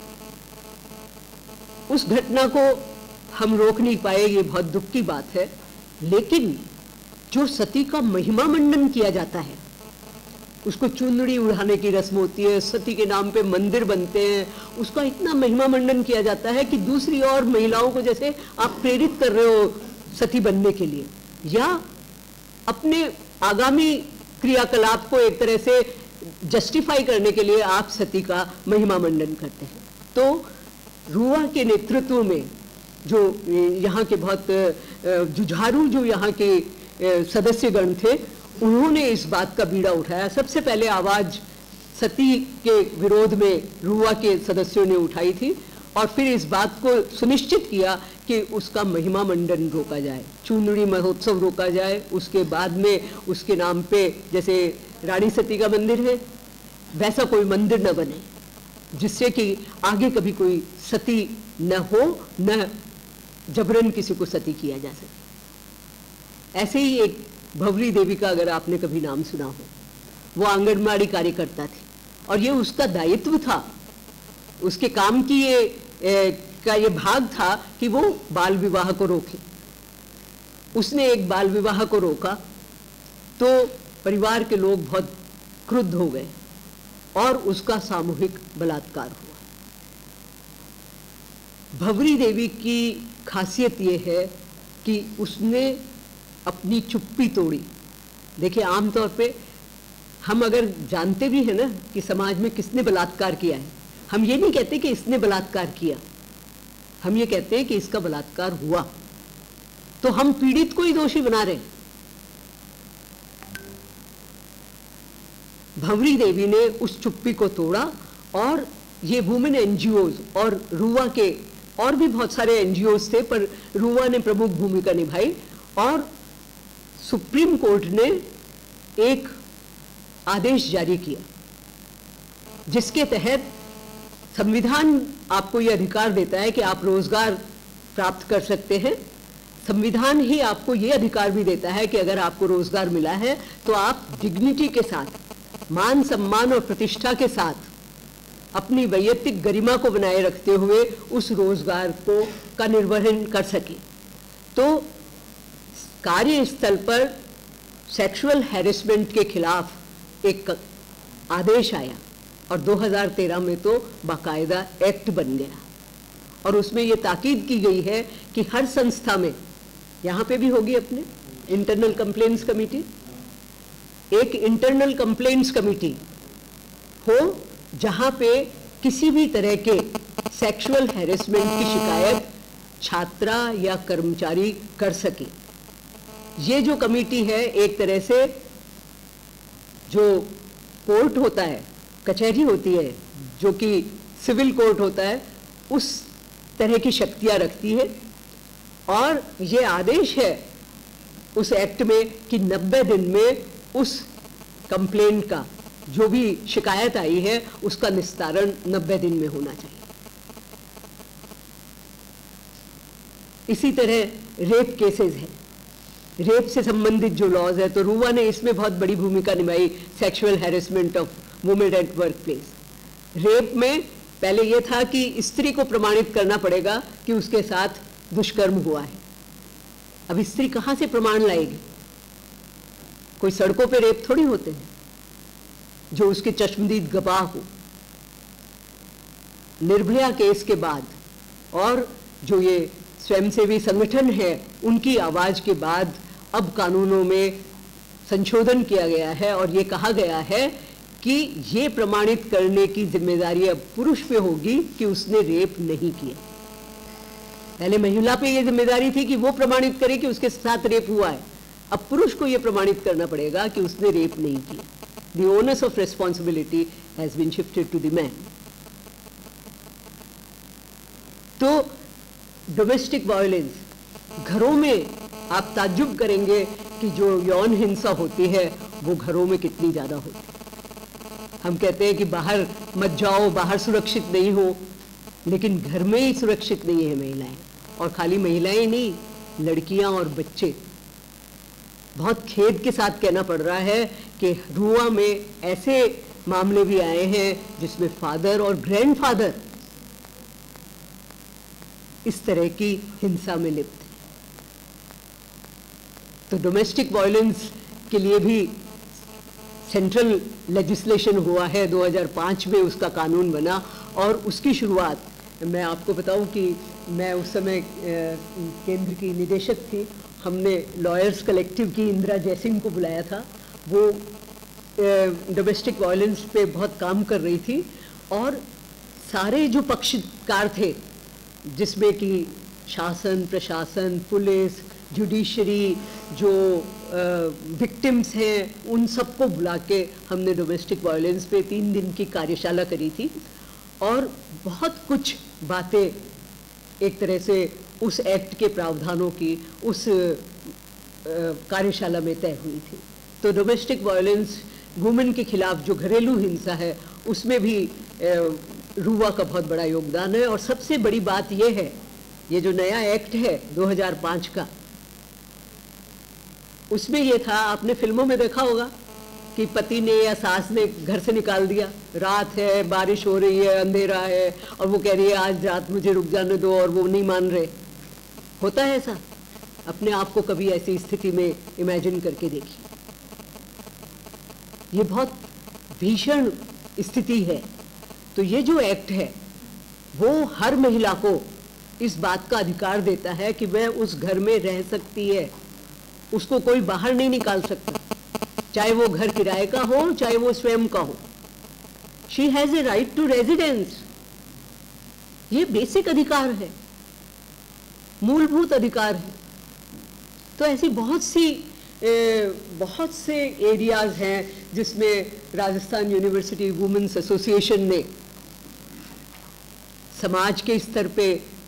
उस घटना को हम रोक नहीं पाए, ये बहुत दुख की बात है। लेकिन जो सती का महिमा मंडन किया जाता है, उसको चुनरी उड़ाने की रस्म होती है, सती के नाम पे मंदिर बनते हैं, उसका इतना महिमा मंडन किया जाता है कि दूसरी और महिलाओं को जैसे आप प्रेरित कर रहे हो सती बनने के लिए, या अपने आगामी क्रियाकलाप को एक तरह से जस्टिफाई करने के लिए आप सती का महिमा मंडन करते हैं। तो रुआ के नेतृत्व में जो यहाँ के बहुत जुझारू जो यहाँ के सदस्यगण थे, उन्होंने इस बात का बीड़ा उठाया। सबसे पहले आवाज सती के विरोध में रुआ के सदस्यों ने उठाई थी और फिर इस बात को सुनिश्चित किया कि उसका महिमा मंडन रोका जाए, चुनरी महोत्सव रोका जाए। उसके बाद में उसके नाम पे जैसे रानी सती का मंदिर है, वैसा कोई मंदिर न बने, जिससे कि आगे कभी कोई सती न हो, न जबरन किसी को सती किया जा सके। ऐसे ही एक भवरी देवी का अगर आपने कभी नाम सुना हो, वो आंगनबाड़ी कार्यकर्ता थी और ये उसका दायित्व था, उसके काम की ये ए, का ये भाग था कि वो बाल विवाह को रोके। उसने एक बाल विवाह को रोका तो परिवार के लोग बहुत क्रुद्ध हो गए और उसका सामूहिक बलात्कार हुआ। भवरी देवी की खासियत ये है कि उसने अपनी चुप्पी तोड़ी। देखिए, आमतौर पे हम अगर जानते भी हैं ना कि समाज में किसने बलात्कार किया है, हम ये नहीं कहते कि इसने बलात्कार किया, हम ये कहते हैं कि इसका बलात्कार हुआ, तो हम पीड़ित को ही दोषी बना रहे हैं। भवरी देवी ने उस चुप्पी को तोड़ा और ये वुमेन एनजीओज और रुआ के और भी बहुत सारे एनजीओज थे, पर रुआ ने प्रमुख भूमिका निभाई और सुप्रीम कोर्ट ने एक आदेश जारी किया जिसके तहत संविधान आपको यह अधिकार देता है कि आप रोजगार प्राप्त कर सकते हैं। संविधान ही आपको यह अधिकार भी देता है कि अगर आपको रोजगार मिला है तो आप डिग्निटी के साथ, मान सम्मान और प्रतिष्ठा के साथ अपनी वैयक्तिक गरिमा को बनाए रखते हुए उस रोजगार को का निर्वहन कर सके। तो कार्यस्थल पर सेक्सुअल हैरेसमेंट के खिलाफ एक आदेश आया और दो हज़ार तेरह में तो बाकायदा एक्ट बन गया और उसमें ये ताकीद की गई है कि हर संस्था में, यहाँ पे भी होगी अपने इंटरनल कंप्लेंट्स कमेटी, एक इंटरनल कंप्लेंट्स कमेटी हो जहाँ पे किसी भी तरह के सेक्सुअल हैरेसमेंट की शिकायत छात्रा या कर्मचारी कर सके। ये जो कमेटी है एक तरह से जो कोर्ट होता है, कचहरी होती है, जो कि सिविल कोर्ट होता है, उस तरह की शक्तियां रखती है। और ये आदेश है उस एक्ट में कि नब्बे दिन में उस कंप्लेंट का, जो भी शिकायत आई है, उसका निस्तारण नब्बे दिन में होना चाहिए। इसी तरह रेप केसेस है, रेप से संबंधित जो लॉज है, तो रुआ ने इसमें बहुत बड़ी भूमिका निभाई। Sexual harassment of women at work place. Rape में पहले यह था कि स्त्री को प्रमाणित करना पड़ेगा कि उसके साथ दुष्कर्म हुआ है। अब स्त्री कहां से प्रमाण लाएगी? कोई सड़कों पे रेप थोड़ी होते हैं जो उसके चश्मदीद गवाह हो। निर्भया केस के बाद और जो ये स्वयंसेवी संगठन है उनकी आवाज के बाद अब कानूनों में संशोधन किया गया है और ये कहा गया है कि ये प्रमाणित करने की जिम्मेदारी अब पुरुष पे होगी कि उसने रेप नहीं किया। पहले महिला पे ये जिम्मेदारी थी कि वो प्रमाणित करे कि उसके साथ रेप हुआ है, अब पुरुष को ये प्रमाणित करना पड़ेगा कि उसने रेप नहीं किया। The onus of responsibility has been shifted to the man. तो डोमेस्टिक वायलेंस, घरों में आप ताज्जुब करेंगे कि जो यौन हिंसा होती है वो घरों में कितनी ज्यादा होती है। हम कहते हैं कि बाहर मत जाओ, बाहर सुरक्षित नहीं हो, लेकिन घर में ही सुरक्षित नहीं है महिलाएं। और खाली महिलाएं नहीं, लड़कियां और बच्चे। बहुत खेद के साथ कहना पड़ रहा है कि रुआ में ऐसे मामले भी आए हैं जिसमें फादर और ग्रैंडफादर इस तरह की हिंसा में लिप्त हैं। तो डोमेस्टिक वायलेंस के लिए भी सेंट्रल लेजिस्लेशन हुआ है, दो हज़ार पाँच में उसका कानून बना। और उसकी शुरुआत, मैं आपको बताऊं कि मैं उस समय केंद्र की निदेशक थी, हमने लॉयर्स कलेक्टिव की इंदिरा जयसिंह को बुलाया था। वो डोमेस्टिक वायलेंस पे बहुत काम कर रही थी और सारे जो पक्षकार थे, जिसमें कि शासन, प्रशासन, पुलिस, जुडिशरी, जो विक्टिम्स हैं, उन सबको बुला के हमने डोमेस्टिक वायलेंस पे तीन दिन की कार्यशाला करी थी। और बहुत कुछ बातें एक तरह से उस एक्ट के प्रावधानों की उस कार्यशाला में तय हुई थी। तो डोमेस्टिक वायलेंस, वुमेन के खिलाफ जो घरेलू हिंसा है, उसमें भी रुआ का बहुत बड़ा योगदान है। और सबसे बड़ी बात यह है, ये जो नया एक्ट है दो हज़ार पाँच का, उसमें ये था, आपने फिल्मों में देखा होगा कि पति ने या सास ने घर से निकाल दिया, रात है, बारिश हो रही है, अंधेरा है, और वो कह रही है आज रात मुझे रुक जाने दो, और वो नहीं मान रहे। होता है ऐसा? अपने आप को कभी ऐसी स्थिति में इमेजिन करके देखिए। ये बहुत भीषण स्थिति है। तो ये जो एक्ट है वो हर महिला को इस बात का अधिकार देता है कि वह उस घर में रह सकती है, उसको कोई बाहर नहीं निकाल सकता, चाहे वो घर किराए का हो, चाहे वो स्वयं का हो। She has a right to residence. ये बेसिक अधिकार है, मूलभूत अधिकार है। तो ऐसी बहुत सी ए, बहुत से एरियाज हैं जिसमें राजस्थान यूनिवर्सिटी वुमेन्स एसोसिएशन ने समाज के स्तर पे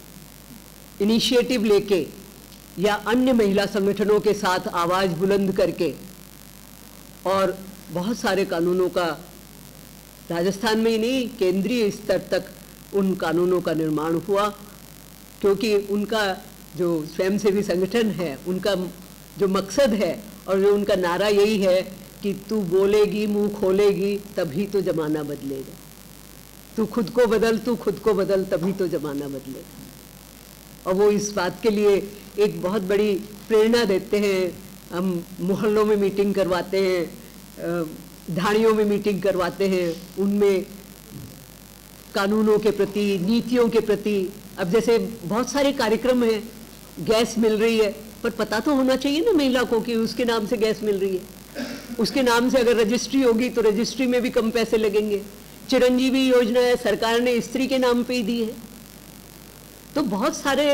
इनिशिएटिव लेके या अन्य महिला संगठनों के साथ आवाज बुलंद करके और बहुत सारे कानूनों का, राजस्थान में ही नहीं केंद्रीय स्तर तक उन कानूनों का निर्माण हुआ। क्योंकि उनका जो स्वयंसेवी संगठन है, उनका जो मकसद है और जो उनका नारा यही है कि तू बोलेगी मुंह खोलेगी तभी तो जमाना बदलेगा, तू खुद को बदल, तू खुद को बदल तभी तो जमाना बदलेगा। और वो इस बात के लिए एक बहुत बड़ी प्रेरणा देते हैं। हम मोहल्लों में मीटिंग करवाते हैं, ढाणियों में मीटिंग करवाते हैं, उनमें कानूनों के प्रति, नीतियों के प्रति। अब जैसे बहुत सारे कार्यक्रम हैं, गैस मिल रही है, पर पता तो होना चाहिए ना महिला को कि उसके नाम से गैस मिल रही है। उसके नाम से अगर रजिस्ट्री होगी तो रजिस्ट्री में भी कम पैसे लगेंगे। चिरंजीवी योजना है, सरकार ने स्त्री के नाम पे ही दी है। तो बहुत सारे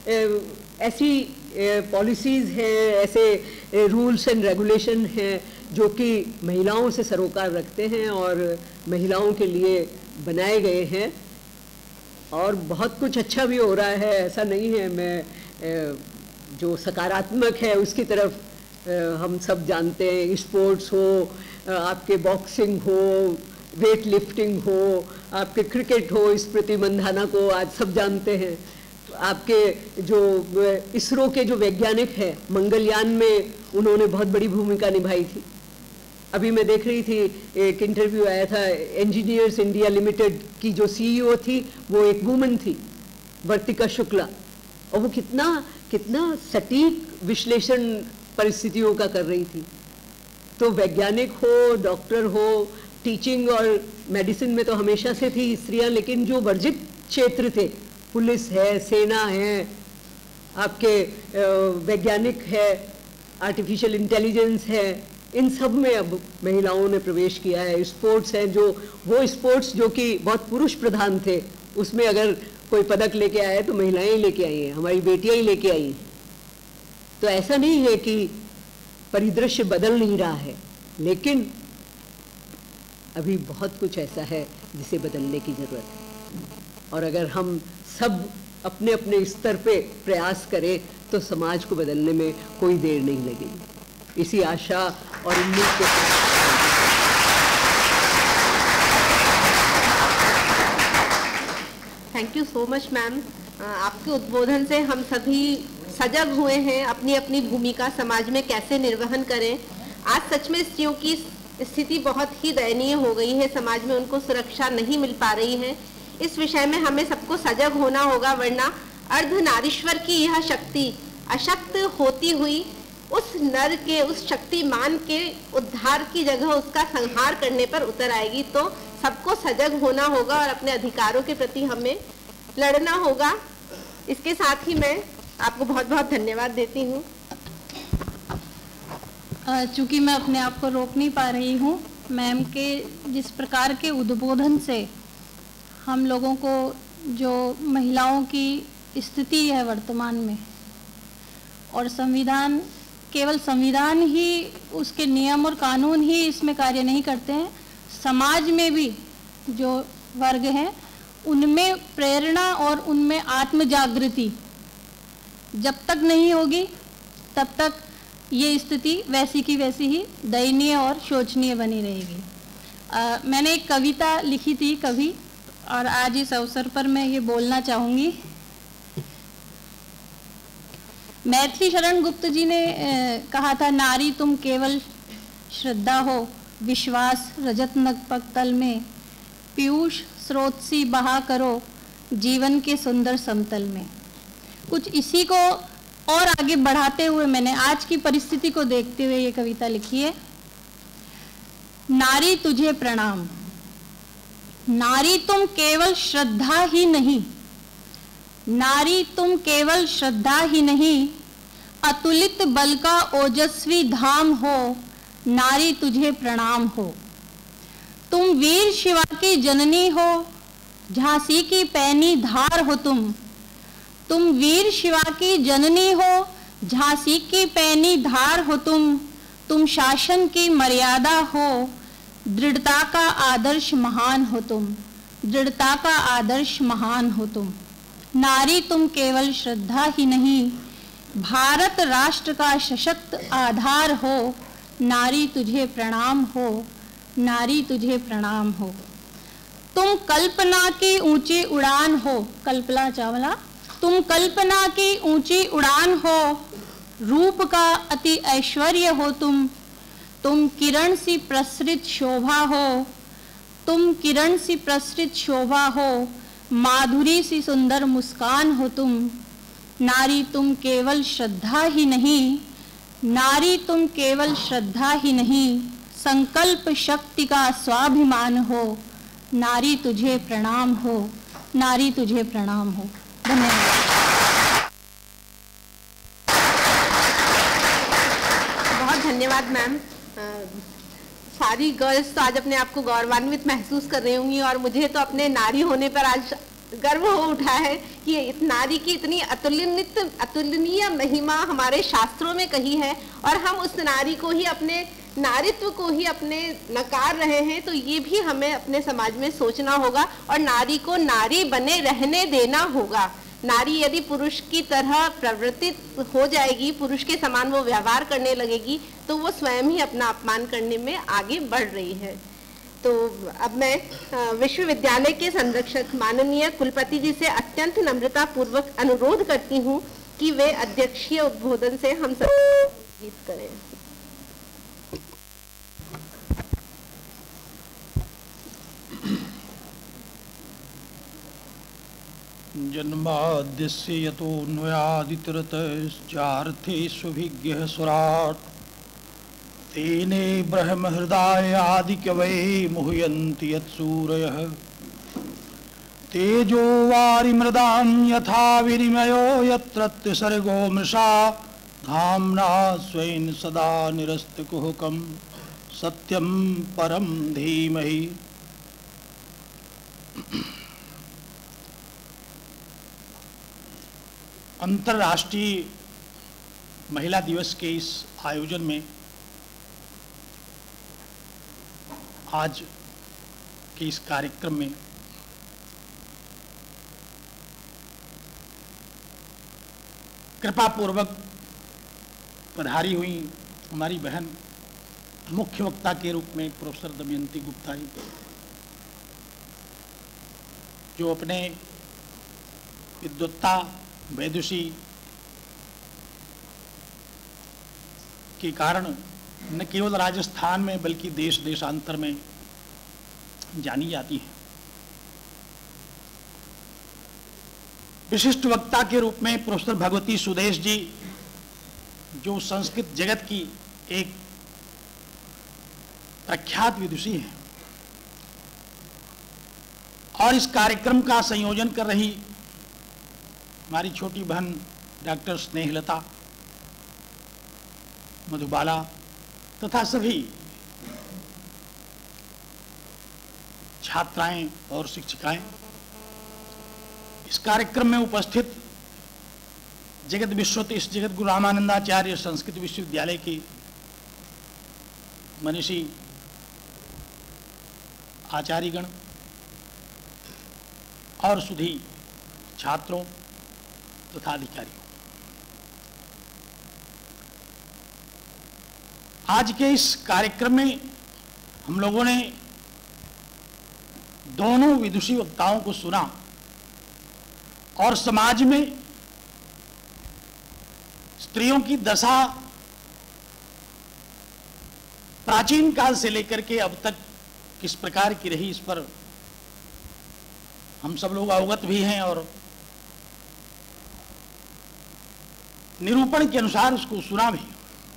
ऐसी पॉलिसीज़ हैं, ऐसे रूल्स एंड रेगुलेशन हैं जो कि महिलाओं से सरोकार रखते हैं और महिलाओं के लिए बनाए गए हैं। और बहुत कुछ अच्छा भी हो रहा है, ऐसा नहीं है। मैं जो सकारात्मक है उसकी तरफ हम सब जानते हैं। स्पोर्ट्स हो, आपके बॉक्सिंग हो, वेट लिफ्टिंग हो, आपके क्रिकेट हो, स्मृति मंधाना को आज सब जानते हैं। आपके जो इसरो के जो वैज्ञानिक हैं, मंगलयान में उन्होंने बहुत बड़ी भूमिका निभाई थी। अभी मैं देख रही थी, एक इंटरव्यू आया था, इंजीनियर्स इंडिया लिमिटेड की जो सीईओ थी वो एक वुमन थी, वर्तिका शुक्ला। और वो कितना कितना सटीक विश्लेषण परिस्थितियों का कर रही थी। तो वैज्ञानिक हो, डॉक्टर हो, टीचिंग और मेडिसिन में तो हमेशा से थी स्त्रियां, लेकिन जो वर्जित क्षेत्र थे, पुलिस है, सेना है, आपके वैज्ञानिक है, आर्टिफिशियल इंटेलिजेंस है, इन सब में अब महिलाओं ने प्रवेश किया है। स्पोर्ट्स है, जो वो स्पोर्ट्स जो कि बहुत पुरुष प्रधान थे, उसमें अगर कोई पदक लेके आया है तो महिलाएं ही लेके आई हैं, हमारी बेटियां ही लेके आई हैं। तो ऐसा नहीं है कि परिदृश्य बदल नहीं रहा है, लेकिन अभी बहुत कुछ ऐसा है जिसे बदलने की ज़रूरत है। और अगर हम सब अपने अपने स्तर पे प्रयास करें तो समाज को बदलने में कोई देर नहीं लगेगी। इसी आशा और उम्मीद के साथ thank you so much ma'am. आपके उद्बोधन से हम सभी सजग हुए हैं अपनी अपनी भूमिका समाज में कैसे निर्वहन करें। आज सच में स्त्रियों की स्थिति बहुत ही दयनीय हो गई है, समाज में उनको सुरक्षा नहीं मिल पा रही है। इस विषय में हमें सबको सजग होना होगा, वरना अर्धनारीश्वर की यह शक्ति अशक्त होती हुई उस नर के, उस शक्तिमान के उद्धार की जगह उसका संहार करने पर उतर आएगी। तो सबको सजग होना होगा और अपने अधिकारों के प्रति हमें लड़ना होगा। इसके साथ ही मैं आपको बहुत बहुत धन्यवाद देती हूँ। चूँकि मैं अपने आप को रोक नहीं पा रही हूँ, मैम के जिस प्रकार के उद्बोधन से हम लोगों को जो महिलाओं की स्थिति है वर्तमान में, और संविधान, केवल संविधान ही, उसके नियम और कानून ही इसमें कार्य नहीं करते हैं, समाज में भी जो वर्ग हैं उनमें प्रेरणा और उनमें आत्म जागृति जब तक नहीं होगी तब तक ये स्थिति वैसी की वैसी ही दयनीय और शोचनीय बनी रहेगी। आ, मैंने एक कविता लिखी थी कभी, और आज इस अवसर पर मैं ये बोलना चाहूँगी। मैथिली शरण गुप्त जी ने ए, कहा था, नारी तुम केवल श्रद्धा हो, विश्वास रजत नगपक तल में, पीयूष स्रोत सी बहा करो जीवन के सुंदर समतल में। कुछ इसी को और आगे बढ़ाते हुए मैंने आज की परिस्थिति को देखते हुए ये कविता लिखी है। नारी तुझे प्रणाम, नारी तुम केवल श्रद्धा ही नहीं, नारी तुम केवल श्रद्धा ही नहीं, अतुलित बल का ओजस्वी धाम हो, नारी तुझे प्रणाम हो। तुम वीर शिवा की जननी हो, झांसी की पैनी धार हो तुम, तुम वीर शिवा की जननी हो, झांसी की पैनी धार हो तुम, तुम शासन की मर्यादा हो, दृढ़ता का आदर्श महान हो तुम, दृढ़ता का आदर्श महान हो तुम। नारी तुम केवल श्रद्धा ही नहीं, भारत राष्ट्र का सशक्त आधार हो, नारी तुझे प्रणाम हो, नारी तुझे प्रणाम हो। तुम कल्पना की ऊंची उड़ान हो, कल्पना चावला, तुम कल्पना की ऊंची उड़ान हो, रूप का अति ऐश्वर्य हो तुम, तुम किरण सी प्रसरित शोभा हो, तुम किरण सी प्रसरित शोभा हो, माधुरी सी सुंदर मुस्कान हो तुम। नारी तुम केवल श्रद्धा ही नहीं, नारी तुम केवल श्रद्धा ही नहीं, संकल्प शक्ति का स्वाभिमान हो, नारी तुझे प्रणाम हो, नारी तुझे प्रणाम हो। धन्यवाद। बहुत धन्यवाद मैम। सारी गर्ल्स तो आज अपने आप को गौरवान्वित महसूस कर रही होंगी, और मुझे तो अपने नारी होने पर आज गर्व हो उठा है कि इस नारी की इतनी अतुलनित अतुलनीय महिमा हमारे शास्त्रों में कही है, और हम उस नारी को ही, अपने नारीत्व को ही अपने नकार रहे हैं। तो ये भी हमें अपने समाज में सोचना होगा, और नारी को नारी बने रहने देना होगा। नारी यदि पुरुष की तरह प्रवृत्ति हो जाएगी, पुरुष के समान वो व्यवहार करने लगेगी, तो वो स्वयं ही अपना अपमान करने में आगे बढ़ रही है। तो अब मैं विश्वविद्यालय के संरक्षक माननीय कुलपति जी से अत्यंत नम्रता पूर्वक अनुरोध करती हूँ कि वे अध्यक्षीय उद्बोधन से हम सब गीत करें। जन्माद्यस्य यतोऽन्वयादितरतश्चार्थेष्वभिज्ञः सुराट् तेने ब्रह्महृदायादिकवये मुह्यन्ति यत्सूरयः तेजो वारिमृदां यथा विनिमयो यत्र सर्गो मृषा धाम्ना स्वेन सदा निरस्तकुहकं सत्यं परं धीमहि। अंतर्राष्ट्रीय महिला दिवस के इस आयोजन में आज के इस कार्यक्रम में कृपा पूर्वक पधारी हुई हमारी बहन मुख्य वक्ता के रूप में प्रोफेसर दमयंती गुप्ता जी, जो अपने विद्वत्ता, वैदुषी के कारण न केवल राजस्थान में बल्कि देश देशांतर में जानी जाती है। विशिष्ट वक्ता के रूप में प्रोफेसर भगवती सुदेश जी, जो संस्कृत जगत की एक प्रख्यात विदुषी है, और इस कार्यक्रम का संयोजन कर रही हमारी छोटी बहन डॉक्टर स्नेहलता, मधुबाला तथा सभी छात्राएं और शिक्षिकाएं, इस कार्यक्रम में उपस्थित जगत विश्वतीश जगत गुरु रामानंदाचार्य संस्कृत विश्वविद्यालय की मनीषी आचार्यगण और सुधी छात्रों तथा अधिकारियों, आज के इस कार्यक्रम में हम लोगों ने दोनों विदुषी वक्ताओं को सुना और समाज में स्त्रियों की दशा प्राचीन काल से लेकर के अब तक किस प्रकार की रही, इस पर हम सब लोग अवगत भी हैं और निरूपण के अनुसार उसको सुना भी।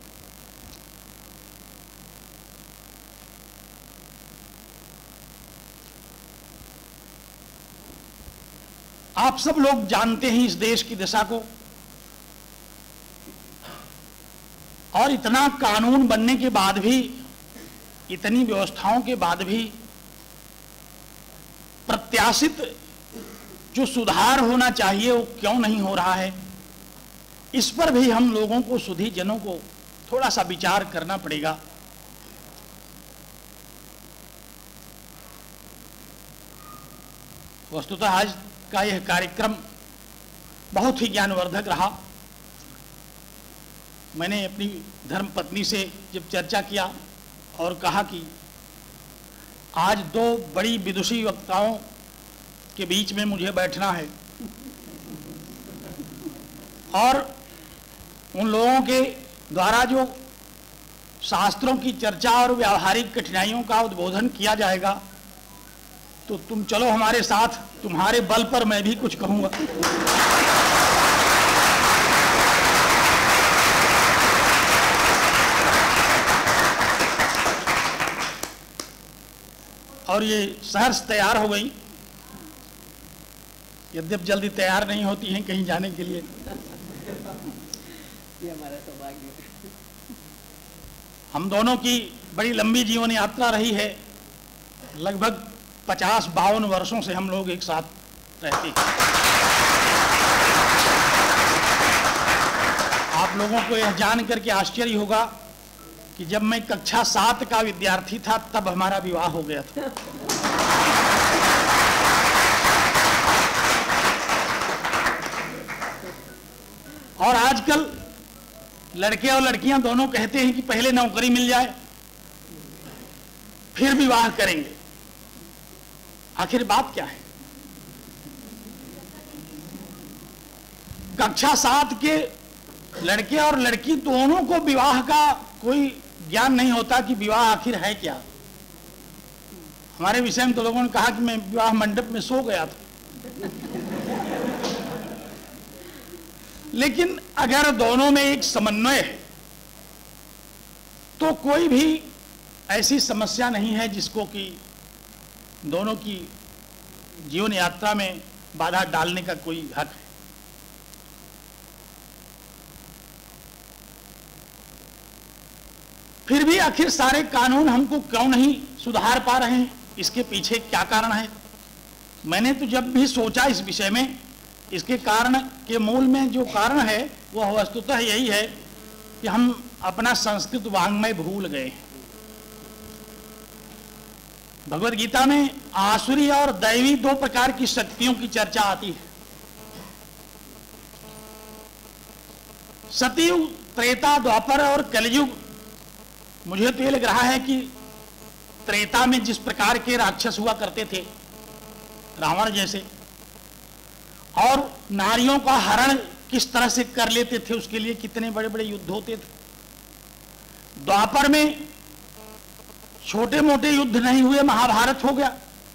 आप सब लोग जानते हैं इस देश की दशा को, और इतना कानून बनने के बाद भी, इतनी व्यवस्थाओं के बाद भी प्रत्याशित जो सुधार होना चाहिए वो क्यों नहीं हो रहा है, इस पर भी हम लोगों को, सुधी जनों को थोड़ा सा विचार करना पड़ेगा। वस्तुतः आज का यह कार्यक्रम बहुत ही ज्ञानवर्धक रहा। मैंने अपनी धर्मपत्नी से जब चर्चा किया और कहा कि आज दो बड़ी विदुषी वक्ताओं के बीच में मुझे बैठना है और उन लोगों के द्वारा जो शास्त्रों की चर्चा और व्यावहारिक कठिनाइयों का उद्बोधन किया जाएगा, तो तुम चलो हमारे साथ, तुम्हारे बल पर मैं भी कुछ कहूंगा। और ये सहर्ष तैयार हो गई, यद्यप जल्दी तैयार नहीं होती हैं कहीं जाने के लिए। ये हमारा सौभाग्य है। हम दोनों की बड़ी लंबी जीवन यात्रा रही है, लगभग पचास बावन वर्षों से हम लोग एक साथ रहते हैं। आप लोगों को यह जान करके आश्चर्य होगा कि जब मैं कक्षा सात का विद्यार्थी था तब हमारा विवाह हो गया था। और आजकल लड़के और लड़कियां दोनों कहते हैं कि पहले नौकरी मिल जाए फिर विवाह करेंगे। आखिर बात क्या है? कक्षा सात के लड़के और लड़की दोनों को विवाह का कोई ज्ञान नहीं होता कि विवाह आखिर है क्या। हमारे विषय में तो लोगों ने कहा कि मैं विवाह मंडप में सो गया था। लेकिन अगर दोनों में एक समन्वय है तो कोई भी ऐसी समस्या नहीं है जिसको कि दोनों की जीवन यात्रा में बाधा डालने का कोई हक है। फिर भी आखिर सारे कानून हमको क्यों नहीं सुधार पा रहे हैं, इसके पीछे क्या कारण है? मैंने तो जब भी सोचा इस विषय में, इसके कारण के मूल में जो कारण है वह वस्तुतः यही है कि हम अपना संस्कृत वाङ्मय भूल गए। भगवद गीता में आसुरी और दैवी दो प्रकार की शक्तियों की चर्चा आती है। सतयुग, त्रेता, द्वापर और कलयुग। मुझे तो ये लग रहा है कि त्रेता में जिस प्रकार के राक्षस हुआ करते थे, रावण जैसे, और नारियों का हरण किस तरह से कर लेते थे, उसके लिए कितने बड़े बड़े युद्ध होते थे। द्वापर में छोटे मोटे युद्ध नहीं हुए, महाभारत हो गया।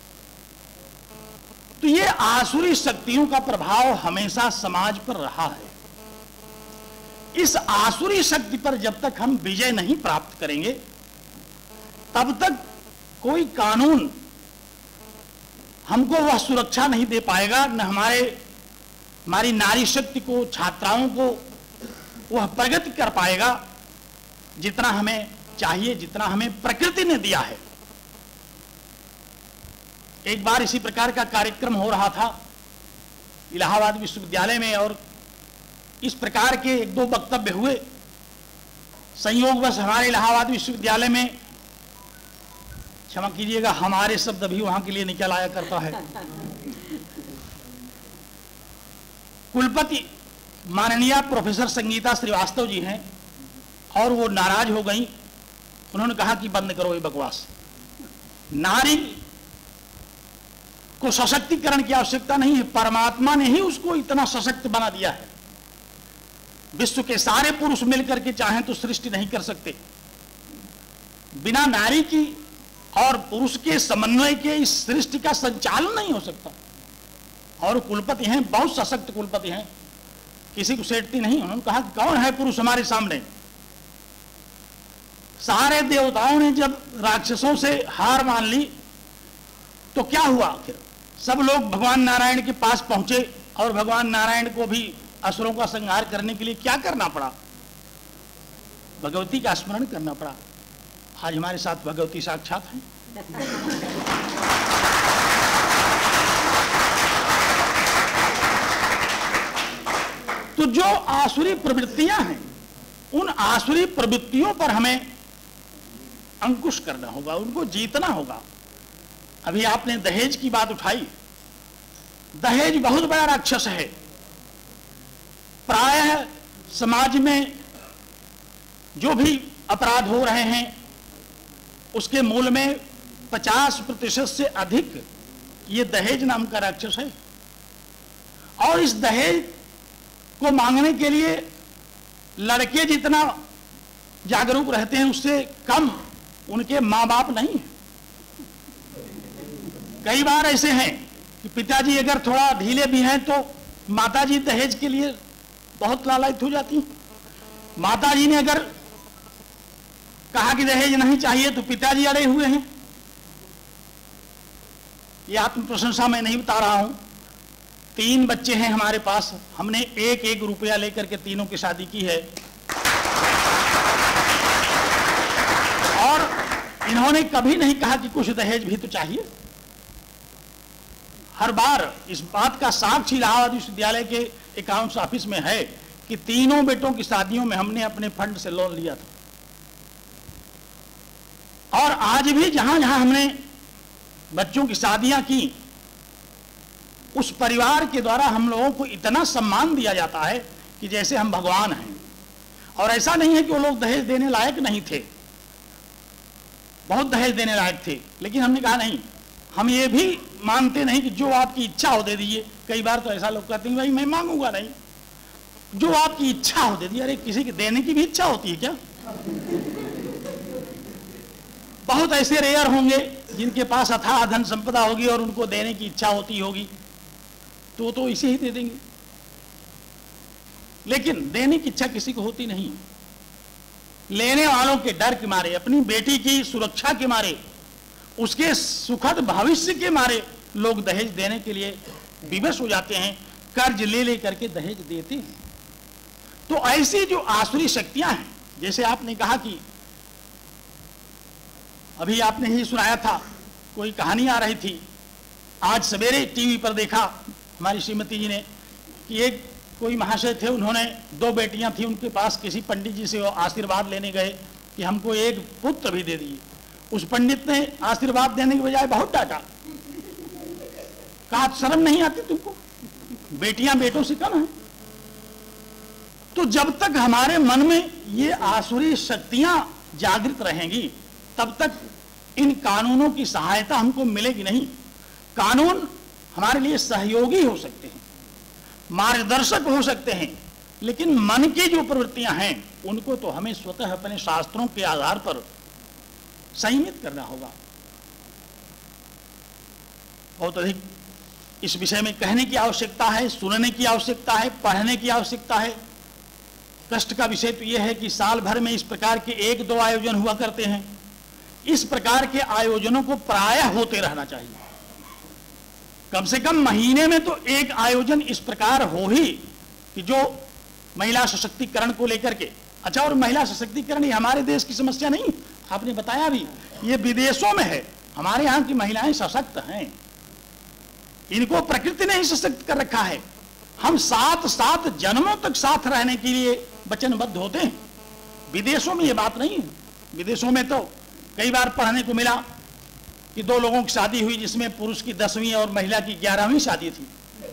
तो ये आसुरी शक्तियों का प्रभाव हमेशा समाज पर रहा है। इस आसुरी शक्ति पर जब तक हम विजय नहीं प्राप्त करेंगे, तब तक कोई कानून हमको वह सुरक्षा नहीं दे पाएगा, न हमारे हमारी नारी शक्ति को, छात्राओं को वह प्रगति कर पाएगा जितना हमें चाहिए, जितना हमें प्रकृति ने दिया है। एक बार इसी प्रकार का कार्यक्रम हो रहा था इलाहाबाद विश्वविद्यालय में, और इस प्रकार के एक दो वक्तव्य हुए। संयोगवश हमारे इलाहाबाद विश्वविद्यालय में, क्षमा कीजिएगा हमारे शब्द भी वहां के लिए निकल आया करता है, कुलपति माननीय प्रोफेसर संगीता श्रीवास्तव जी हैं, और वो नाराज हो गई। उन्होंने कहा कि बंद करो ये बकवास, नारी को सशक्तिकरण की आवश्यकता नहीं है, परमात्मा ने ही उसको इतना सशक्त बना दिया है। विश्व के सारे पुरुष मिलकर के चाहें तो सृष्टि नहीं कर सकते। बिना नारी की और पुरुष के समन्वय के इस सृष्टि का संचालन नहीं हो सकता। और कुलपति हैं, बहुत सशक्त कुलपति हैं, किसी को सेठती नहीं। उन्होंने कहा कौन है पुरुष हमारे सामने। सारे देवताओं ने जब राक्षसों से हार मान ली तो क्या हुआ, आखिर सब लोग भगवान नारायण के पास पहुंचे, और भगवान नारायण को भी असुरों का संहार करने के लिए क्या करना पड़ा, भगवती का स्मरण करना पड़ा। आज हमारे साथ भगवती साक्षात हैं। तो जो आसुरी प्रवृत्तियां हैं, उन आसुरी प्रवृत्तियों पर हमें अंकुश करना होगा, उनको जीतना होगा। अभी आपने दहेज की बात उठाई। दहेज बहुत बड़ा राक्षस है। प्रायः समाज में जो भी अपराध हो रहे हैं उसके मूल में पचास प्रतिशत से अधिक ये दहेज नाम का राक्षस है। और इस दहेज को मांगने के लिए लड़के जितना जागरूक रहते हैं उससे कम उनके माँ बाप नहीं है। कई बार ऐसे हैं कि पिताजी अगर थोड़ा ढीले भी हैं तो माताजी दहेज के लिए बहुत लालायित हो जाती हैं। माताजी ने अगर कहा कि दहेज नहीं चाहिए तो पिताजी अड़े हुए हैं। ये आत्म प्रशंसा मैं नहीं बता रहा हूं। तीन बच्चे हैं हमारे पास, हमने एक एक रुपया लेकर के तीनों की शादी की है। और इन्होंने कभी नहीं कहा कि कुछ दहेज भी तो चाहिए। हर बार इस बात का साक्ष्य इलाहाबाद विश्वविद्यालय के अकाउंट्स ऑफिस में है कि तीनों बेटों की शादियों में हमने अपने फंड से लोन लिया था। और आज भी जहां जहां हमने बच्चों की शादियां की, उस परिवार के द्वारा हम लोगों को इतना सम्मान दिया जाता है कि जैसे हम भगवान हैं। और ऐसा नहीं है कि वो लोग दहेज देने लायक नहीं थे, बहुत दहेज देने लायक थे, लेकिन हमने कहा नहीं, हम ये भी मानते नहीं कि जो आपकी इच्छा हो दे दीजिए। कई बार तो ऐसा लोग कहते हैं भाई मैं मांगूंगा नहीं, जो आपकी इच्छा हो दे दीजिए। अरे किसी की देने की भी इच्छा होती है क्या? बहुत ऐसे रेयर होंगे जिनके पास अथाह धन संपदा होगी और उनको देने की इच्छा होती होगी, तो तो इसे ही दे देंगे। लेकिन देने की इच्छा किसी को होती नहीं। लेने वालों के डर के मारे, अपनी बेटी की सुरक्षा के मारे, उसके सुखद भविष्य के मारे लोग दहेज देने के लिए विवश हो जाते हैं, कर्ज ले ले करके दहेज देते हैं। तो ऐसी जो आसुरी शक्तियां हैं, जैसे आपने कहा कि अभी आपने ही सुनाया था, कोई कहानी आ रही थी, आज सवेरे टीवी पर देखा हमारी श्रीमती जी ने कि एक कोई महाशय थे, उन्होंने दो बेटियां थी उनके पास, किसी पंडित जी से वो आशीर्वाद लेने गए कि हमको एक पुत्र भी दे दिए। उस पंडित ने आशीर्वाद देने के बजाय बहुत डांटा, कहा शर्म नहीं आती तुमको, बेटियां बेटों से कम है। तो जब तक हमारे मन में ये आसुरी शक्तियां जागृत रहेंगी तब तक इन कानूनों की सहायता हमको मिलेगी नहीं। कानून हमारे लिए सहयोगी हो सकते हैं, मार्गदर्शक हो सकते हैं, लेकिन मन की जो प्रवृत्तियां हैं उनको तो हमें स्वतः अपने शास्त्रों के आधार पर संयमित करना होगा। बहुत अधिक इस विषय में कहने की आवश्यकता है, सुनने की आवश्यकता है, पढ़ने की आवश्यकता है। कष्ट का विषय तो यह है कि साल भर में इस प्रकार के एक दो आयोजन हुआ करते हैं। इस प्रकार के आयोजनों को प्रायः होते रहना चाहिए। कम से कम महीने में तो एक आयोजन इस प्रकार हो ही कि जो महिला सशक्तिकरण को लेकर के। अच्छा, और महिला सशक्तिकरण ये हमारे देश की समस्या नहीं, आपने बताया भी, ये विदेशों में है। हमारे यहाँ की महिलाएं सशक्त हैं, इनको प्रकृति ने ही सशक्त कर रखा है। हम सात सात जन्मों तक साथ रहने के लिए वचनबद्ध होते हैं। विदेशों में ये बात नहीं है। विदेशों में तो कई बार पढ़ने को मिला कि दो लोगों की शादी हुई जिसमें पुरुष की दसवीं और महिला की ग्यारहवीं शादी थी,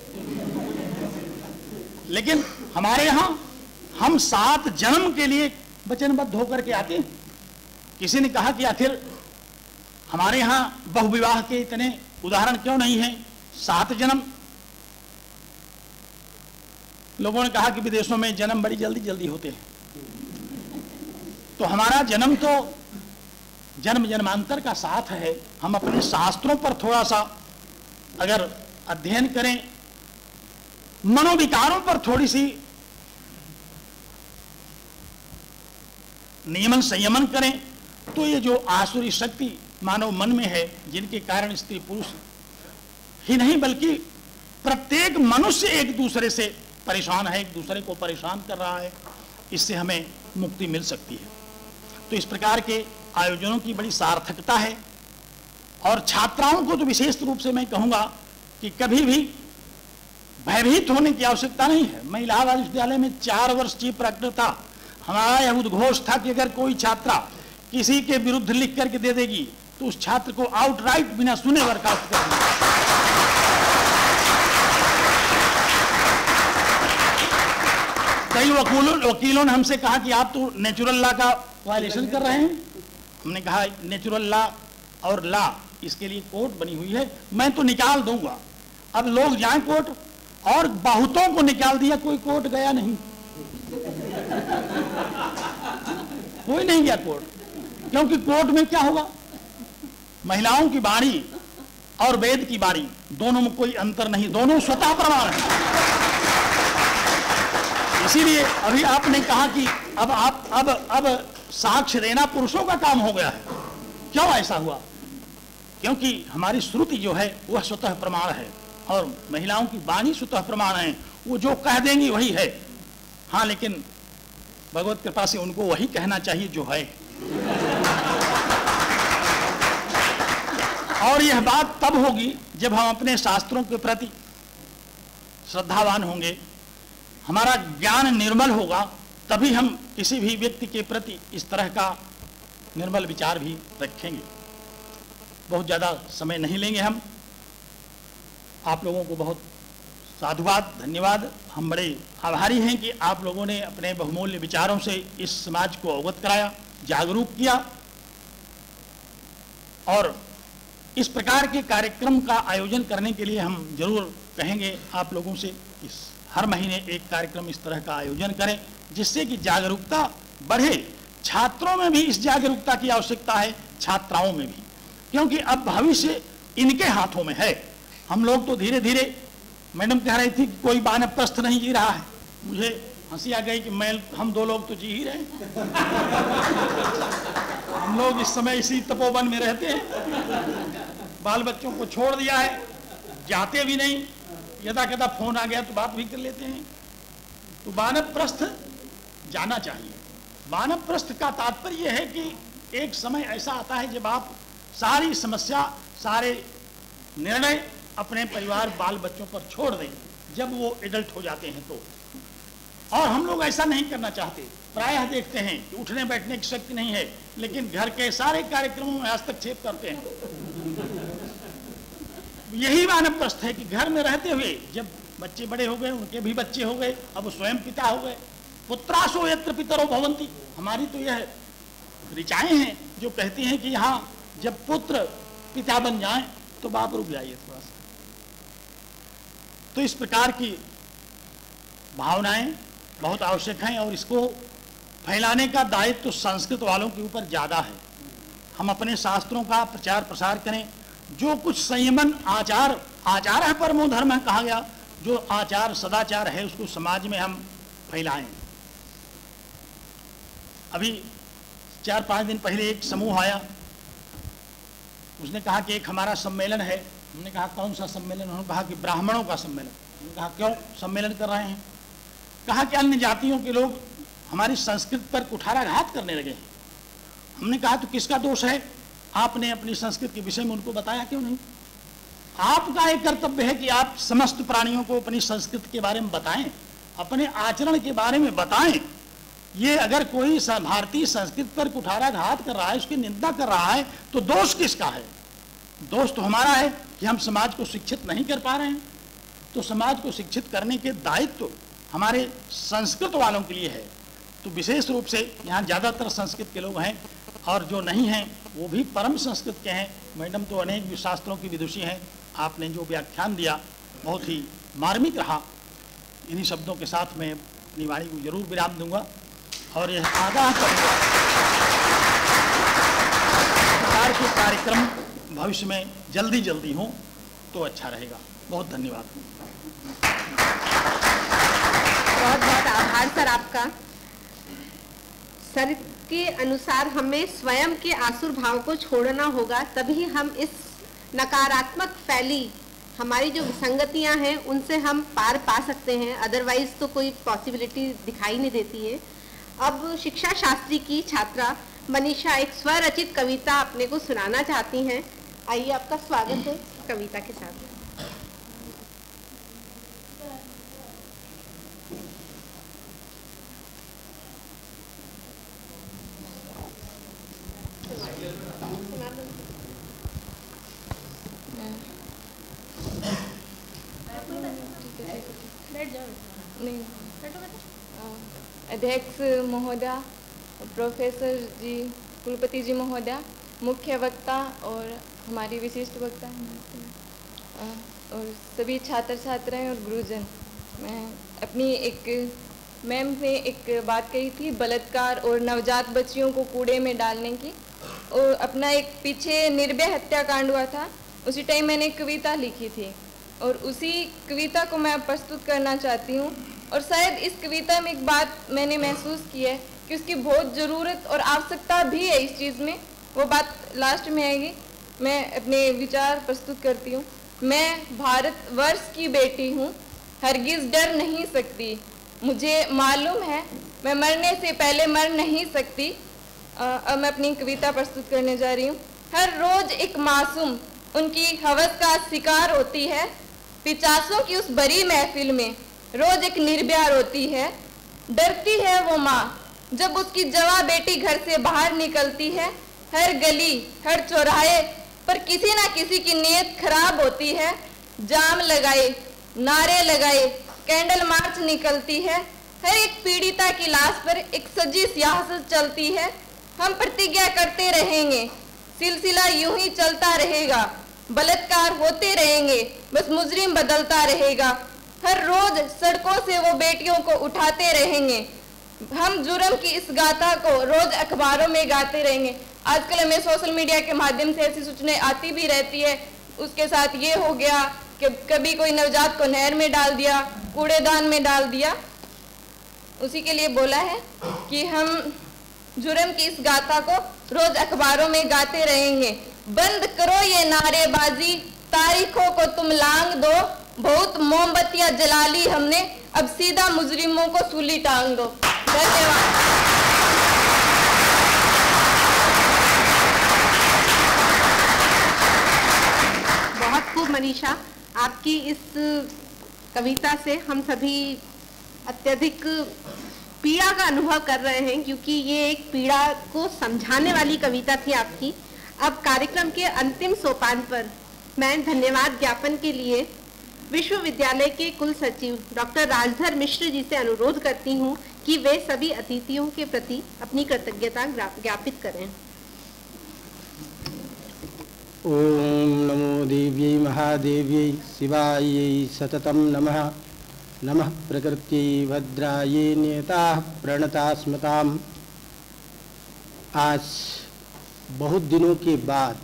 लेकिन हमारे यहाँ हम सात जन्म के लिए वचनबद्ध होकर के आते हैं। किसी ने कहा कि आखिर हमारे यहाँ बहुविवाह के इतने उदाहरण क्यों नहीं हैं, सात जन्म। लोगों ने कहा कि विदेशों में जन्म बड़ी जल्दी जल्दी होते हैं, तो हमारा जन्म तो जन्म जन्मांतर का साथ है। हम अपने शास्त्रों पर थोड़ा सा अगर अध्ययन करें, मनोविकारों पर थोड़ी सी नियमन संयमन करें, तो ये जो आसुरी शक्ति मानव मन में है, जिनके कारण स्त्री पुरुष ही नहीं बल्कि प्रत्येक मनुष्य एक दूसरे से परेशान है, एक दूसरे को परेशान कर रहा है, इससे हमें मुक्ति मिल सकती है। तो इस प्रकार के आयोजनों की बड़ी सार्थकता है। और छात्राओं को तो विशेष रूप से मैं कहूँगा कि कभी भी भयभीत होने की आवश्यकता नहीं है। मैं इलाहाबाद विश्वविद्यालय में चार वर्ष चीफ प्रॉक्टर था। हमारा यह उद्घोष था कि अगर कोई छात्रा किसी के विरुद्ध लिख करके दे देगी तो उस छात्र को आउटराइट बिना सुने बर्खास्त कर देंगे। कई वकीलों वकीलों ने हमसे कहा कि आप तो नेचुरल लॉ का वायलेशन कर रहे हैं। हमने कहा नेचुरल लॉ और लॉ इसके लिए कोर्ट बनी हुई है, मैं तो निकाल दूंगा। अब लोग जाएं कोर्ट, और बहुतों को निकाल दिया, कोई कोर्ट गया नहीं, कोई नहीं गया कोर्ट। क्योंकि कोर्ट में क्या होगा, महिलाओं की बारी और वेद की बारी दोनों में कोई अंतर नहीं, दोनों स्वतः प्रमाण है। इसीलिए अभी आपने कहा कि अब आप अब अब साक्ष्य देना पुरुषों का काम हो गया है। क्यों ऐसा हुआ? क्योंकि हमारी श्रुति जो है वह स्वतः प्रमाण है और महिलाओं की वाणी स्वतः प्रमाण है। वो जो कह देंगी वही है। हाँ, लेकिन भगवत कृपा से उनको वही कहना चाहिए जो है। और यह बात तब होगी जब हम अपने शास्त्रों के प्रति श्रद्धावान होंगे, हमारा ज्ञान निर्मल होगा, तभी हम किसी भी व्यक्ति के प्रति इस तरह का निर्मल विचार भी रखेंगे। बहुत ज़्यादा समय नहीं लेंगे हम। आप लोगों को बहुत साधुवाद, धन्यवाद। हम बड़े आभारी हैं कि आप लोगों ने अपने बहुमूल्य विचारों से इस समाज को अवगत कराया, जागरूक किया। और इस प्रकार के कार्यक्रम का आयोजन करने के लिए हम जरूर कहेंगे आप लोगों से, इस हर महीने एक कार्यक्रम इस तरह का आयोजन करें, जिससे कि जागरूकता बढ़े। छात्रों में भी इस जागरूकता की आवश्यकता है, छात्राओं में भी, क्योंकि अब भविष्य इनके हाथों में है। हम लोग तो धीरे धीरे, मैडम कह रही थी कि कोई वानप्रस्थ नहीं जी रहा है, मुझे हंसी आ गई कि मैं हम दो लोग तो जी ही रहे हैं। हम लोग इस समय इसी तपोवन में रहते हैं, बाल बच्चों को छोड़ दिया है, जाते भी नहीं, यदा कदा फोन आ गया तो बात भी कर लेते हैं। तो वानप्रस्थ जाना चाहिए। वानप्रस्थ का तात्पर्य यह है कि एक समय ऐसा आता है जब आप सारी समस्या, सारे निर्णय अपने परिवार बाल बच्चों पर छोड़ दें, जब वो एडल्ट हो जाते हैं तो। और हम लोग ऐसा नहीं करना चाहते। प्रायः देखते हैं कि उठने बैठने की शक्ति नहीं है, लेकिन घर के सारे कार्यक्रमों में हस्तक्षेप करते हैं। यही वानप्रस्थ है कि घर में रहते हुए जब बच्चे बड़े हो गए, उनके भी बच्चे हो गए, अब वो स्वयं पिता हो गए। पुत्रासो यत्र पितरो भवन्ति, हमारी तो यह ऋचाएं हैं जो कहती हैं कि यहाँ जब पुत्र पिता बन जाएं तो बाप रुक जाइए थोड़ा सा। तो इस प्रकार की भावनाएं बहुत आवश्यक हैं और इसको फैलाने का दायित्व तो संस्कृत वालों के ऊपर ज़्यादा है। हम अपने शास्त्रों का प्रचार प्रसार करें, जो कुछ संयमन आचार आचार है परमो धर्म है कहा गया, जो आचार सदाचार है उसको समाज में हम फैलाएं। अभी चार पांच दिन पहले एक समूह आया, उसने कहा कि एक हमारा सम्मेलन है। हमने कहा कौन सा सम्मेलन? उन्होंने कहा कि ब्राह्मणों का सम्मेलन। हमने कहा क्यों सम्मेलन कर रहे हैं? कहा कि अन्य जातियों के लोग हमारी संस्कृति पर कुठाराघात करने लगे हैं। हमने कहा तो किसका दोष है? आपने अपनी संस्कृति के विषय में उनको बताया क्यों नहीं? आपका एक कर्तव्य है कि आप समस्त प्राणियों को अपनी संस्कृति के बारे में बताएं, अपने आचरण के बारे में बताएं। ये अगर कोई भारतीय संस्कृति पर कुठाराघात कर रहा है, उसकी निंदा कर रहा है, तो दोष किसका है? दोष तो हमारा है कि हम समाज को शिक्षित नहीं कर पा रहे हैं। तो समाज को शिक्षित करने के दायित्व तो हमारे संस्कृत वालों के लिए है। तो विशेष रूप से यहाँ ज़्यादातर संस्कृत के लोग हैं और जो नहीं हैं वो भी परम संस्कृत के हैं। मैडम तो अनेक शास्त्रों की विदुषी हैं। आपने जो व्याख्यान दिया बहुत ही मार्मिक रहा। इन्हीं शब्दों के साथ मैं अपनी वाणी को जरूर विराम दूंगा और यह आगाह करूँगा प्रकार के कार्यक्रम भविष्य में जल्दी जल्दी हों तो अच्छा रहेगा। बहुत धन्यवाद। बहुत बहुत आभार सर आपका। सर के अनुसार हमें स्वयं के आसुर भाव को छोड़ना होगा, तभी हम इस नकारात्मक फैली हमारी जो विसंगतियां हैं उनसे हम पार पा सकते हैं। अदरवाइज तो कोई पॉसिबिलिटी दिखाई नहीं देती है। अब शिक्षा शास्त्री की छात्रा मनीषा एक स्वरचित कविता अपने को सुनाना चाहती हैं। आइए, आपका स्वागत है कविता के साथ। अध्यक्ष महोदय, प्रोफेसर जी, कुलपति जी महोदय, मुख्य वक्ता और हमारी विशिष्ट वक्ता और सभी छात्र छात्राएं और गुरुजन, मैं अपनी एक मैम ने एक बात कही थी बलात्कार और नवजात बच्चियों को कूड़े में डालने की, और अपना एक पीछे निर्भया हत्याकांड हुआ था, उसी टाइम मैंने एक कविता लिखी थी और उसी कविता को मैं प्रस्तुत करना चाहती हूँ। और शायद इस कविता में एक बात मैंने महसूस की है कि उसकी बहुत ज़रूरत और आवश्यकता भी है इस चीज़ में, वो बात लास्ट में आएगी। मैं अपने विचार प्रस्तुत करती हूँ। मैं भारतवर्ष की बेटी हूँ, हरगिज़ डर नहीं सकती, मुझे मालूम है मैं मरने से पहले मर नहीं सकती। अब मैं अपनी कविता प्रस्तुत करने जा रही हूँ। हर रोज़ एक मासूम उनकी हवस का शिकार होती है, पिचासों की उस बड़ी महफिल में रोज एक निर्भया रोती है। डरती है वो माँ जब उसकी जवां बेटी घर से बाहर निकलती है। हर गली हर चौराहे पर किसी ना किसी की नीयत खराब होती है। जाम लगाए, नारे लगाए, कैंडल मार्च निकलती है। हर एक पीड़िता की लाश पर एक सजी सियासत चलती है। हम प्रतिज्ञा करते रहेंगे, सिलसिला यूं ही चलता रहेगा, बलात्कार होते रहेंगे, बस मुजरिम बदलता रहेगा। हर रोज सड़कों से वो बेटियों को उठाते रहेंगे, हम जुर्म की इस गाथा को रोज अखबारों में गाते रहेंगे। आजकल हमें सोशल मीडिया के माध्यम से ऐसी सूचनाएं आती भी रहती है। उसके साथ ये हो गया कि कभी कोई नवजात को नहर में डाल दिया, कूड़ेदान में डाल दिया। उसी के लिए बोला है कि हम जुर्म की इस गाथा को रोज अखबारों में गाते रहेंगे। बंद करो ये नारेबाजी, तारीखों को तुम लांग दो, बहुत मोमबत्तियां जला ली हमने, अब सीधा मुजरिमों को सूली टांग दो। धन्यवाद। बहुत खूब मनीषा, आपकी इस कविता से हम सभी अत्यधिक पीड़ा का अनुभव कर रहे हैं, क्योंकि ये एक पीड़ा को समझाने वाली कविता थी आपकी। अब कार्यक्रम के अंतिम सोपान पर मैं धन्यवाद ज्ञापन के लिए विश्वविद्यालय के कुल सचिव डॉक्टर राजधर मिश्र जी से अनुरोध करती हूँ कि वे सभी अतिथियों के प्रति अपनी कृतज्ञता ज्ञापित करें। ओम नमो देव्यै महादेव्यै शिवायै सततं नमः। नमः प्रकृति भद्राये नियताः प्रणता स्मताम्। आज बहुत दिनों के बाद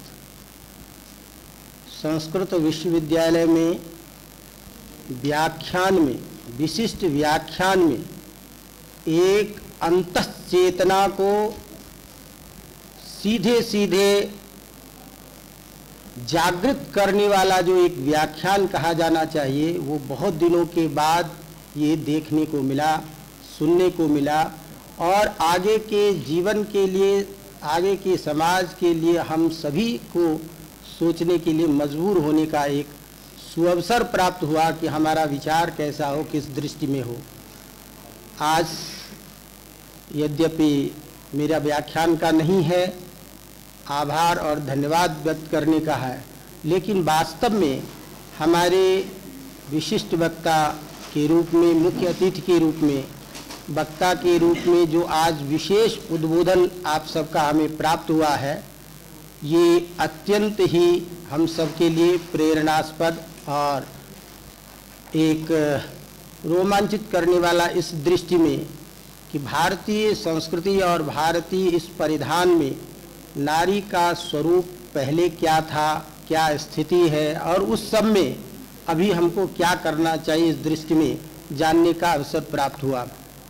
संस्कृत विश्वविद्यालय में व्याख्यान में, विशिष्ट व्याख्यान में एक अंतःचेतना को सीधे सीधे जागृत करने वाला जो एक व्याख्यान कहा जाना चाहिए, वो बहुत दिनों के बाद ये देखने को मिला, सुनने को मिला और आगे के जीवन के लिए, आगे के समाज के लिए हम सभी को सोचने के लिए मजबूर होने का एक सुअवसर प्राप्त हुआ कि हमारा विचार कैसा हो, किस दृष्टि में हो। आज यद्यपि मेरा व्याख्यान का नहीं है, आभार और धन्यवाद व्यक्त करने का है, लेकिन वास्तव में हमारे विशिष्ट वक्ता के रूप में, मुख्य अतिथि के रूप में, वक्ता के रूप में जो आज विशेष उद्बोधन आप सबका हमें प्राप्त हुआ है, ये अत्यंत ही हम सबके लिए प्रेरणास्पद और एक रोमांचित करने वाला इस दृष्टि में कि भारतीय संस्कृति और भारतीय इस परिधान में नारी का स्वरूप पहले क्या था, क्या स्थिति है और उस सब में अभी हमको क्या करना चाहिए, इस दृष्टि में जानने का अवसर प्राप्त हुआ।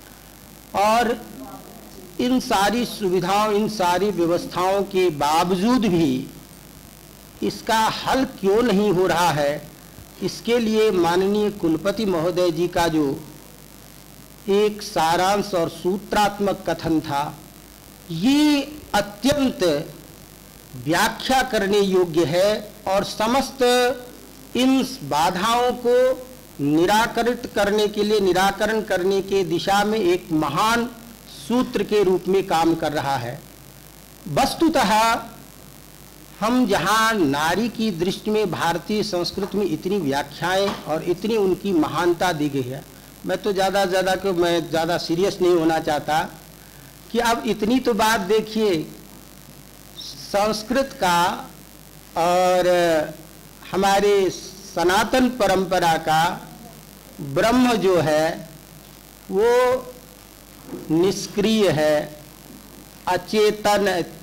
और इन सारी सुविधाओं, इन सारी व्यवस्थाओं के बावजूद भी इसका हल क्यों नहीं हो रहा है, इसके लिए माननीय कुलपति महोदय जी का जो एक सारांश और सूत्रात्मक कथन था, ये अत्यंत व्याख्या करने योग्य है और समस्त इन बाधाओं को निराकरित करने के लिए, निराकरण करने के दिशा में एक महान सूत्र के रूप में काम कर रहा है। वस्तुतः हम जहाँ नारी की दृष्टि में भारतीय संस्कृति में इतनी व्याख्याएं और इतनी उनकी महानता दी गई है, मैं तो ज़्यादा ज़्यादा क्यों मैं ज़्यादा सीरियस नहीं होना चाहता कि अब इतनी तो बात देखिए, संस्कृत का और हमारे सनातन परंपरा का ब्रह्म जो है वो निष्क्रिय है, अचेतन,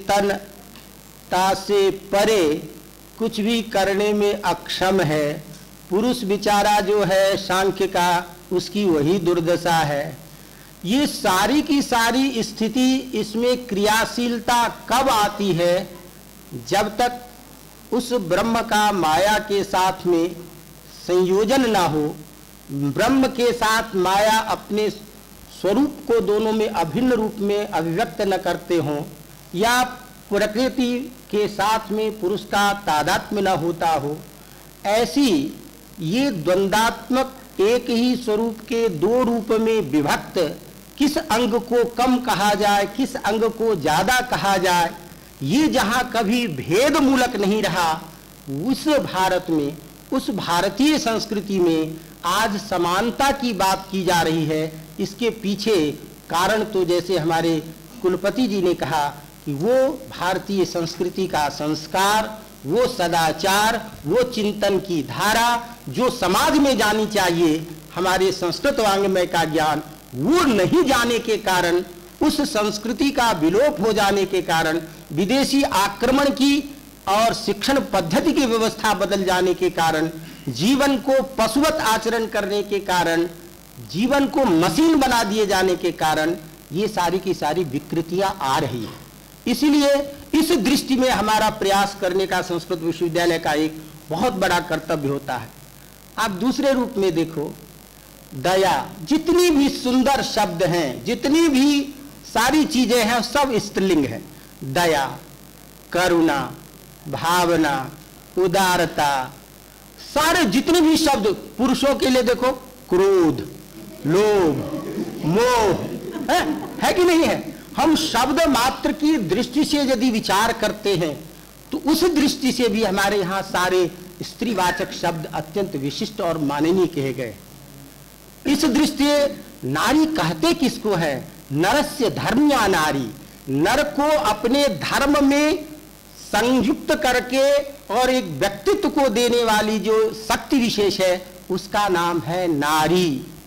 चेतनता से परे कुछ भी करने में अक्षम है। पुरुष विचारा जो है सांख्य का, उसकी वही दुर्दशा है। ये सारी की सारी स्थिति, इसमें क्रियाशीलता कब आती है, जब तक उस ब्रह्म का माया के साथ में संयोजन ना हो, ब्रह्म के साथ माया अपने स्वरूप को दोनों में अभिन्न रूप में अभिव्यक्त न करते हों, या प्रकृति के साथ में पुरुष का तादात्म्य न होता हो, ऐसी ये द्वंद्वात्मक एक ही स्वरूप के दो रूप में विभक्त किस अंग को कम कहा जाए, किस अंग को ज्यादा कहा जाए, ये जहां कभी भेद मूलक नहीं रहा, उस भारत में, उस भारतीय संस्कृति में आज समानता की बात की जा रही है। इसके पीछे कारण तो जैसे हमारे कुलपति जी ने कहा कि वो भारतीय संस्कृति का संस्कार, वो सदाचार, वो चिंतन की धारा जो समाज में जानी चाहिए, हमारे संस्कृत वांग्मय का ज्ञान वो नहीं जाने के कारण, उस संस्कृति का विलोप हो जाने के कारण, विदेशी आक्रमण की और शिक्षण पद्धति की व्यवस्था बदल जाने के कारण, जीवन को पशुवत आचरण करने के कारण, जीवन को मशीन बना दिए जाने के कारण ये सारी की सारी विकृतियां आ रही है। इसलिए इस दृष्टि में हमारा प्रयास करने का संस्कृत विश्वविद्यालय का एक बहुत बड़ा कर्तव्य होता है। आप दूसरे रूप में देखो, दया, जितनी भी सुंदर शब्द हैं, जितनी भी सारी चीजें हैं, सब स्त्रीलिंग है। दया, करुणा, भावना, उदारता, सारे जितने भी शब्द पुरुषों के लिए देखो, क्रोध, लोभ, मोह, है, है कि नहीं है? हम शब्द मात्र की दृष्टि से यदि विचार करते हैं तो उस दृष्टि से भी हमारे यहाँ सारे स्त्रीवाचक शब्द अत्यंत विशिष्ट और माननीय कहे गए। इस दृष्टि नारी कहते किसको है? नरस्य धर्म्या नारी, नर को अपने धर्म में संयुक्त करके और एक व्यक्तित्व को देने वाली जो शक्ति विशेष है उसका नाम है नारी।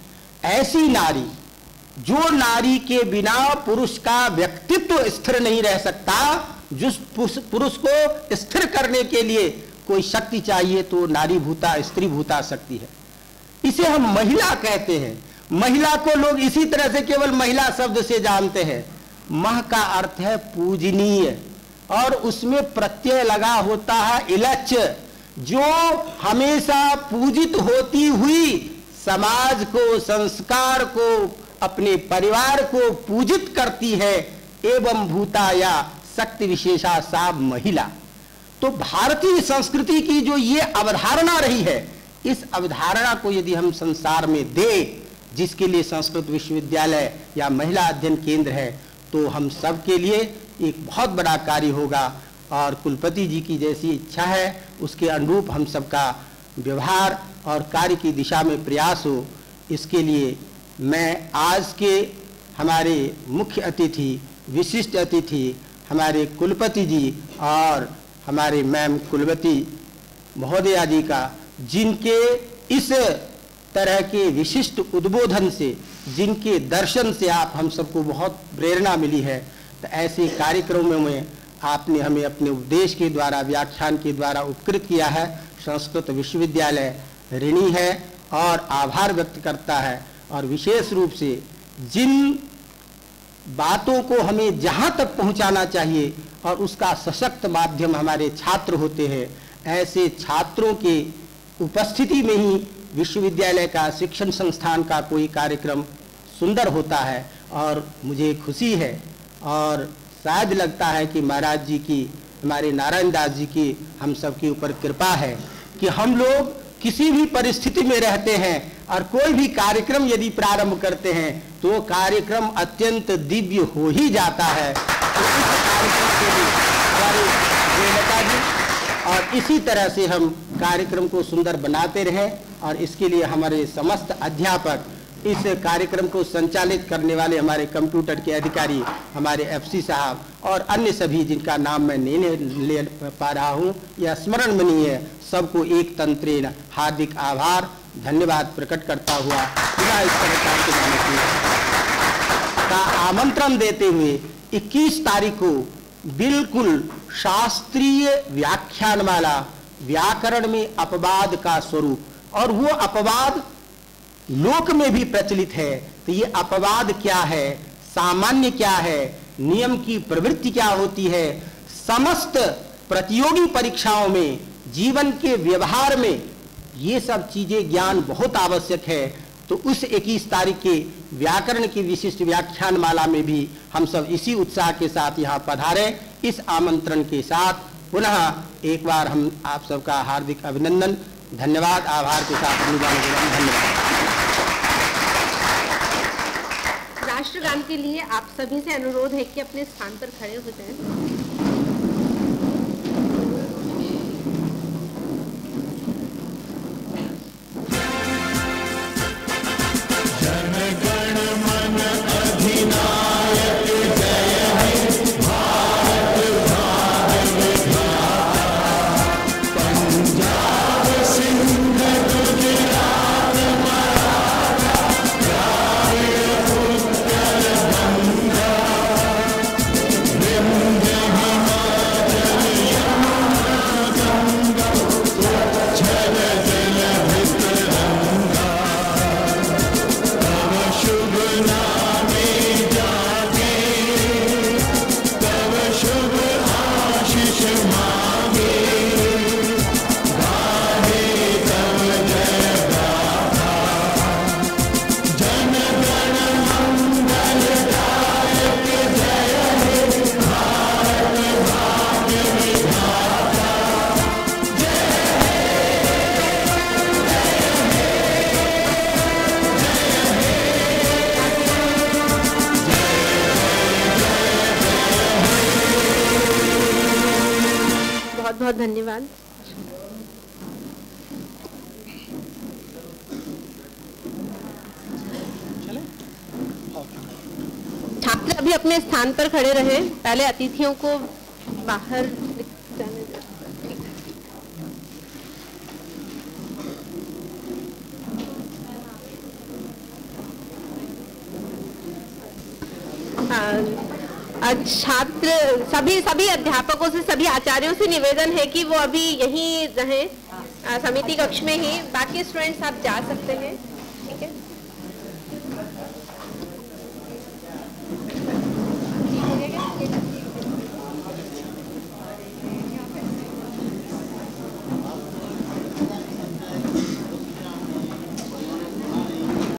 ऐसी नारी जो नारी के बिना पुरुष का व्यक्तित्व स्थिर नहीं रह सकता, जिस पुरुष को स्थिर करने के लिए कोई शक्ति चाहिए तो नारी भूता स्त्री भूता शक्ति है। इसे हम महिला कहते हैं। महिला को लोग इसी तरह से केवल महिला शब्द से जानते हैं। मह का अर्थ है पूजनीय, और उसमें प्रत्यय लगा होता है इलच, जो हमेशा पूजित होती हुई समाज को, संस्कार को, अपने परिवार को पूजित करती है। एवं भूता या शक्ति विशेषा सा महिला। तो भारतीय संस्कृति की जो ये अवधारणा रही है, इस अवधारणा को यदि हम संसार में दें, जिसके लिए संस्कृत विश्वविद्यालय या महिला अध्ययन केंद्र है, तो हम सब के लिए एक बहुत बड़ा कार्य होगा। और कुलपति जी की जैसी इच्छा है उसके अनुरूप हम सबका व्यवहार और कार्य की दिशा में प्रयास हो। इसके लिए मैं आज के हमारे मुख्य अतिथि, विशिष्ट अतिथि हमारे कुलपति जी और हमारे मैम कुलवती महोदया जी का, जिनके इस तरह के विशिष्ट उद्बोधन से, जिनके दर्शन से आप हम सबको बहुत प्रेरणा मिली है, तो ऐसे कार्यक्रमों में आपने हमें अपने उपदेश के द्वारा, व्याख्यान के द्वारा उपकृत किया है। संस्कृत विश्वविद्यालय ऋणी है और आभार व्यक्त करता है। और विशेष रूप से जिन बातों को हमें जहाँ तक पहुँचाना चाहिए और उसका सशक्त माध्यम हमारे छात्र होते हैं, ऐसे छात्रों के उपस्थिति में ही विश्वविद्यालय का, शिक्षण संस्थान का कोई कार्यक्रम सुंदर होता है। और मुझे खुशी है और शायद लगता है कि महाराज जी की, हमारे नारायण दास जी की हम सब के ऊपर कृपा है कि हम लोग किसी भी परिस्थिति में रहते हैं और कोई भी कार्यक्रम यदि प्रारंभ करते हैं तो कार्यक्रम अत्यंत दिव्य हो ही जाता है। तो इस कार्यक्रम के लिए हमारे देवता जी, और इसी तरह से हम कार्यक्रम को सुंदर बनाते रहें। और इसके लिए हमारे समस्त अध्यापक, इस कार्यक्रम को संचालित करने वाले हमारे कंप्यूटर के अधिकारी, हमारे एफसी साहब और अन्य सभी जिनका नाम मैं नहीं ले पा रहा हूँ या स्मरण में नहीं है, सबको एक तंत्रेण हार्दिक आभार धन्यवाद प्रकट करता हुआ पुनः इस कार्यक्रम का आमंत्रण देते हुए इक्कीस तारीख को बिल्कुल शास्त्रीय व्याख्यानमाला व्याकरण में अपवाद का स्वरूप, और वो अपवाद लोक में भी प्रचलित है। तो ये अपवाद क्या है, सामान्य क्या है, नियम की प्रवृत्ति क्या होती है, समस्त प्रतियोगी परीक्षाओं में, जीवन के व्यवहार में ये सब चीजें ज्ञान बहुत आवश्यक है। तो उस इक्कीस तारीख के व्याकरण की विशिष्ट व्याख्यान माला में भी हम सब इसी उत्साह के साथ यहाँ पधारें। इस आमंत्रण के साथ पुनः एक बार हम आप सबका हार्दिक अभिनंदन, धन्यवाद, आभार के साथ धन्यवाद। राष्ट्रगान के लिए आप सभी से अनुरोध है कि अपने स्थान पर खड़े हो जाएं। बहुत धन्यवाद। छात्र अभी अपने स्थान पर खड़े रहे, पहले अतिथियों को बाहर जाने दें। अ, छात्र सभी सभी अध्यापकों से, सभी आचार्यों से निवेदन है कि वो अभी यहीं रहें, अ, समिति कक्ष में ही। बाकी स्टूडेंट्स आप जा सकते हैं, ठीक है।